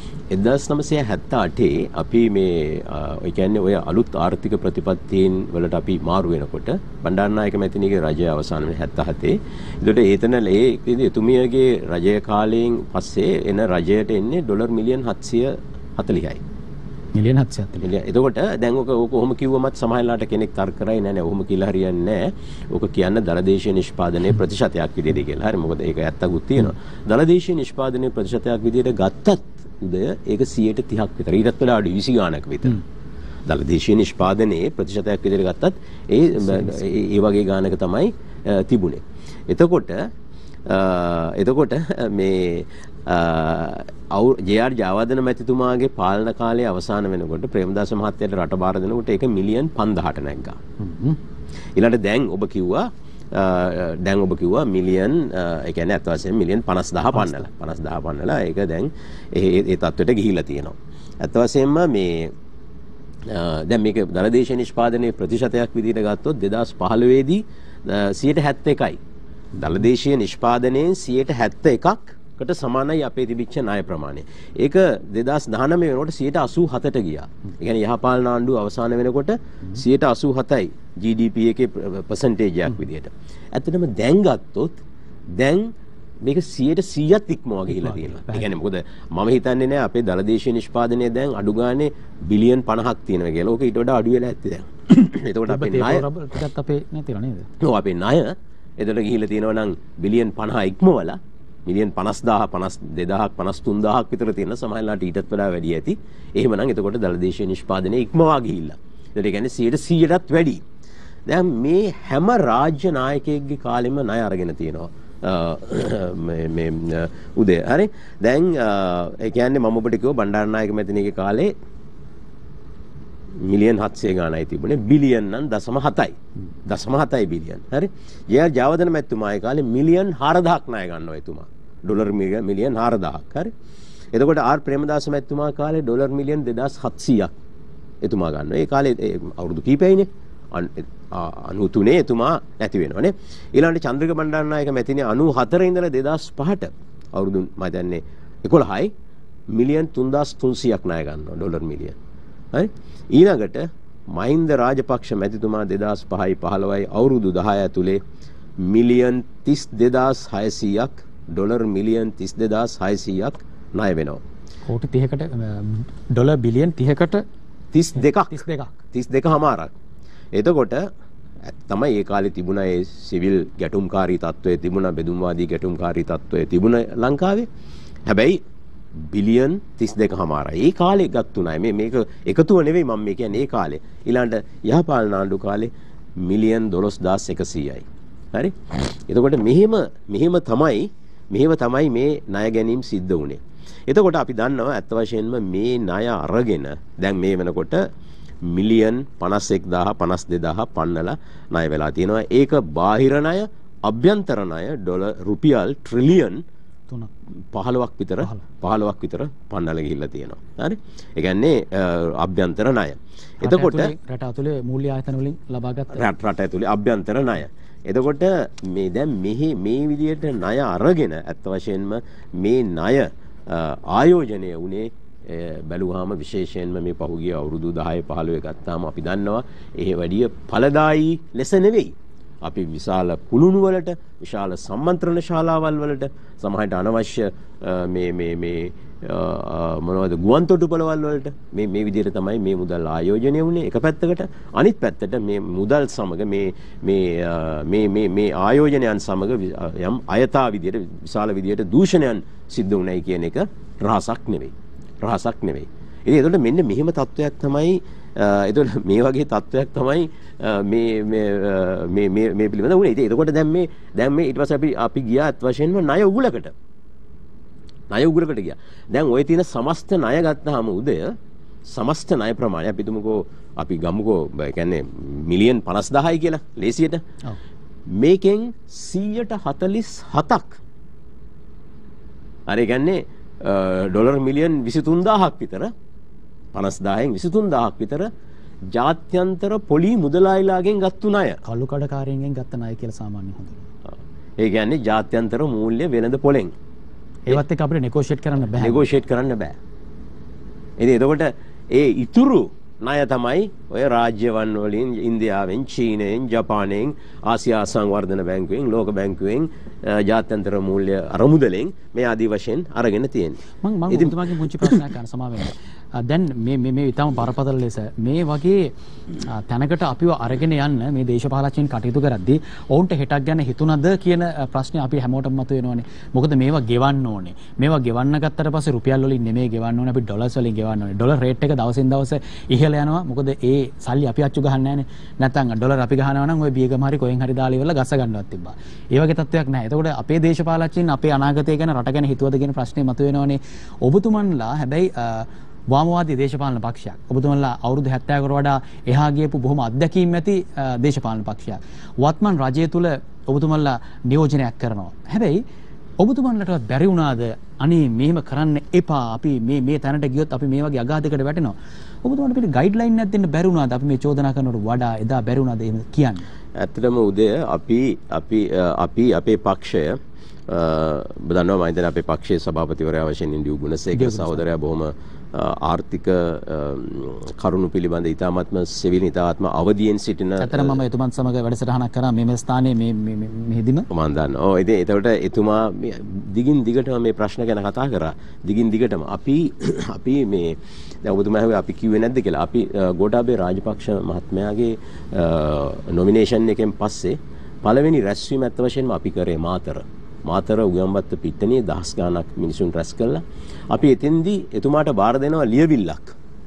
1978 අපි මේ ඒ කියන්නේ ඔය අලුත් ආර්ථික ප්‍රතිපත්තීන් වලට අපි මාරු වෙනකොට බණ්ඩාරනායක මැතිණියගේ රජය අවසන් වෙන 77. ඒකට එතුමියගේ රජය කාලයෙන් පස්සේ එන රජයට එන්නේ ඩොලර් මිලියන් 740යි. මිලියන් 740. එතකොට දැන් ඔක කොහොම කිව්වමත් සමහරලාට කෙනෙක් තර්ක කරයි නෑ ඔහොම කියලා හරියන්නේ නෑ. ඔක කියන්න දලදේශීය නිෂ්පාදනයේ ප්‍රතිශතයක් විදිහට කියලා. හරි මොකද ඒක ඇත්තකුත් තියෙනවා. දලදේශීය නිෂ්පාදනයේ ප්‍රතිශතයක් විදිහට ගත්තත් උදය ඒක 30% විතර. ඊටත් වඩා අඩු 20 ගානක් විතර. දලදේශීය නිෂ්පාදනයේ ප්‍රතිශතයක් විදිහට ගත්තත් ඒ වගේ ගානක තමයි තිබුණේ. එතකොට මේ ජේ.ආර්. ජයවර්ධන මැතිතුමාගේ පාලන කාලය අවසන් වෙනකොට ප්‍රේමදාස මහත්තයාට රට බාර දෙනකොට ඒක මිලියන් 5000ට නැග්ගා. ඊළඟට දැන් ඔබ කිව්වා මිලියන් ඒ කියන්නේ අත් වශයෙන් මිලියන් 50000 පන්නලා ඒක දැන් ඒ තත්ත්වයට ගිහිල්ලා තියෙනවා. අත් වශයෙන්ම මේ දැන් මේක දලදේශීය නිෂ්පාදනයේ ප්‍රතිශතයක් විදිහට ගත්තොත් 2015 දී 71යි. දලදේශීය නිෂ්පාදනයෙන් 71කට සමානයි අපේ තිබිච්ච ණය ප්‍රමාණය. ඒක 2019 වෙනකොට 87ට ගියා. ඒ කියන්නේ යහපාලන ආණ්ඩුව අවසන් වෙනකොට 87යි GDP එකේ percentage එකක් විදිහට. ඇත්තටම දැන් ගත්තොත් දැන් මේක 100%ක් ඉක්මවා ගිහිලා තියෙනවා. ඒ කියන්නේ මොකද මම හිතන්නේ නෑ අපේ දලදේශීය නිෂ්පාදනය දැන් අඩු ගානේ බිලියන් 50ක් තියෙනවා කියලා. ඕක ඊට වඩා අඩු වෙලා ඇත්තේ දැන්. එතකොට අපේ ණය ටිකක් අපේ නැතිව නේද? ඔව් අපේ ණය එතකොට ගිහිලා තියෙනවා නම් බිලියන් 50 ඉක්මවලා මිලියන් 50000 52000ක් 53000ක් විතර තියෙන සමහරලාට ඊටත් වඩා වැඩි ඇති. එහෙමනම් එතකොට දලදේශීය නිෂ්පාදනයේ ඉක්මවා ගිහිල්ලා. ඒ කියන්නේ 100%ටත් වැඩි. දැන් මේ හැම රාජ්‍ය නායකයෙක්ගේ කාලෙම ණය අරගෙන තියෙනවා. මේ උදේ හරි දැන් ඒ කියන්නේ මම ඔබට කිව්ව බණ්ඩාරනායක මැතිණියගේ කාලේ මිලියන් 700 ගානයි තිබුණේ බිලියන් නම් 0.7යි බිලියන් හරි ජේ.ආර්. ජයවර්ධන මැතිතුමාගේ කාලේ මිලියන් 4000ක් ණය ගන්නවා එතුමා ඩොලර් මිලියන් 4000ක් හරි එතකොට ආර්. ප්‍රේමදාස මැතිතුමා කාලේ ඩොලර් මිලියන් 2700ක් එතුමා ගන්නවා ඒ කාලේ අවුරුදු කීපෙයිනේ 93 එතුමා නැති වෙනවනේ ඊළඟට චන්ද්‍රික බණ්ඩාරනායක මැතිණිය 94 ඉඳලා 2005ට අවුරුදු මම දන්නේ 11යි මිලියන් 3300ක් ණය ගන්නවා ඩොලර් මිලියන් හරි ඊළඟට මහින්ද රාජපක්ෂ මැතිතුමා 2005යි 15යි අවුරුදු 10 ඇතුලේ මිලියන් 32600ක් ඩොලර් මිලියන් 32600ක් ණය වෙනවා කෝටි 30කට ඩොලර් බිලියන් 30කට 32කමාරක් එතකොට තමයි ඒ කාලේ තිබුණා ඒ සිවිල් ගැටුම්කාරී තත්ත්වය තිබුණා බෙදුම්වාදී ගැටුම්කාරී තත්ත්වය තිබුණා ලංකාවේ හැබැයි බිලියන් 32කමාරයි ඒ කාලේ ගත්තුණා මේක එකතුව නෙවෙයි මම මේ කියන්නේ ඒ කාලේ ඊළඟට යහපාලන ආණ්ඩු කාලේ මිලියන් 12100යි හරි එතකොට මෙහෙම තමයි මෙහෙම තමයි මේ ණය ගැනීම සිද්ධ වුණේ. එතකොට අපි දන්නවා ඇත්ත වශයෙන්ම මේ ණය අරගෙන දැන් මේ වෙනකොට මිලියන් 51000 52000 පන්නලා ණය වෙලා තියෙනවා. ඒක බාහිර ණය, අභ්‍යන්තර ණය රුපියල් ට්‍රිලියන් 15ක් විතර පන්නලා ගිහිල්ලා තියෙනවා. හරි? ඒ කියන්නේ අභ්‍යන්තර ණය. එතකොට රට ඇතුලේ මූල්‍ය ආයතන වලින් ලබාගත් රට ඇතුලේ අභ්‍යන්තර ණය. එතකොට මේ දැන් මේ විදියට ණය අරගෙන ඇත්ත වශයෙන්ම මේ ණය ආයෝජනය වුණේ බැලුවාම විශේෂයෙන්ම මේ පහුගිය අවුරුදු 10 15 ගත්තාම අපි දන්නවා ඒ වැඩිය ඵලදායී ලෙස නෙවෙයි. අපි විශාල කුළුණු වලට, විශාල සම්මන්ත්‍රණ ශාලාවල් වලට, සමහරට අනවශ්‍ය මොනවද ගුවන් තොටුපළවල් වලට මේ විදිහට තමයි මේ මුදල් ආයෝජනය වුණේ එක පැත්තකට. අනිත් පැත්තට මේ මුදල් සමග මේ ආයෝජනයන් සමග යම් අයථා විදිහට විශාල විදිහට දූෂණයන් සිද්ධ වුණයි කියන එක රහසක් නෙවෙයි. ඉතින් ඒකට මෙන්න මෙහෙම තත්වයක් තමයි එතකොට මේ වගේ තත්වයක් තමයි මේ පිළිබඳව වුණේ. ඉතින් එතකොට දැන් මේ ඊට පස්සේ අපි ගියා අත් වශයෙන්ම ණය උගුලකට ගියා. දැන් ওই තියෙන සමස්ත ණය ගත්තාම උදය සමස්ත ණය ප්‍රමාණය අපි තුමුකෝ අපි ගමුකෝ ඒ කියන්නේ මිලියන් 50000යි කියලා ලේසියට. මේකෙන් 147ක් හරි කියන්නේ ඩොලර් මිලියන් 23000ක් විතර 50000න් 23000ක් විතර ජාත්‍යන්තර පොලි මුදලායිලාගෙන් ගත්තු ණය. කළු කඩකාරයන්ගෙන් ගත්ත ණය කියලා සාමාන්‍යයෙන් හඳුන්වනවා. ඒ කියන්නේ ජාත්‍යන්තර මූල්‍ය වෙළඳ පොලෙන්. ඒවත් එක්ක අපිට නෙගෝෂিয়েට් කරන්න බෑ. ඉතින් එතකොට ඒ ඉතුරු ණය තමයි ඔය රාජ්‍යවන් වලින් ඉන්දියාවෙන්, චීනයෙන්, ජපානයෙන්, ආසියා සංවර්ධන බැංකුවෙන්, ලෝක බැංකුවෙන්, ජාත්‍යන්තර මූල්‍ය අරමුදලෙන් මේ ආදී වශයෙන් අරගෙන තියෙන්නේ. මම ඔබතුමාගෙන් පුංචි ප්‍රශ්නයක් අහන්න සමාව වෙන්න. දැන් මේ ඊටම බරපතල ලෙස මේ වගේ තැනකට අපිව අරගෙන යන්න මේ දේශපාලකයන් කටයුතු කරද්දී ඔවුන්ට හෙටක් ගැන හිතුණද කියන ප්‍රශ්නේ අපි හැමෝටම මතුවෙනවනේ. මොකද මේවා ගෙවන්න ඕනේ. මේවා ගෙවන්න ගත්තට පස්සේ රුපියල් වලින් නෙමෙයි ගෙවන්න ඕනේ. අපි ඩොලර්ස් වලින් ගෙවන්න ඕනේ. ඩොලර් රේට් එක දවසින් දවස ඉහළ යනවා. මොකද ඒ සල්ලි අපි අච්චු ගහන්නේ නැහනේ. නැත්නම් ඩොලර් අපි ගහනවා නම් ওই බියගම හරි කොහෙන් හරි දාලා ඉවරලා ගස්ස ගන්නවත් තිබ්බා. ඒ වගේ තත්ත්වයක් නැහැ. එතකොට අපේ දේශපාලකයන් අපේ අනාගතය ගැන රට ගැන හිතුවද කියන ප්‍රශ්නේ මතුවෙනවනේ. ඔබතුමන්ලා හැබැයි වාමවාදී දේශපාලන පක්ෂයක්. ඔබතුමන්ලා අවුරුදු 70කට වඩා එහා ගියපු බොහොම අත්දැකීම් ඇති දේශපාලන පක්ෂයක්. වත්මන් රජය තුල ඔබතුමන්ලා නියෝජනයක් කරනවා. හැබැයි ඔබතුමන්ලටවත් බැරි වුණාද අනේ මෙහෙම කරන්න එපා. අපි මේ තැනට ගියොත් අපි මේ වගේ අගාධයකට වැටෙනවා. ඔබතුමන්ට පිට ගයිඩ්ලයින් එකක් දෙන්න බැරි වුණාද? අපි මේ චෝදනා කරනවට වඩා එදා බැරි වුණාද එහෙම කියන්නේ? ඇත්තටම උදේ අපි අපේ පක්ෂය බදන්නවා මම හිතන්නේ අපේ පක්ෂයේ සභාපතිවරයා වශයෙන් ඉන්දිය ගුණසේකර සහෝදරයා බොහොම ආර්ථික කරුණු පිළිබඳ ඉතාමත්ම සෙවිලි ඉතාමත්ම අවදියෙන් සිටින අතර මම එතුමන් සමග වැඩසටහනක් කරා මේ ස්ථානයේ මෙහිදීම මම දන්නවා. ඔව් ඉතින් ඒකට එතුමා දිගින් දිගටම මේ ප්‍රශ්න ගැන කතා කරා. දිගින් දිගටම අපි මේ දැන් ඔබතුමා හැබැයි අපි කිව්වේ නැද්ද කියලා. අපි ගෝඨාභය රාජපක්ෂ මහත්මයාගේ නොමිනේෂන් එකෙන් පස්සේ පළවෙනි රැස්වීම ඇත්ත වශයෙන්ම අපි කරේ මාතර උගම්බත්ත පිට්ටනියේ දහස් ගාණක් මිනිසුන් රැස් කළා. අපි එතෙන්දී එතුමාට බාර දෙනවා ලියවිල්ලක්.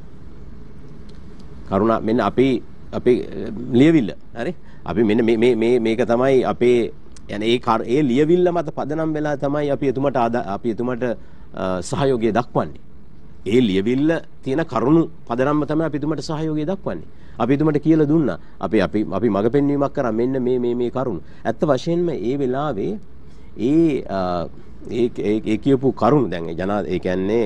කරුණා මෙන්න අපේ ලියවිල්ල. හරි? අපි මෙන්න මේක තමයි අපේ يعني ඒ ලියවිල්ල මත පදනම් වෙලා තමයි අපි එතුමාට සහයෝගය දක්වන්නේ. ඒ ලියවිල්ල තියෙන කරුණු පදනම්ම තමයි අපි එතුමාට සහයෝගය දක්වන්නේ. අපි එතුමාට කියලා දුන්නා. අපි මඟ පෙන්වීමක් කරා මෙන්න මේ කරුණු. ඇත්ත වශයෙන්ම ඒ වෙලාවේ ඒ කියපු කරුණු දැන් ඒ කියන්නේ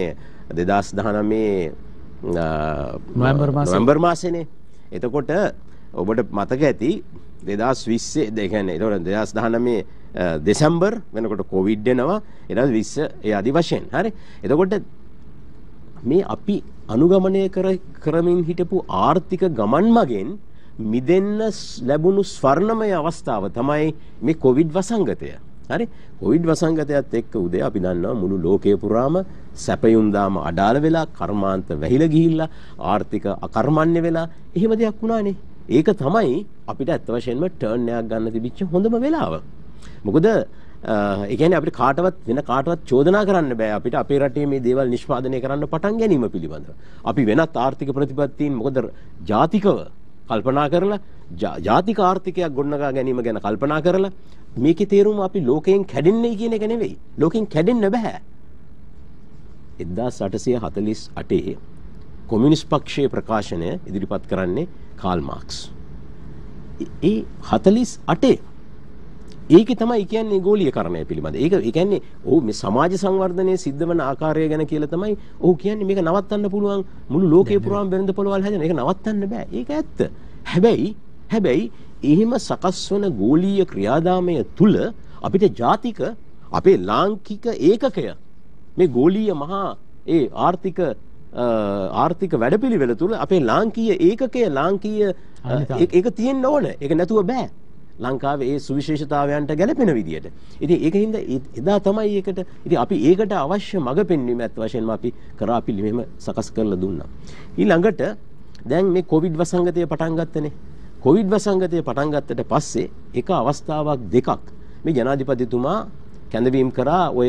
2019 නොවැම්බර් මාසෙනේ. එතකොට ඔබට මතක ඇති 2020 ඒ කියන්නේ 2019 දෙසැම්බර් වෙනකොට කොවිඩ් එනවා. 2020 ඒ ආදි වශයෙන්. හරි. එතකොට මේ අපි අනුගමනය කරමින් හිටපු ආර්ථික ගමන් මගෙන් මිදෙන්න ලැබුණු ස්වර්ණමය අවස්ථාව තමයි මේ කොවිඩ් වසංගතය. හරි? කොවිඩ් වසංගතයත් එක්ක උදේ අපි දන්නවා මුළු ලෝකයේ පුරාම සැපයුම් දාම අඩාල වෙලා කර්මාන්ත වැහිලා ගිහිල්ලා ආර්ථික අකර්මණ්‍ය වෙලා එහෙම දෙයක් වුණානේ. ඒක තමයි අපිට ඇත්ත වශයෙන්ම ටර්න් එකක් ගන්න තිබිච්ච හොඳම වෙලාව. මොකද ඒ කියන්නේ අපිට කාටවත් චෝදනා කරන්න බෑ අපිට අපේ රටේ මේ දේවල් නිෂ්පාදනය කරන්න පටන් ගැනීම පිළිබඳව. අපි වෙනත් ආර්ථික ප්‍රතිපත්තීන් මොකද ජාතිකව කල්පනා කරලා ජාතික ආර්ථිකයක් ගොඩනගා ගැනීම ගැන කල්පනා කරලා මේකේ තේරුම අපි ලෝකයෙන් කැඩෙන්නේ කියන එක නෙවෙයි. ලෝකයෙන් කැඩෙන්න බෑ. 1848 කොමියුනිස්ට් පක්ෂයේ ප්‍රකාශනය ඉදිරිපත් කරන්නේ කාල් මාක්ස්. ඒ 48 ඒකේ තමයි කියන්නේ ගෝලීයකරණය පිළිබඳ. ඒක ඒ කියන්නේ ඔව් මේ සමාජ සංවර්ධනයේ සිද්ධ වෙන ආකාරය ගැන කියලා තමයි ඔව් කියන්නේ මේක නවත්තන්න පුළුවන් මුළු ලෝකේ පුරාම බෙරඳ පොළවල් හැදෙන. ඒක නවත්තන්න බෑ. ඒක ඇත්ත. හැබැයි එහෙම සකස් වන ගෝලීය ක්‍රියාදාමය තුල අපිට ජාතික අපේ ලාංකික ඒකකය මේ ගෝලීය මහා ඒ ආර්ථික වැඩපිළිවෙල තුල අපේ ලාංකීය ඒකකය ලාංකීය ඒක තියෙන්න ඕන. ඒක නැතුව බෑ. ලංකාවේ ඒ සුවිශේෂතාවයන්ට ගැලපෙන විදියට. ඉතින් ඒකින්ද එදා තමයි ඒකට ඉතින් අපි ඒකට අවශ්‍ය මඟ පෙන්වීම ඇත්ත වශයෙන්ම අපි කරා පිළිවෙම සකස් කරලා දුන්නා. ඊළඟට දැන් මේ කොවිඩ් වසංගතය පටන් ගත්තනේ. කොවිඩ් වසංගතය පටන් ගත්තට පස්සේ එක අවස්ථාවක් දෙකක් මේ ජනාධිපතිතුමා කැඳවීම කරා ඔය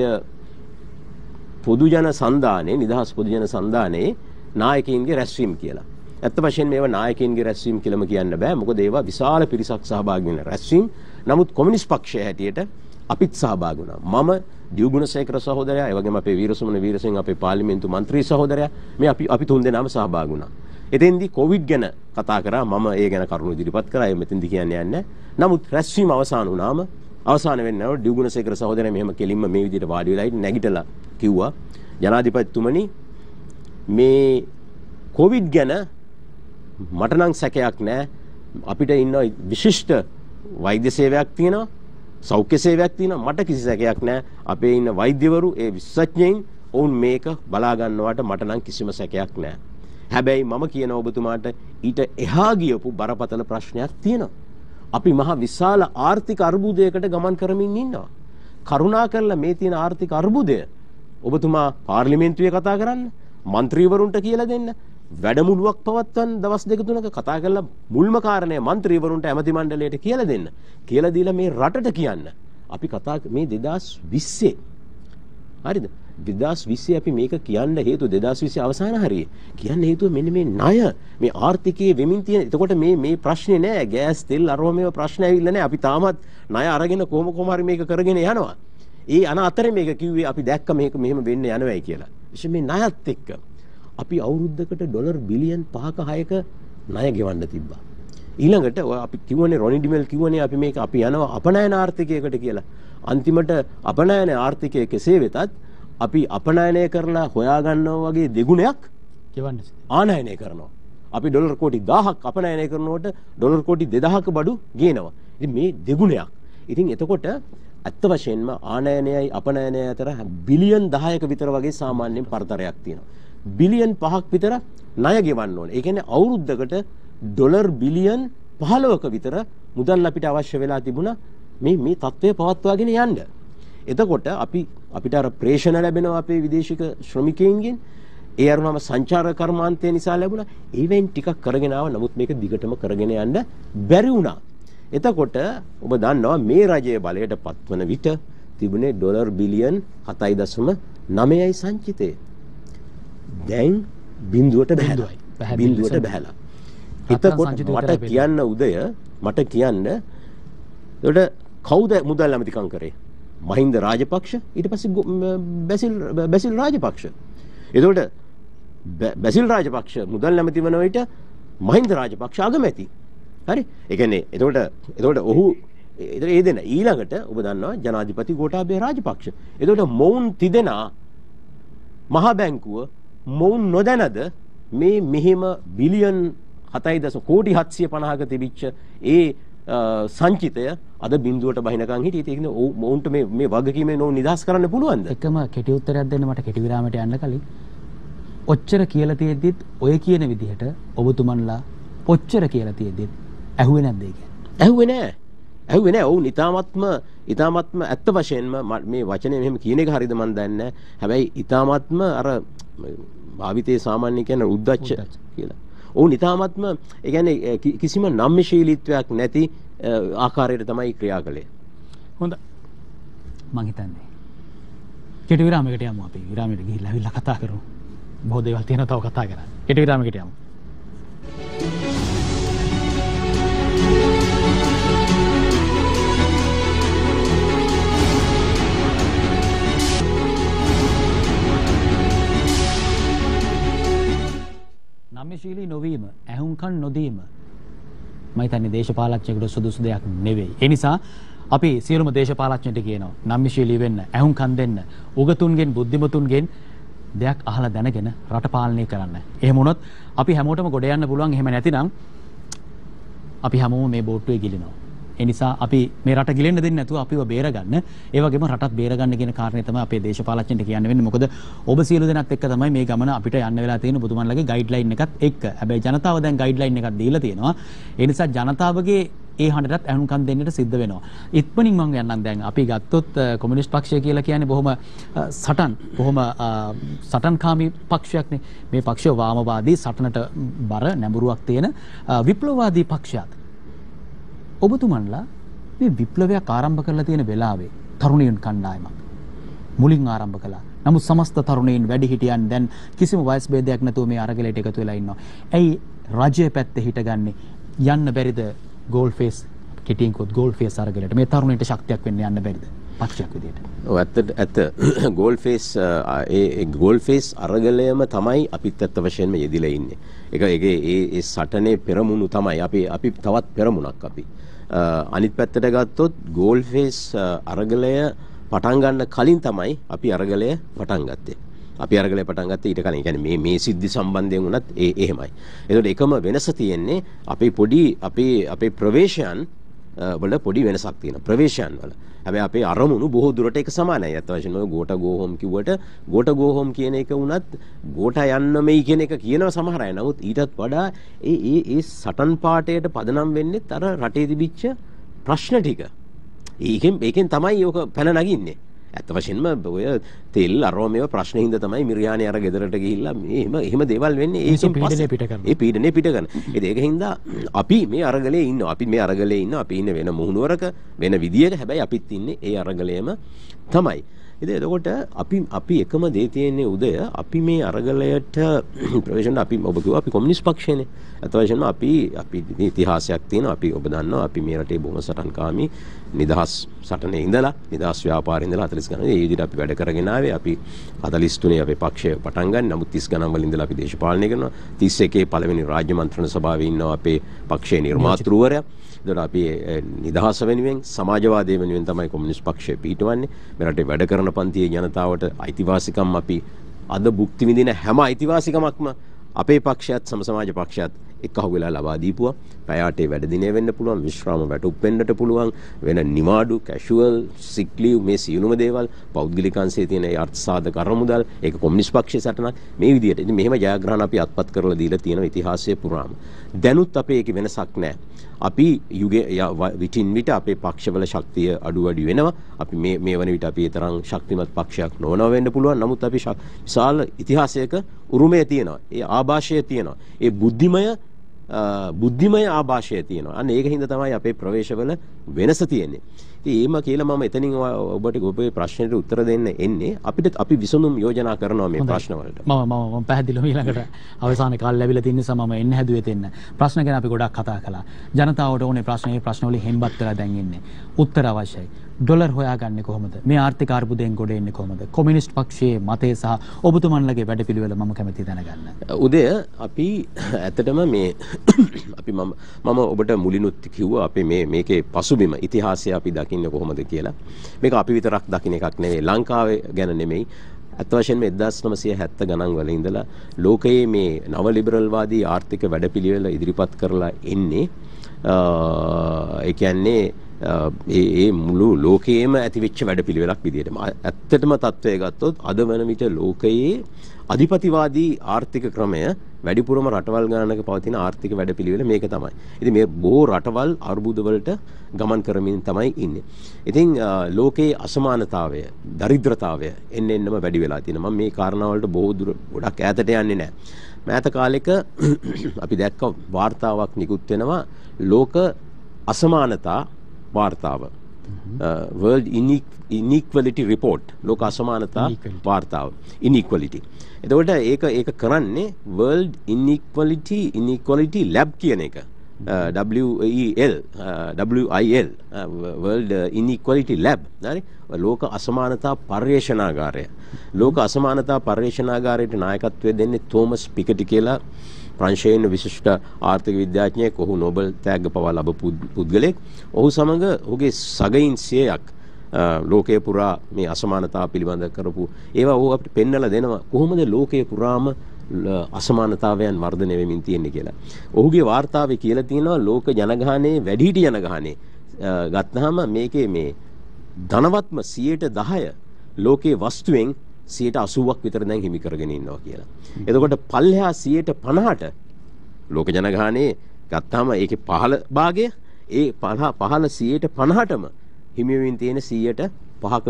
පොදුජන සන්ධානයේ නිදහස් පොදුජන සන්ධානයේ නායකයින්ගේ රැස්වීම කියලා. ඇත්ත වශයෙන්ම මේවා නායකයින්ගේ රැස්වීම කියලාම කියන්න බෑ. මොකද ඒවා විශාල පිරිසක් සහභාගී වෙන රැස්වීම. නමුත් කොමියුනිස්ට් පක්ෂය හැටියට අපිත් සහභාගී වුණා. මම දියුගුණසේකර සහෝදරයා, ඒ වගේම අපේ වීරසුමන වීරසිංහ අපේ පාර්ලිමේන්තු මන්ත්‍රී සහෝදරයා මේ අපි තුන් දෙනාම සහභාගී වුණා. එතෙන්දී කොවිඩ් ගැන කතා කරා. මම ඒ ගැන කරුණු ඉදිරිපත් කරා. ඒ මෙතෙන්දී කියන්නේ නැහැ. නමුත් රැස්වීම අවසන් වුණාම අවසාන වෙන්නව දියුගුණසේකර සහෝදරයා මෙහෙම කෙලින්ම මේ විදිහට වාඩි වෙලා නැගිටලා කිව්වා ජනාධිපතිතුමනි මේ කොවිඩ් ගැන මට නම් සැකයක් නැහැ. අපිට ඉන්න විශිෂ්ට වෛද්‍ය සේවයක් තියෙනවා, සෞඛ්‍ය සේවයක් තියෙනවා. මට කිසි සැකයක් නැහැ. අපේ ඉන්න වෛද්‍යවරු ඒ විශේෂඥයින් ඔවුන් මේක බලා ගන්නවට මට නම් කිසිම සැකයක් නැහැ. හැබැයි මම කියන ඔබතුමාට ඊට එහා ගියපු බරපතල ප්‍රශ්නයක් තියෙනවා. අපි මහ විශාල ආර්ථික අර්බුදයකට ගමන් කරමින් ඉන්නවා. කරුණා කරලා මේ තියෙන ආර්ථික අර්බුදය ඔබතුමා පාර්ලිමේන්තුවේ කතා කරන්න, മന്ത്രിවරුන්ට කියලා දෙන්න. වැඩමුළුවක් පවත්වන්න දවස් දෙක තුනක කතා කරලා මුල්ම කාරණය മന്ത്രിවරුන්ට ඇමති මණ්ඩලයට කියලා දෙන්න. කියලා දීලා මේ රටට කියන්න. අපි කතා මේ 2020 හරිද? 2020 අපි මේක කියන්න හේතුව 2020 අවසාන හරියේ. කියන්න හේතුව මෙන්න මේ ණය, මේ ආර්ථිකයේ වෙමින් තියෙන. එතකොට මේ ප්‍රශ්නේ නෑ. ගෑස් තෙල් අරව මේව ප්‍රශ්න ඇවිල්ලා නෑ. අපි තාමත් ණය අරගෙන කොහොම හරි මේක කරගෙන යනවා. ඒ අන අතරේ මේක කිව්වේ අපි දැක්ක මේක මෙහෙම වෙන්න යනවායි කියලා. එෂේ මේ ණයත් එක්ක අපි අවුරුද්දකට ඩොලර් බිලියන් 5ක 6ක ණය ගෙවන්න තිබ්බා. ඊළඟට අපි කිව්වනේ රොනි ඩිමෙල් කිව්වනේ අපි මේක අපි යනවා අපනයන ආර්ථිකයකට කියලා. අන්තිමට අපනයන ආර්ථිකයේ කෙසේ වෙතත් අපි අපනයනය කරලා හොයා ගන්නවා වගේ දෙගුණයක් ගෙවන්න ආනයනය කරනවා. අපි ඩොලර් කෝටි 1000ක් අපනයනය කරනකොට ඩොලර් කෝටි 2000ක බඩු ගේනවා. ඉතින් මේ දෙගුණයක්. ඉතින් එතකොට ඇත්ත වශයෙන්ම ආනයනයයි අපනයනයයි අතර බිලියන් 10ක විතර වගේ සාමාන්‍යයෙන් පරතරයක් තියෙනවා. බිලියන් 5ක් විතර ණය ගෙවන්න ඕනේ. ඒ කියන්නේ අවුරුද්දකට ඩොලර් බිලියන් 15ක විතර මුදල් අපිට අවශ්‍ය වෙලා තිබුණා මේ තත්ත්වය පවත්වාගෙන යන්න. එතකොට අපිට අර ප්‍රේෂණ ලැබෙනවා අපේ විදේශික ශ්‍රමිකයින්ගෙන්. ඒ අරුණම සංචාර කර්මාන්තය නිසා ලැබුණා. ඒවෙන් ටිකක් කරගෙන ආවා. නමුත් මේක දිගටම කරගෙන යන්න බැරි වුණා. එතකොට ඔබ දන්නවා මේ රජයේ බලයට පත්වන විට තිබුණේ ඩොලර් බිලියන් 7.9යි සංචිතය. දැන් බිඳුවට බහැලා. එතකොට මට කියන්න උදය මට කියන්න එතකොට කවුද මුදල් ඇමතිකම් කරේ? මහින්ද රාජපක්ෂ, ඊට පස්සේ බැසිල් රාජපක්ෂ. එතකොට බැසිල් රාජපක්ෂ මුදල් ඇමති වන විට මහින්ද රාජපක්ෂ අගමැති. හරි? ඒ කියන්නේ එතකොට ඔහු ඒ දෙන ඊළඟට ඔබ දන්නවා ජනාධිපති ගෝඨාභය රාජපක්ෂ. එතකොට මොවුන් තිදෙනා මහා බැංකුව මොවුන් නොදැනද මේ මෙහෙම බිලියන් 7.7 කෝටි 750ක තිබිච්ච ඒ සංචිතය අද බිඳුවට බහිනකම් හිටියේ. ඒක නේ මොවුන්ට මේ වගකීමෙන් නෝ නිදහස් කරන්න පුළුවන්ද? එකම කෙටි උත්තරයක් දෙන්න මට කෙටි විරාමයට යන්න කලින්. ඔච්චර කියලා තියෙද්දිත් ඔය කියන විදිහට ඔබතුමන්ලා ඔච්චර කියලා තියෙද්දිත් ඇහුවේ නැද්ද ඒ කියන්නේ? ඇහුවේ නෑ. ඔවුන් ඊ타මත්ම ඇත්ත වශයෙන්ම මේ වචනේ මෙහෙම කියන එක හරියද මන් දන්නේ නැහැ. හැබැයි ඊ타මත්ම අර භාවිතයේ සාමාන්‍ය කියන උද්දච්ච කියලා. ඔවුන් ඊ타මත්ම ඒ කියන්නේ කිසිම නම්‍යශීලීත්වයක් නැති ආකාරයට තමයි ක්‍රියා කළේ. හොඳයි. මං හිතන්නේ කෙටි විරාමයකට යමු අපි. විරාමයට ගිහිල්ලා අවිල්ලා කතා කරමු. බොහෝ දේවල් තියෙනවා තව කතා කරන්න. කෙටි විරාමයකට යමු. ඇහුම්කන් නොදීම මම හිතන්නේ දේශපාලඥයෙකුට සුදුසු දෙයක් නෙවෙයි. ඒ නිසා අපි සියලුම දේශපාලඥයන්ට කියනවා නම්‍යශීලී වෙන්න, ඇහුම්කන් දෙන්න, උගතුන්ගෙන් බුද්ධිමතුන්ගෙන් දෙයක් අහලා දැනගෙන රට පාලනය කරන්න. එහෙම වුණොත් අපි හැමෝටම ගොඩ යන්න පුළුවන්. එහෙම නැතිනම් අපි හැමෝම මේ බෝට්ටුවේ ගිලිනවා. ඒ නිසා අපි මේ රට ගිලෙන්න දෙන්නේ නැතුව අපිව බේරගන්න, ඒ වගේම රටත් බේරගන්න කියන කාරණේ තමයි අපේ දේශපාලඥයන්ට කියන්න වෙන්නේ. මොකද ඔබ සියලු දෙනාත් එක්ක තමයි මේ ගමන අපිට යන්න වෙලා තියෙන බුදුමන්ලගේ ගයිඩ්ලයින් එකත් එක්ක. හැබැයි ජනතාව දැන් ගයිඩ්ලයින් එකක් දීලා තියෙනවා. ඒ නිසා ජනතාවගේ ඒ හඬටත් ඇහුම්කන් දෙන්නට සිද්ධ වෙනවා. ඉක්මනින් මම යන්නම්. දැන් අපි ගත්තොත් කොමියුනිස්ට් පක්ෂය කියලා කියන්නේ බොහොම සටන්කාමී පක්ෂයක්නේ. මේ පක්ෂය වාමවාදී සටනට බර නැඹුරුවක් තියෙන විප්ලවවාදී පක්ෂයක්. ඔබතුමන්ලා මේ විප්ලවයක් ආරම්භ කරලා තියෙන වෙලාවේ තරුණියන් කණ්ඩායමක් මුලින් ආරම්භ කළා. නමුත් සමස්ත තරුණයින් වැඩිහිටියන් දැන් කිසිම වයස් ભેදයක් නැතුව මේ අරගලයට එකතු වෙලා ඉන්නවා. ඇයි රජයේ පැත්තේ හිටගන්නේ? යන්න බැරිද ගෝල් ෆේස් කෙටින්කොත් ගෝල් ෆේස් අරගලයට? මේ තරුණයින්ට ශක්තියක් වෙන්න යන්න බැරිද පක්ෂයක් විදියට? ඔව් ඇත්ත ගෝල් ෆේස් ඒ ගෝල් ෆේස් අරගලයම තමයි අපිත් ඇත්ත වශයෙන්ම යෙදිලා ඉන්නේ. ඒ සටනේ පෙරමුණු තමයි අපි තවත් පෙරමුණක් අපි. අනිත් පැත්තට ගත්තොත් ගෝල් ෆේස් අරගලය පටන් ගන්න කලින් තමයි අපි අරගලය පටන් ගත්තේ. අපි අරගලය පටන් ගත්තේ ඊට කලින්. කියන්නේ මේ සිද්ධි සම්බන්ධයෙන් වුණත් එහෙමයි. ඒකට එකම වෙනස තියෙන්නේ අපේ ප්‍රවේශයන් වල පොඩි වෙනසක් තියෙනවා. ප්‍රවේශයන් වල. හැබැයි අපේ අරමුණු බොහෝ දුරට එක සමානයි. අත් වශයෙන්ම ගෝට ගෝ හෝම් කිව්වට ගෝට ගෝ හෝම් කියන එක වුණත් ගෝට යන්න මෙයි කියන එක කියනවා සමහර අය. නමුත් ඊටත් වඩා ඒ සටන් පාටයට පදනම් වෙන්නේ අර රටේ තිබිච්ච ප්‍රශ්න ටික. ඒකෙන් තමයි ඕක පැන නගින්නේ. ඇත්ත වශයෙන්ම ඔය තෙල් අරෝමේව ප්‍රශ්න හින්දා තමයි මිරියානේ අර ගෙදරට ගිහිල්ලා එහෙම දේවල් වෙන්නේ. ඒකෙන් පස්සේ ඒ පීඩනේ පිට කරන. ඒක හින්දා අපි මේ අරගලේ ඉන්නවා. අපි ඉන්නේ වෙන මුහුණුවරක වෙන විදියක. හැබැයි අපිත් ඉන්නේ ඒ අරගලයේම තමයි. ඉතින් එතකොට අපි එකම දේ තියෙන්නේ උදය අපි මේ අරගලයට ප්‍රවේශන අපි ඔබ කිව්වා අපි කොමියුනිස්ට් පක්ෂයනේ. අත වශයෙන්ම අපි ඉතිහාසයක් තියෙනවා. අපි ඔබ දන්නවා අපි මේ රටේ බොහොම සටන්කාමී නිදහස් සටනේ ඉඳලා නිදහස් ව්‍යාපාරේ ඉඳලා 40 ගණන් ඒ විදිහට අපි වැඩ කරගෙන ආවේ. අපි 43 අපේ පක්ෂය පටන් ගන්න. නමුත් 30 ගණන් වල ඉඳලා අපි දේශපාලනය කරනවා. 31 පළවෙනි රාජ්‍ය මන්ත්‍රණ සභාවේ ඉන්නවා අපේ පක්ෂයේ නිර්මාතෘවරයා. ඒතර අපි නිදහස වෙනුවෙන් සමාජවාදය වෙනුවෙන් තමයි කොමියුනිස්ට් පක්ෂය පිටවන්නේ. මේ රටේ වැඩ කරන පන්තියේ ජනතාවට අයිතිවාසිකම් අපි අද භුක්ති විඳින හැම අයිතිවාසිකමක්ම අපේ පක්ෂයත් සමාජ පක්ෂයත් එක්කහුව වෙලා ලබා දීපුවා. පැය 8 වැඩ දිනේ වෙන්න පුළුවන්, විශ්‍රාම වැටුප් වෙන්නට පුළුවන්, වෙන නිවාඩු, කැෂුවල්, සික් ලීව් මේ සියලුම දේවල් පෞද්ගලික අංශයේ තියෙන ඒ අර්ථ සාධක අරමුදල් ඒක කොමියුනිස්ට් පක්ෂයේ සටනක්. මේ විදිහට ඉතින් මෙහෙම ජයග්‍රහණ අපි අත්පත් කරලා දීලා තියෙනවා ඉතිහාසයේ පුරාම. දැනුත් අපේ ඒක වෙනසක් නැහැ. අපි විටින් විට අපේ පක්ෂවල ශක්තිය අඩු වැඩි වෙනවා. අපි මේ වන විට අපි ඒ තරම් ශක්තිමත් පක්ෂයක් නොවනවා වෙන්න පුළුවන්. නමුත් අපි විශාල ඉතිහාසයක උරුමය තියෙනවා. ඒ ආభాෂය තියෙනවා. ඒ බුද්ධිමය ආభాෂය තියෙනවා. අන්න ඒක හින්දා තමයි අපේ ප්‍රවේශවල වෙනස තියෙන්නේ. ඉතින් ඒම කියලා මම එතනින් ඔබට ඔබේ ප්‍රශ්නෙට උත්තර දෙන්න එන්නේ. අපි විසඳුම් යෝජනා කරනවා මේ ප්‍රශ්න වලට. මම පැහැදිලිව ඊළඟට අවසාන කාලේ ලැබිලා තියෙන නිසා මම එන්න හැදුවේ දෙන්න. ප්‍රශ්න ගැන අපි ගොඩක් කතා කළා. ජනතාවට ඕනේ ප්‍රශ්න වලින් හෙම්බත් වෙලා දැන් ඉන්නේ. උත්තර අවශ්‍යයි. ඩොලර් හොයාගන්නේ කොහොමද? මේ ආර්ථික අර්බුදයෙන් ගොඩ එන්නේ කොහොමද? කොමියුනිස්ට් පක්ෂයේ මතය සහ ඔබතුමන්ලගේ වැඩපිළිවෙල මම කැමැති දැනගන්න. උදය අපි ඇත්තටම මේ මම ඔබට මුලිනුත් කිව්වා අපි මේකේ පසුබිම ඉතිහාසය අපි දකින්නේ කොහොමද කියලා. මේක අපි විතරක් දකින්න එකක් නෙවෙයි. ලංකාවේ ගැන නෙමෙයි. අත් වශයෙන්ම 1970 ගණන් වල ඉඳලා ලෝකයේ මේ නව ලිබරල්වාදී ආර්ථික වැඩපිළිවෙල ඉදිරිපත් කරලා ඉන්නේ. ඒ කියන්නේ ඒ මුළු ලෝකයේම ඇතිවෙච්ච වැඩපිළිවෙලක් විදියට. ඇත්තටම තත්ත්වය ගත්තොත් අද වන විට ලෝකයේ අධිපතිවාදී ආර්ථික ක්‍රමය වැඩිපුරම රටවල් ගණනක පවතින ආර්ථික වැඩපිළිවෙල මේක තමයි. ඉතින් මේ බොහෝ රටවල් අර්බුද වලට ගමන් කරමින් තමයි ඉන්නේ. ඉතින් ලෝකයේ අසමානතාවය, දරිද්‍රතාවය එන්නෙන්නම වැඩි වෙලා තියෙනවා. මම මේ කාරණා වලට බොහෝ දුර ගොඩක් ඈතට යන්නේ නැහැ. මෑත කාලෙක අපි දැක්ක වාර්තාවක් නිකුත් වෙනවා ලෝක අසමානතා වාර්තාව. World Inequality Report ලෝක අසමානතා වාර්තාව inequality. එතකොට ඒක කරන්නේ World Inequality Lab කියන එක. WIL World Inequality Lab. හරි? ලෝක අසමානතා පර්යේෂණාගාරය. ලෝක අසමානතා පර්යේෂණාගාරයට නායකත්වය දෙන්නේ තෝමස් පිකටි කියලා ප්‍රංශයෙන් විශිෂ්ට ආර්ථික විද්‍යාඥයෙක්, ඔහු නෝබල් තෑග්ග පවා ලබපු පුද්ගලෙක්. ඔහු සමග ඔහුගේ සගයින් 100ක් ලෝකයේ පුරා මේ අසමානතාව පිළිබඳ කරපු ඒවා ඔහු අපිට පෙන්වලා දෙනවා කොහොමද ලෝකයේ පුරාම අසමානතාවයන් වර්ධනය වෙමින් තියෙන්නේ කියලා. ඔහුගේ වාර්තාවේ කියලා තියෙනවා ලෝක ජනගහනයේ වැඩිහිටි ජනගහනයේ ගත්තාම මේකේ මේ ධනවත්ම 10% ලෝකයේ වස්තුවෙන් 80%ක් විතර දැන් හිමි කරගෙන ඉන්නවා කියලා. එතකොට පල්ලෙහා 50%ට ලෝක ජනගහනයේ ගත්තාම ඒකේ පහළ භාගය ඒ පහළ 50%ටම හිමි වෙමින් තියෙන 5%ක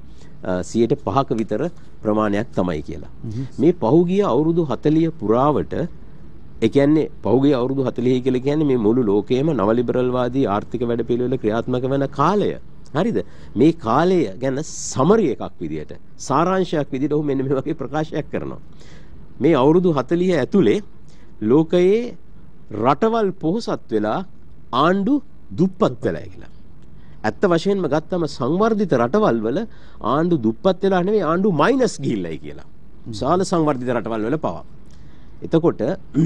විතර ප්‍රමාණයක් තමයි කියලා. මේ පහුගිය අවුරුදු 40 පුරාවට ඒ කියන්නේ පහුගිය අවුරුදු 40 කියලා කියන්නේ මේ මුළු ලෝකයේම නව ලිබරල්වාදී ආර්ථික වැඩපිළිවෙල ක්‍රියාත්මක වෙන කාලය. හරිද? මේ කාලය ගැන සමරි එකක් විදියට සාරාංශයක් විදියට ඔහු මෙන්න මේ වගේ ප්‍රකාශයක් කරනවා. මේ අවුරුදු 40 ඇතුලේ ලෝකයේ රටවල් පොහොසත් වෙලා ආණ්ඩු දුප්පත් වෙලා කියලා. ඇත්ත වශයෙන්ම ගත්තම සංවර්ධිත රටවල් වල ආණ්ඩු දුප්පත් වෙලා නෙවෙයි ආණ්ඩු මයිනස් ගිහිල්ලායි කියලා. විශාල සංවර්ධිත රටවල් වල පවා. එතකොට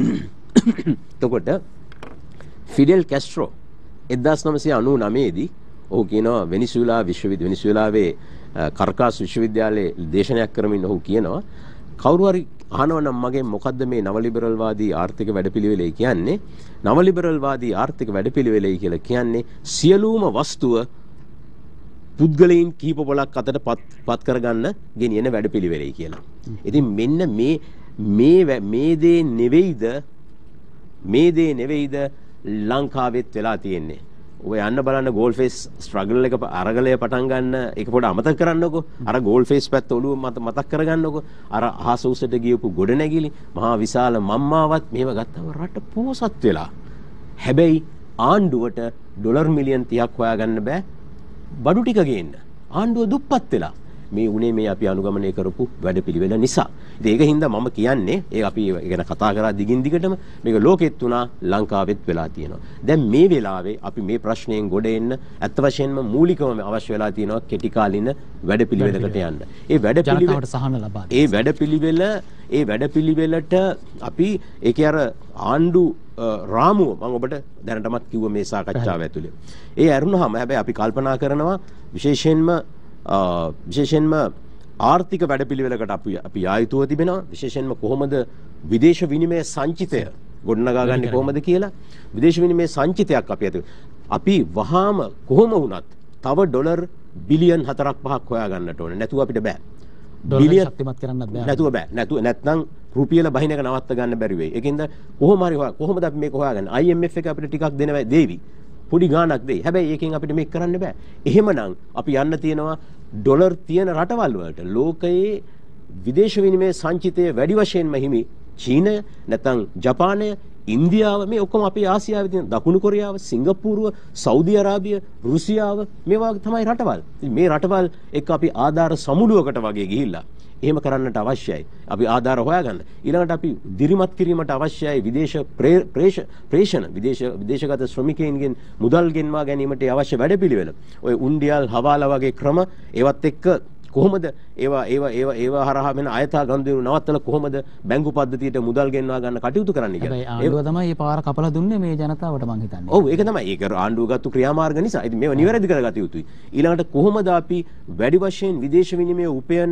ෆිඩෙල් කැස්ට්‍රෝ 1999 දී ඔහු කියනවා වෙනිසුලාවේ කරකාස් විශ්වවිද්‍යාලයේ දේශනයක් කරමින් ඔහු කියනවා කවුරු හරි අහනවා නම් මගෙන් මොකද්ද මේ නව ලිබරල්වාදී ආර්ථික වැඩපිළිවෙලයි කියන්නේ? නව ලිබරල්වාදී ආර්ථික වැඩපිළිවෙලයි කියලා කියන්නේ සියලුම වස්තුව පුද්ගලයන් කීප පොලක් අතට පත් කරගන්න ගෙනියන වැඩපිළිවෙලයි කියලා. ඉතින් මෙන්න මේ දේ නෙවෙයිද ලංකාවෙත් වෙලා තියෙන්නේ. ඔය යන්න බලන්න ගෝල් ෆේස් ස්ට්‍රගල් එක අරගලය පටන් ගන්න ඒක පොඩ අමතක කරන්නකෝ. අර ගෝල් ෆේස් පැත්ත ඔළුව මතක් කරගන්නකෝ. අර අහස උසට ගියපු ගොඩනැගිලි මහා විශාල මම්මාවත් මේව ගත්තම රට පොහොසත් වෙලා. හැබැයි ආණ්ඩුවට ඩොලර් මිලියන් 30ක් හොයාගන්න බෑ බඩු ටික ගේන්න. ආණ්ඩුව දුප්පත් වෙලා. මේ උනේ මේ අපි අනුගමනය කරපු වැඩපිළිවෙල නිසා. ඉතින් ඒක හින්දා මම කියන්නේ ඒ අපි ගැන කතා කරා දිගින් දිගටම මේක ලෝකෙත් උනා ලංකාවෙත් වෙලා තියෙනවා. දැන් මේ වෙලාවේ අපි මේ ප්‍රශ්නයෙන් ගොඩ එන්න ඇත්ත වශයෙන්ම මූලිකවම අවශ්‍ය වෙලා තියෙනවා කෙටි කාලින වැඩපිළිවෙලකට යන්න. ඒ වැඩපිළිවෙලට අපි ඒකේ අර ආණ්ඩු රාමුව මම ඔබට දැනටමත් කිව්ව මේ සාකච්ඡාව ඇතුලේ. ඒ අරුණාම හැබැයි අපි කල්පනා කරනවා විශේෂයෙන්ම ආර්ථික වැඩපිළිවෙලකට අපි ආයුතුව තිබෙනවා. විශේෂයෙන්ම කොහොමද විදේශ විනිමය සංචිතය ගොඩනගා ගන්නේ කොහොමද කියලා විදේශ විනිමය සංචිතයක් අපි වහාම කොහොම වුණත් තව ඩොලර් බිලියන් 4-5ක් හොයා ගන්නට ඕනේ. නැතුව අපිට බෑ. බිලියන් ශක්තිමත් කරන්නත් බෑ. නැත්නම් රුපියල බහින එක නවත්ත ගන්න බැරි වෙයි. ඒකින්ද කොහොමද අපි මේක හොයාගන්නේ? IMF එක අපිට ටිකක් දෙවි. පොඩි ගාණක් දෙයි. හැබැයි ඒකෙන් අපිට මේක කරන්න බෑ. එහෙමනම් අපි යන්න තියෙනවා ඩොලර් තියෙන රටවල් වලට. ලෝකයේ විදේශ විනිමය සංචිතය වැඩි වශයෙන්ම හිමි චීනය, නැත්නම් ජපානය, ඉන්දියාව, මේ ඔක්කොම අපේ ආසියාවේ තියෙන දකුණු කොරියාව, සිංගප්පූරුව, සෞදි අරාබිය, රුසියාව මේවා තමයි රටවල්. මේ රටවල් එක්ක අපි ආධාර සමුළුවකට වගේ ගිහිල්ලා එහෙම කරන්නට අවශ්‍යයි. අපි ආධාර හොයාගන්න. ඊළඟට අපි දිරිමත් කිරීමට අවශ්‍යයි විදේශ ප්‍රේෂණ විදේශගත ශ්‍රමිකයින්ගෙන් මුදල් ගෙන්වා ගැනීමට අවශ්‍ය වැඩපිළිවෙල. ඔය උන්ඩියල් හවාලා වගේ ක්‍රම ඒවත් එක්ක කොහොමද ඒවා හරහා වෙන අයථා ගනුදෙනු නවත්තලා කොහොමද බැංකු පද්ධතියට මුදල් ගෙන්වා ගන්න කටයුතු කරන්න කියලා. හැබැයි ආණ්ඩුව තමයි මේ පාර කපලා දුන්නේ මේ ජනතාවට මං හිතන්නේ. ඔව් ඒක තමයි. ඒක ආණ්ඩුව ගත්තු ක්‍රියාමාර්ග නිසා. ඉතින් මේව නිවැරදි කරගත යුතුයි. ඊළඟට කොහොමද අපි වැඩි වශයෙන් විදේශ විනිමය උපයන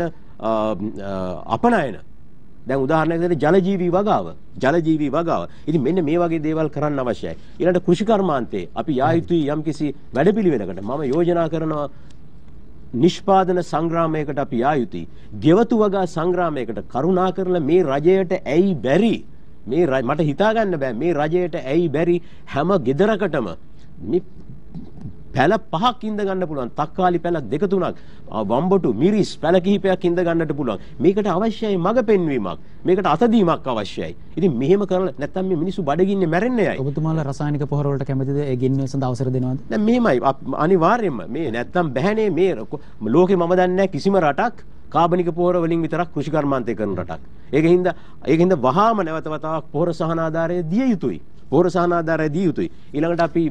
අපනයන දැන් උදාහරණයක් දෙන්න ජලජීවී වගාව. ඉතින් මෙන්න මේ වගේ දේවල් කරන්න අවශ්‍යයි. ඊළඟට කෘෂි කර්මාන්තයේ අපි යා යුතුයි යම්කිසි වැඩපිළිවෙලකට. මම යෝජනා කරනවා නිෂ්පාදන සංග්‍රාමයකට අපි යා යුතුයි. ගෙවතු වගා සංග්‍රාමයකට කරුණා කරලා මේ රජයට ඇයි බැරි? මට හිතා ගන්න බෑ මේ රජයට ඇයි බැරි හැම ගෙදරකටම මේ පැල 5ක් ඉඳ ගන්න පුළුවන්. තක්කාලි පැල 2-3ක්, වම්බොටු මිරිස් පැල කිහිපයක් ඉඳ ගන්නට පුළුවන්. මේකට අවශ්‍යයි මඟ පෙන්වීමක්. මේකට අතදීමක් අවශ්‍යයි. ඉතින් මෙහෙම කරලා නැත්තම් මේ මිනිස්සු බඩගින්නේ මැරෙන්න යයි. ඔබතුමාලා රසායනික පොහොර වලට කැමතිද? ඒ ගින්නෙ සඳහා අවසර දෙනවද? දැන් මෙහෙමයි අනිවාර්යයෙන්ම මේ නැත්තම් බෑනේ මේ ලෝකෙ මම දන්නේ නැහැ කිසිම රටක් කාබනික පොහොර වලින් විතරක් කෘෂි කර්මාන්තය කරන රටක්. ඒකින්ද වහාම නැවත වතාවක් පොහොර සහන ආධාරය දිය යුතුයි. ඊළඟට අපි මේ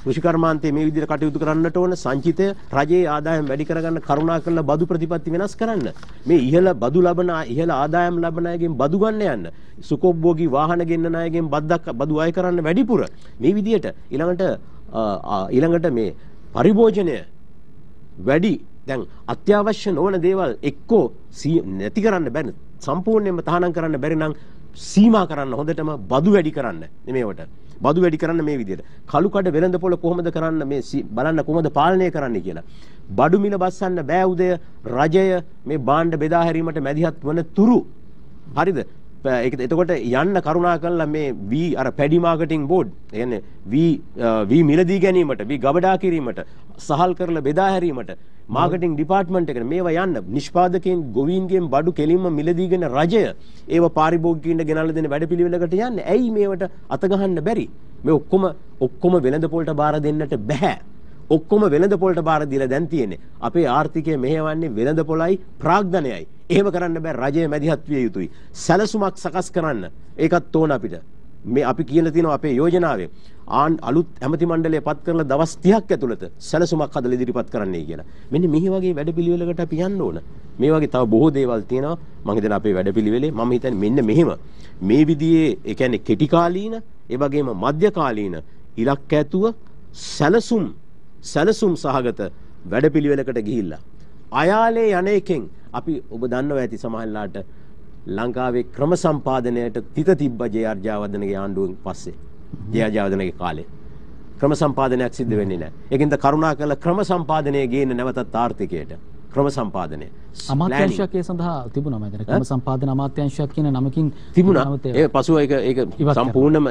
කෘෂිකර්මාන්තයේ මේ විදිහට කටයුතු කරන්නට ඕන. සංචිතය රජයේ ආදායම් වැඩි කරගන්න කරුණා කරලා බදු ප්‍රතිපත්ති වෙනස් කරන්න. මේ ඉහළ බදු ලබන ඉහළ ආදායම් ලබන අයගෙන් බදු ගන්න යන්න. සුකොබ්බෝගී වාහන ගෙන්නන අයගෙන් බදු අය කරන්න වැඩිපුර. මේ විදිහට ඊළඟට මේ පරිභෝජනය වැඩි දැන් අත්‍යවශ්‍ය නොවන දේවල් එක්කෝ නැති කරන්න බැරි සම්පූර්ණයෙන්ම තහනම් කරන්න බැරි නම් සීමා කරන්න හොඳටම බදු වැඩි කරන්න මේවට බදු වැඩි කරන්න මේ විදිහට කළු කඩ වෙළඳපොළ කොහොමද කරන්න මේ බලන්න කොහොමද පාලනය කරන්න කියලා බඩු මිල බස්සන්න බෑ උදය රජය මේ භාණ්ඩ බෙදා හැරීමට මැදිහත් වන තුරු හරිද එතකොට යන්න කරුණා කරලා මේ වී අර පැඩි මාකටිං බෝඩ් කියන්නේ වී මිලදී ගැනීමට වී ගබඩා කිරීමට සහල් කරලා බෙදා හැරීමට මාකටිං ඩිපාර්ට්මන්ට් එකට මේවා යන්න නිෂ්පාදකයන් ගොවීන්ගෙන් බඩු කෙලින්ම මිලදීගෙන රජය ඒව පාරිභෝගිකයින්ට ගෙනල්ලා දෙන වැඩපිළිවෙලකට යන්නේ ඇයි මේවට අත ගහන්න බැරි මේ ඔක්කොම වෙළඳපොළට බාර දෙන්නට බෑ ඔක්කොම වෙළඳපොළට බාර දීලා දැන් තියෙන්නේ අපේ ආර්ථිකය මෙහෙවන්නේ වෙළඳපොළයි ප්‍රාග්ධනයයි එහෙම කරන්න බෑ රජය මැදිහත් විය යුතුයි සැලසුමක් සකස් කරන්න ඒකත් ඕන අපිට මේ අපි කියලා තියෙනවා අපේ යෝජනාවේ අලුත් ඇමති මණ්ඩලය පත් කරලා දවස් 30ක් ඇතුළත සැලසුමක් හදලා ඉදිරිපත් කරන්නයි කියලා. මෙන්න මේ වගේ වැඩපිළිවෙලකට අපි යන්න ඕන. මේ වගේ තව බොහෝ දේවල් තියෙනවා. මම හිතන්නේ අපේ වැඩපිළිවෙලේ මම හිතන්නේ මෙන්න මෙහෙම මේ විදිහේ ඒ කියන්නේ කෙටි කාලීන ඒ වගේම මධ්‍ය කාලීන ඉලක්ක ඇතුව සැලසුම් සහගත වැඩපිළිවෙලකට ගිහිල්ලා අයාලේ යන්නේකින් අපි ඔබ දන්නවා ඇති සමහරලාට ලංකාවේ ක්‍රම සම්පාදනයට තිත තිබ්බ ජේ.ආර්. ජයවර්ධනගේ ආණ්ඩුවෙන් පස්සේ ජේ.ආර්. ජයවර්ධනගේ කාලේ ක්‍රම සම්පාදනයක් සිද්ධ වෙන්නේ නැහැ. ඒකින්ද කරුණා කළ ක්‍රම සම්පාදනය ගේන්න නැවතත් ආර්ථිකයට ක්‍රම සම්පාදනය අමාත්‍යාංශයක් ඒ සඳහා තිබුණා මම හිතන්නේ ක්‍රම සම්පාදන අමාත්‍යාංශයක් කියන නමකින් තිබුණා. ඒ පසුව ඒක සම්පූර්ණයෙන්ම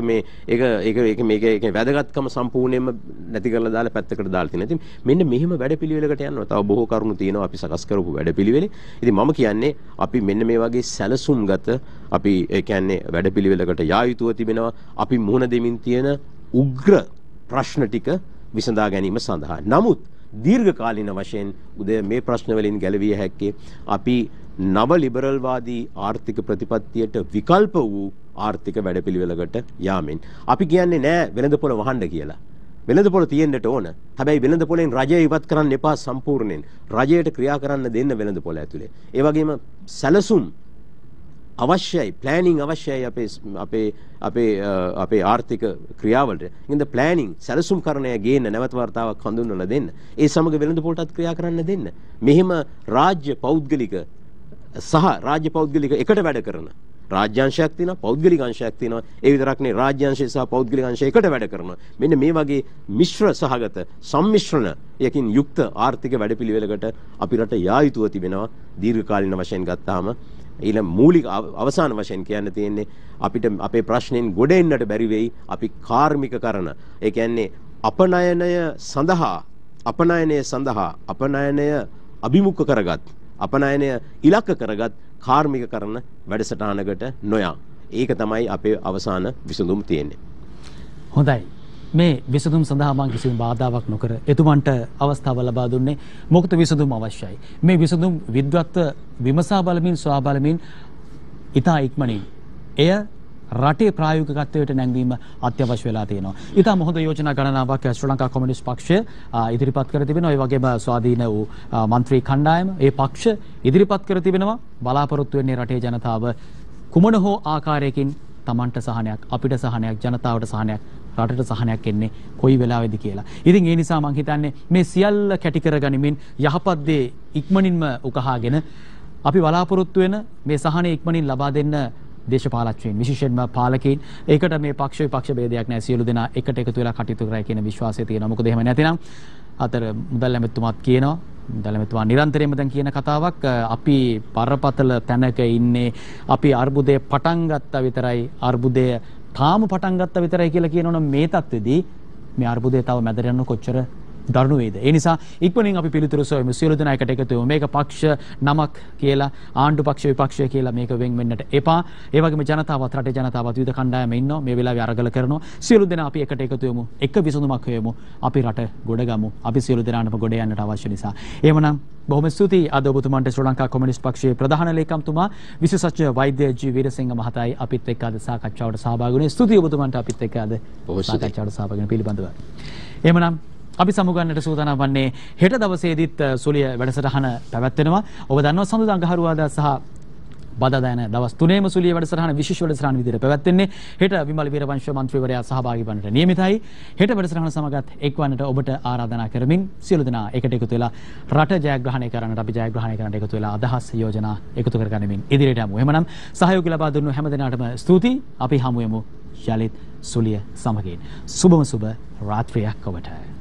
ඒක වැදගත්කම සම්පූර්ණයෙන්ම නැති කරලා දාලා පැත්තකට දාලා තියෙනවා. ඉතින් මෙන්න මෙහෙම වැඩපිළිවෙලකට යනවා. තව බොහෝ කරුණු තියෙනවා අපි සකස් කරපු වැඩපිළිවෙලේ. ඉතින් මම කියන්නේ අපි මෙන්න මේ වගේ සැලසුම්ගත අපි ඒ කියන්නේ වැඩපිළිවෙලකට යා යුතුව තිබෙනවා. අපි මුහුණ දෙමින් තියෙන උග්‍ර ප්‍රශ්න ටික විසඳා ගැනීම සඳහා. නමුත් දීර්ඝ කාලීන වශයෙන් උදේ මේ ප්‍රශ්න වලින් ගැලවිය හැක්කේ අපි නව ලිබරල්වාදී ආර්ථික ප්‍රතිපත්තියට විකල්ප වූ ආර්ථික වැඩපිළිවෙලකට යාමෙන් අපි කියන්නේ නෑ වෙළඳපොළ වහන්න කියලා. වෙළඳපොළ තියෙන්නට ඕන. හැබැයි වෙළඳපොළෙන් රජය ඉවත් කරන්න එපා සම්පූර්ණයෙන්. රජයට ක්‍රියා කරන්න දෙන්න වෙළඳපොළ ඇතුලේ. ඒ වගේම සැලසුම් අවශ්‍යයි ප්ලෑනින් අවශ්‍යයි අපේ ආර්ථික ක්‍රියාවලට. ඉතින් ප්ලෑනින් සැලසුම්කරණය ගේන්න නැවත වර්තාවක් හඳුන්වලා දෙන්න. ඒ සමග වෙළඳපොළටත් ක්‍රියා කරන්න දෙන්න. මෙහෙම රාජ්‍ය පෞද්ගලික එකට වැඩ කරන රාජ්‍යාංශයක් තියෙනවා පෞද්ගලික අංශයක් තියෙනවා. ඒ විතරක් නෙවෙයි රාජ්‍යාංශය සහ පෞද්ගලික අංශය එකට වැඩ කරනවා. මෙන්න මේ වගේ මිශ්‍ර සහගත සම්මිශ්‍රණ යකින් යුක්ත ආර්ථික වැඩපිළිවෙලකට අපි රට යා යුතුව තිබෙනවා. දීර්ඝකාලීන වශයෙන් ගත්තාම ඊළඟ මූලික අවසාන වශයෙන් කියන්න තියෙන්නේ අපිට අපේ ප්‍රශ්නෙන් ගොඩ එන්නට බැරි වෙයි අපි කාර්මික කරන ඒ කියන්නේ අපනයනය අභිමුඛ කරගත් අපනයනය ඉලක්ක කරගත් කාර්මික කරන වැඩසටහනකට නොයා. ඒක තමයි අපේ අවසාන විසඳුම තියෙන්නේ. හොඳයි. මේ විසඳුම් සඳහා මම කිසිම බාධාවක් නොකර එතුමන්ට අවස්ථාව ලබා දුන්නේ මොකද විසඳුම් අවශ්‍යයි. මේ විසඳුම් විද්වත්ව විමසා බලමින් සොයා බලමින් ඉතා ඉක්මනින් එය රටේ ප්‍රායෝගිකත්වයට නැංවීම අත්‍යවශ්‍ය වෙලා තියෙනවා. ඉතා හොඳ යෝජනා ගණනාවක් ශ්‍රී ලංකා කොමියුනිස්ට් පක්ෂය ඉදිරිපත් කර තිබෙනවා. ඒ වගේම ස්වාධීන වූ മന്ത്രി කණ්ඩායම ඒ පක්ෂ ඉදිරිපත් කර තිබෙනවා. බලාපොරොත්තු වෙන්නේ රටේ ජනතාව කුමන හෝ ආකාරයකින් Tamanට සහනයක් අපිට සහනයක් ජනතාවට සහනයක් රටට සහනයක් එන්නේ කොයි වෙලාවෙද කියලා. ඉතින් ඒ නිසා මම හිතන්නේ මේ සියල්ල කැටි කරගනිමින් යහපත් දේ ඉක්මනින්ම උකහාගෙන අපි බලාපොරොත්තු වෙන මේ සහනය ඉක්මනින් ලබා දෙන්න දේශපාලකයන් විශේෂයෙන්ම පාලකයන් ඒකට මේ පක්ෂ විපක්ෂ ભેදයක් නැහැ සියලු දෙනා එකට එකතු වෙලා කටයුතු කරයි කියන විශ්වාසය තියෙනවා. මොකද එහෙම නැතිනම් අතර මුදල් ඇමතුමාත් කියනවා මුදල් ඇමතුමා නිරන්තරයෙන්ම දැන් කියන කතාවක් අපි පරපතල තැනක ඉන්නේ අපි අර්බුදේ පටන් ගත්තා විතරයි අර්බුදය තාම පටන් ගත්තා විතරයි කියලා කියනවනම් මේ තත්ත්වෙදී මේ අර්බුදය තව මැදට යන කොච්චර දරුණු වේද. ඒ නිසා ඉක්මනින් අපි පිළිතුරු සොයමු. සියලු දෙනා එකට එකතු වෙමු. මේක පක්ෂ නමක් කියලා ආණ්ඩු පක්ෂ විපක්ෂය කියලා මේක වෙන් වෙන්නට එපා. ඒ වගේම ජනතාවත් රටේ ජනතාවත් විවිධ කණ්ඩායම් ඉන්නවා. මේ වෙලාවේ අරගල කරනවා. සියලු දෙනා අපි එකට එකතු වෙමු. එක විසඳුමක් හොයමු. අපි රට ගොඩ ගමු. අපි සියලු දෙනාටම ගොඩ යන්නට අවශ්‍ය නිසා. එහෙමනම් බොහොම ස්තුතියි අද ඔබතුමන්ට ශ්‍රී ලංකා කොමියුනිස්ට් පක්ෂයේ ප්‍රධාන ලේකම්තුමා විශේෂඥ වෛද්‍ය ජී වීරසිංහ මහතායි අපිත් එක්ක අද සාකච්ඡාවට සහභාගී වුණේ. ස්තුතියි ඔබතුමන්ට අපිත් එක්ක අද සාකච්ඡාවට සහභාගී වෙන පිළිබඳව. එහෙමනම් අපි සමුගන්නට සූදානම් වන්නේ හෙට දවසේදීත් සුලිය වැඩසටහන පැවැත්වෙනවා. ඔබ දන්නවා සඳුදා අඟහරුවාදා සහ බදාදා යන දවස් තුනේම සුලිය වැඩසටහන විශේෂ වැඩසටහන විදිහට පැවැත්වෙන්නේ. හෙට විමල වීරවංශ මන්ත්‍රීවරයා සහභාගී වන්නට නියමිතයි. හෙට වැඩසටහන සමගත් එක්වන්නට ඔබට ආරාධනා කරමින් සියලු දෙනා එකට එකතු වෙලා රට ජයග්‍රහණය කරන්නට අපි ජයග්‍රහණය කරන්නට එකතු වෙලා අදහස් යෝජනා එකතු කරගනිමින් ඉදිරියට යමු. එහෙමනම් සහයෝගය ලබා දුන්නු හැම දෙනාටම ස්තුතියි. අපි හමු වෙමු යලිත් සුලිය සමගින්. සුබම සුබ රාත්‍රියක් ඔබට.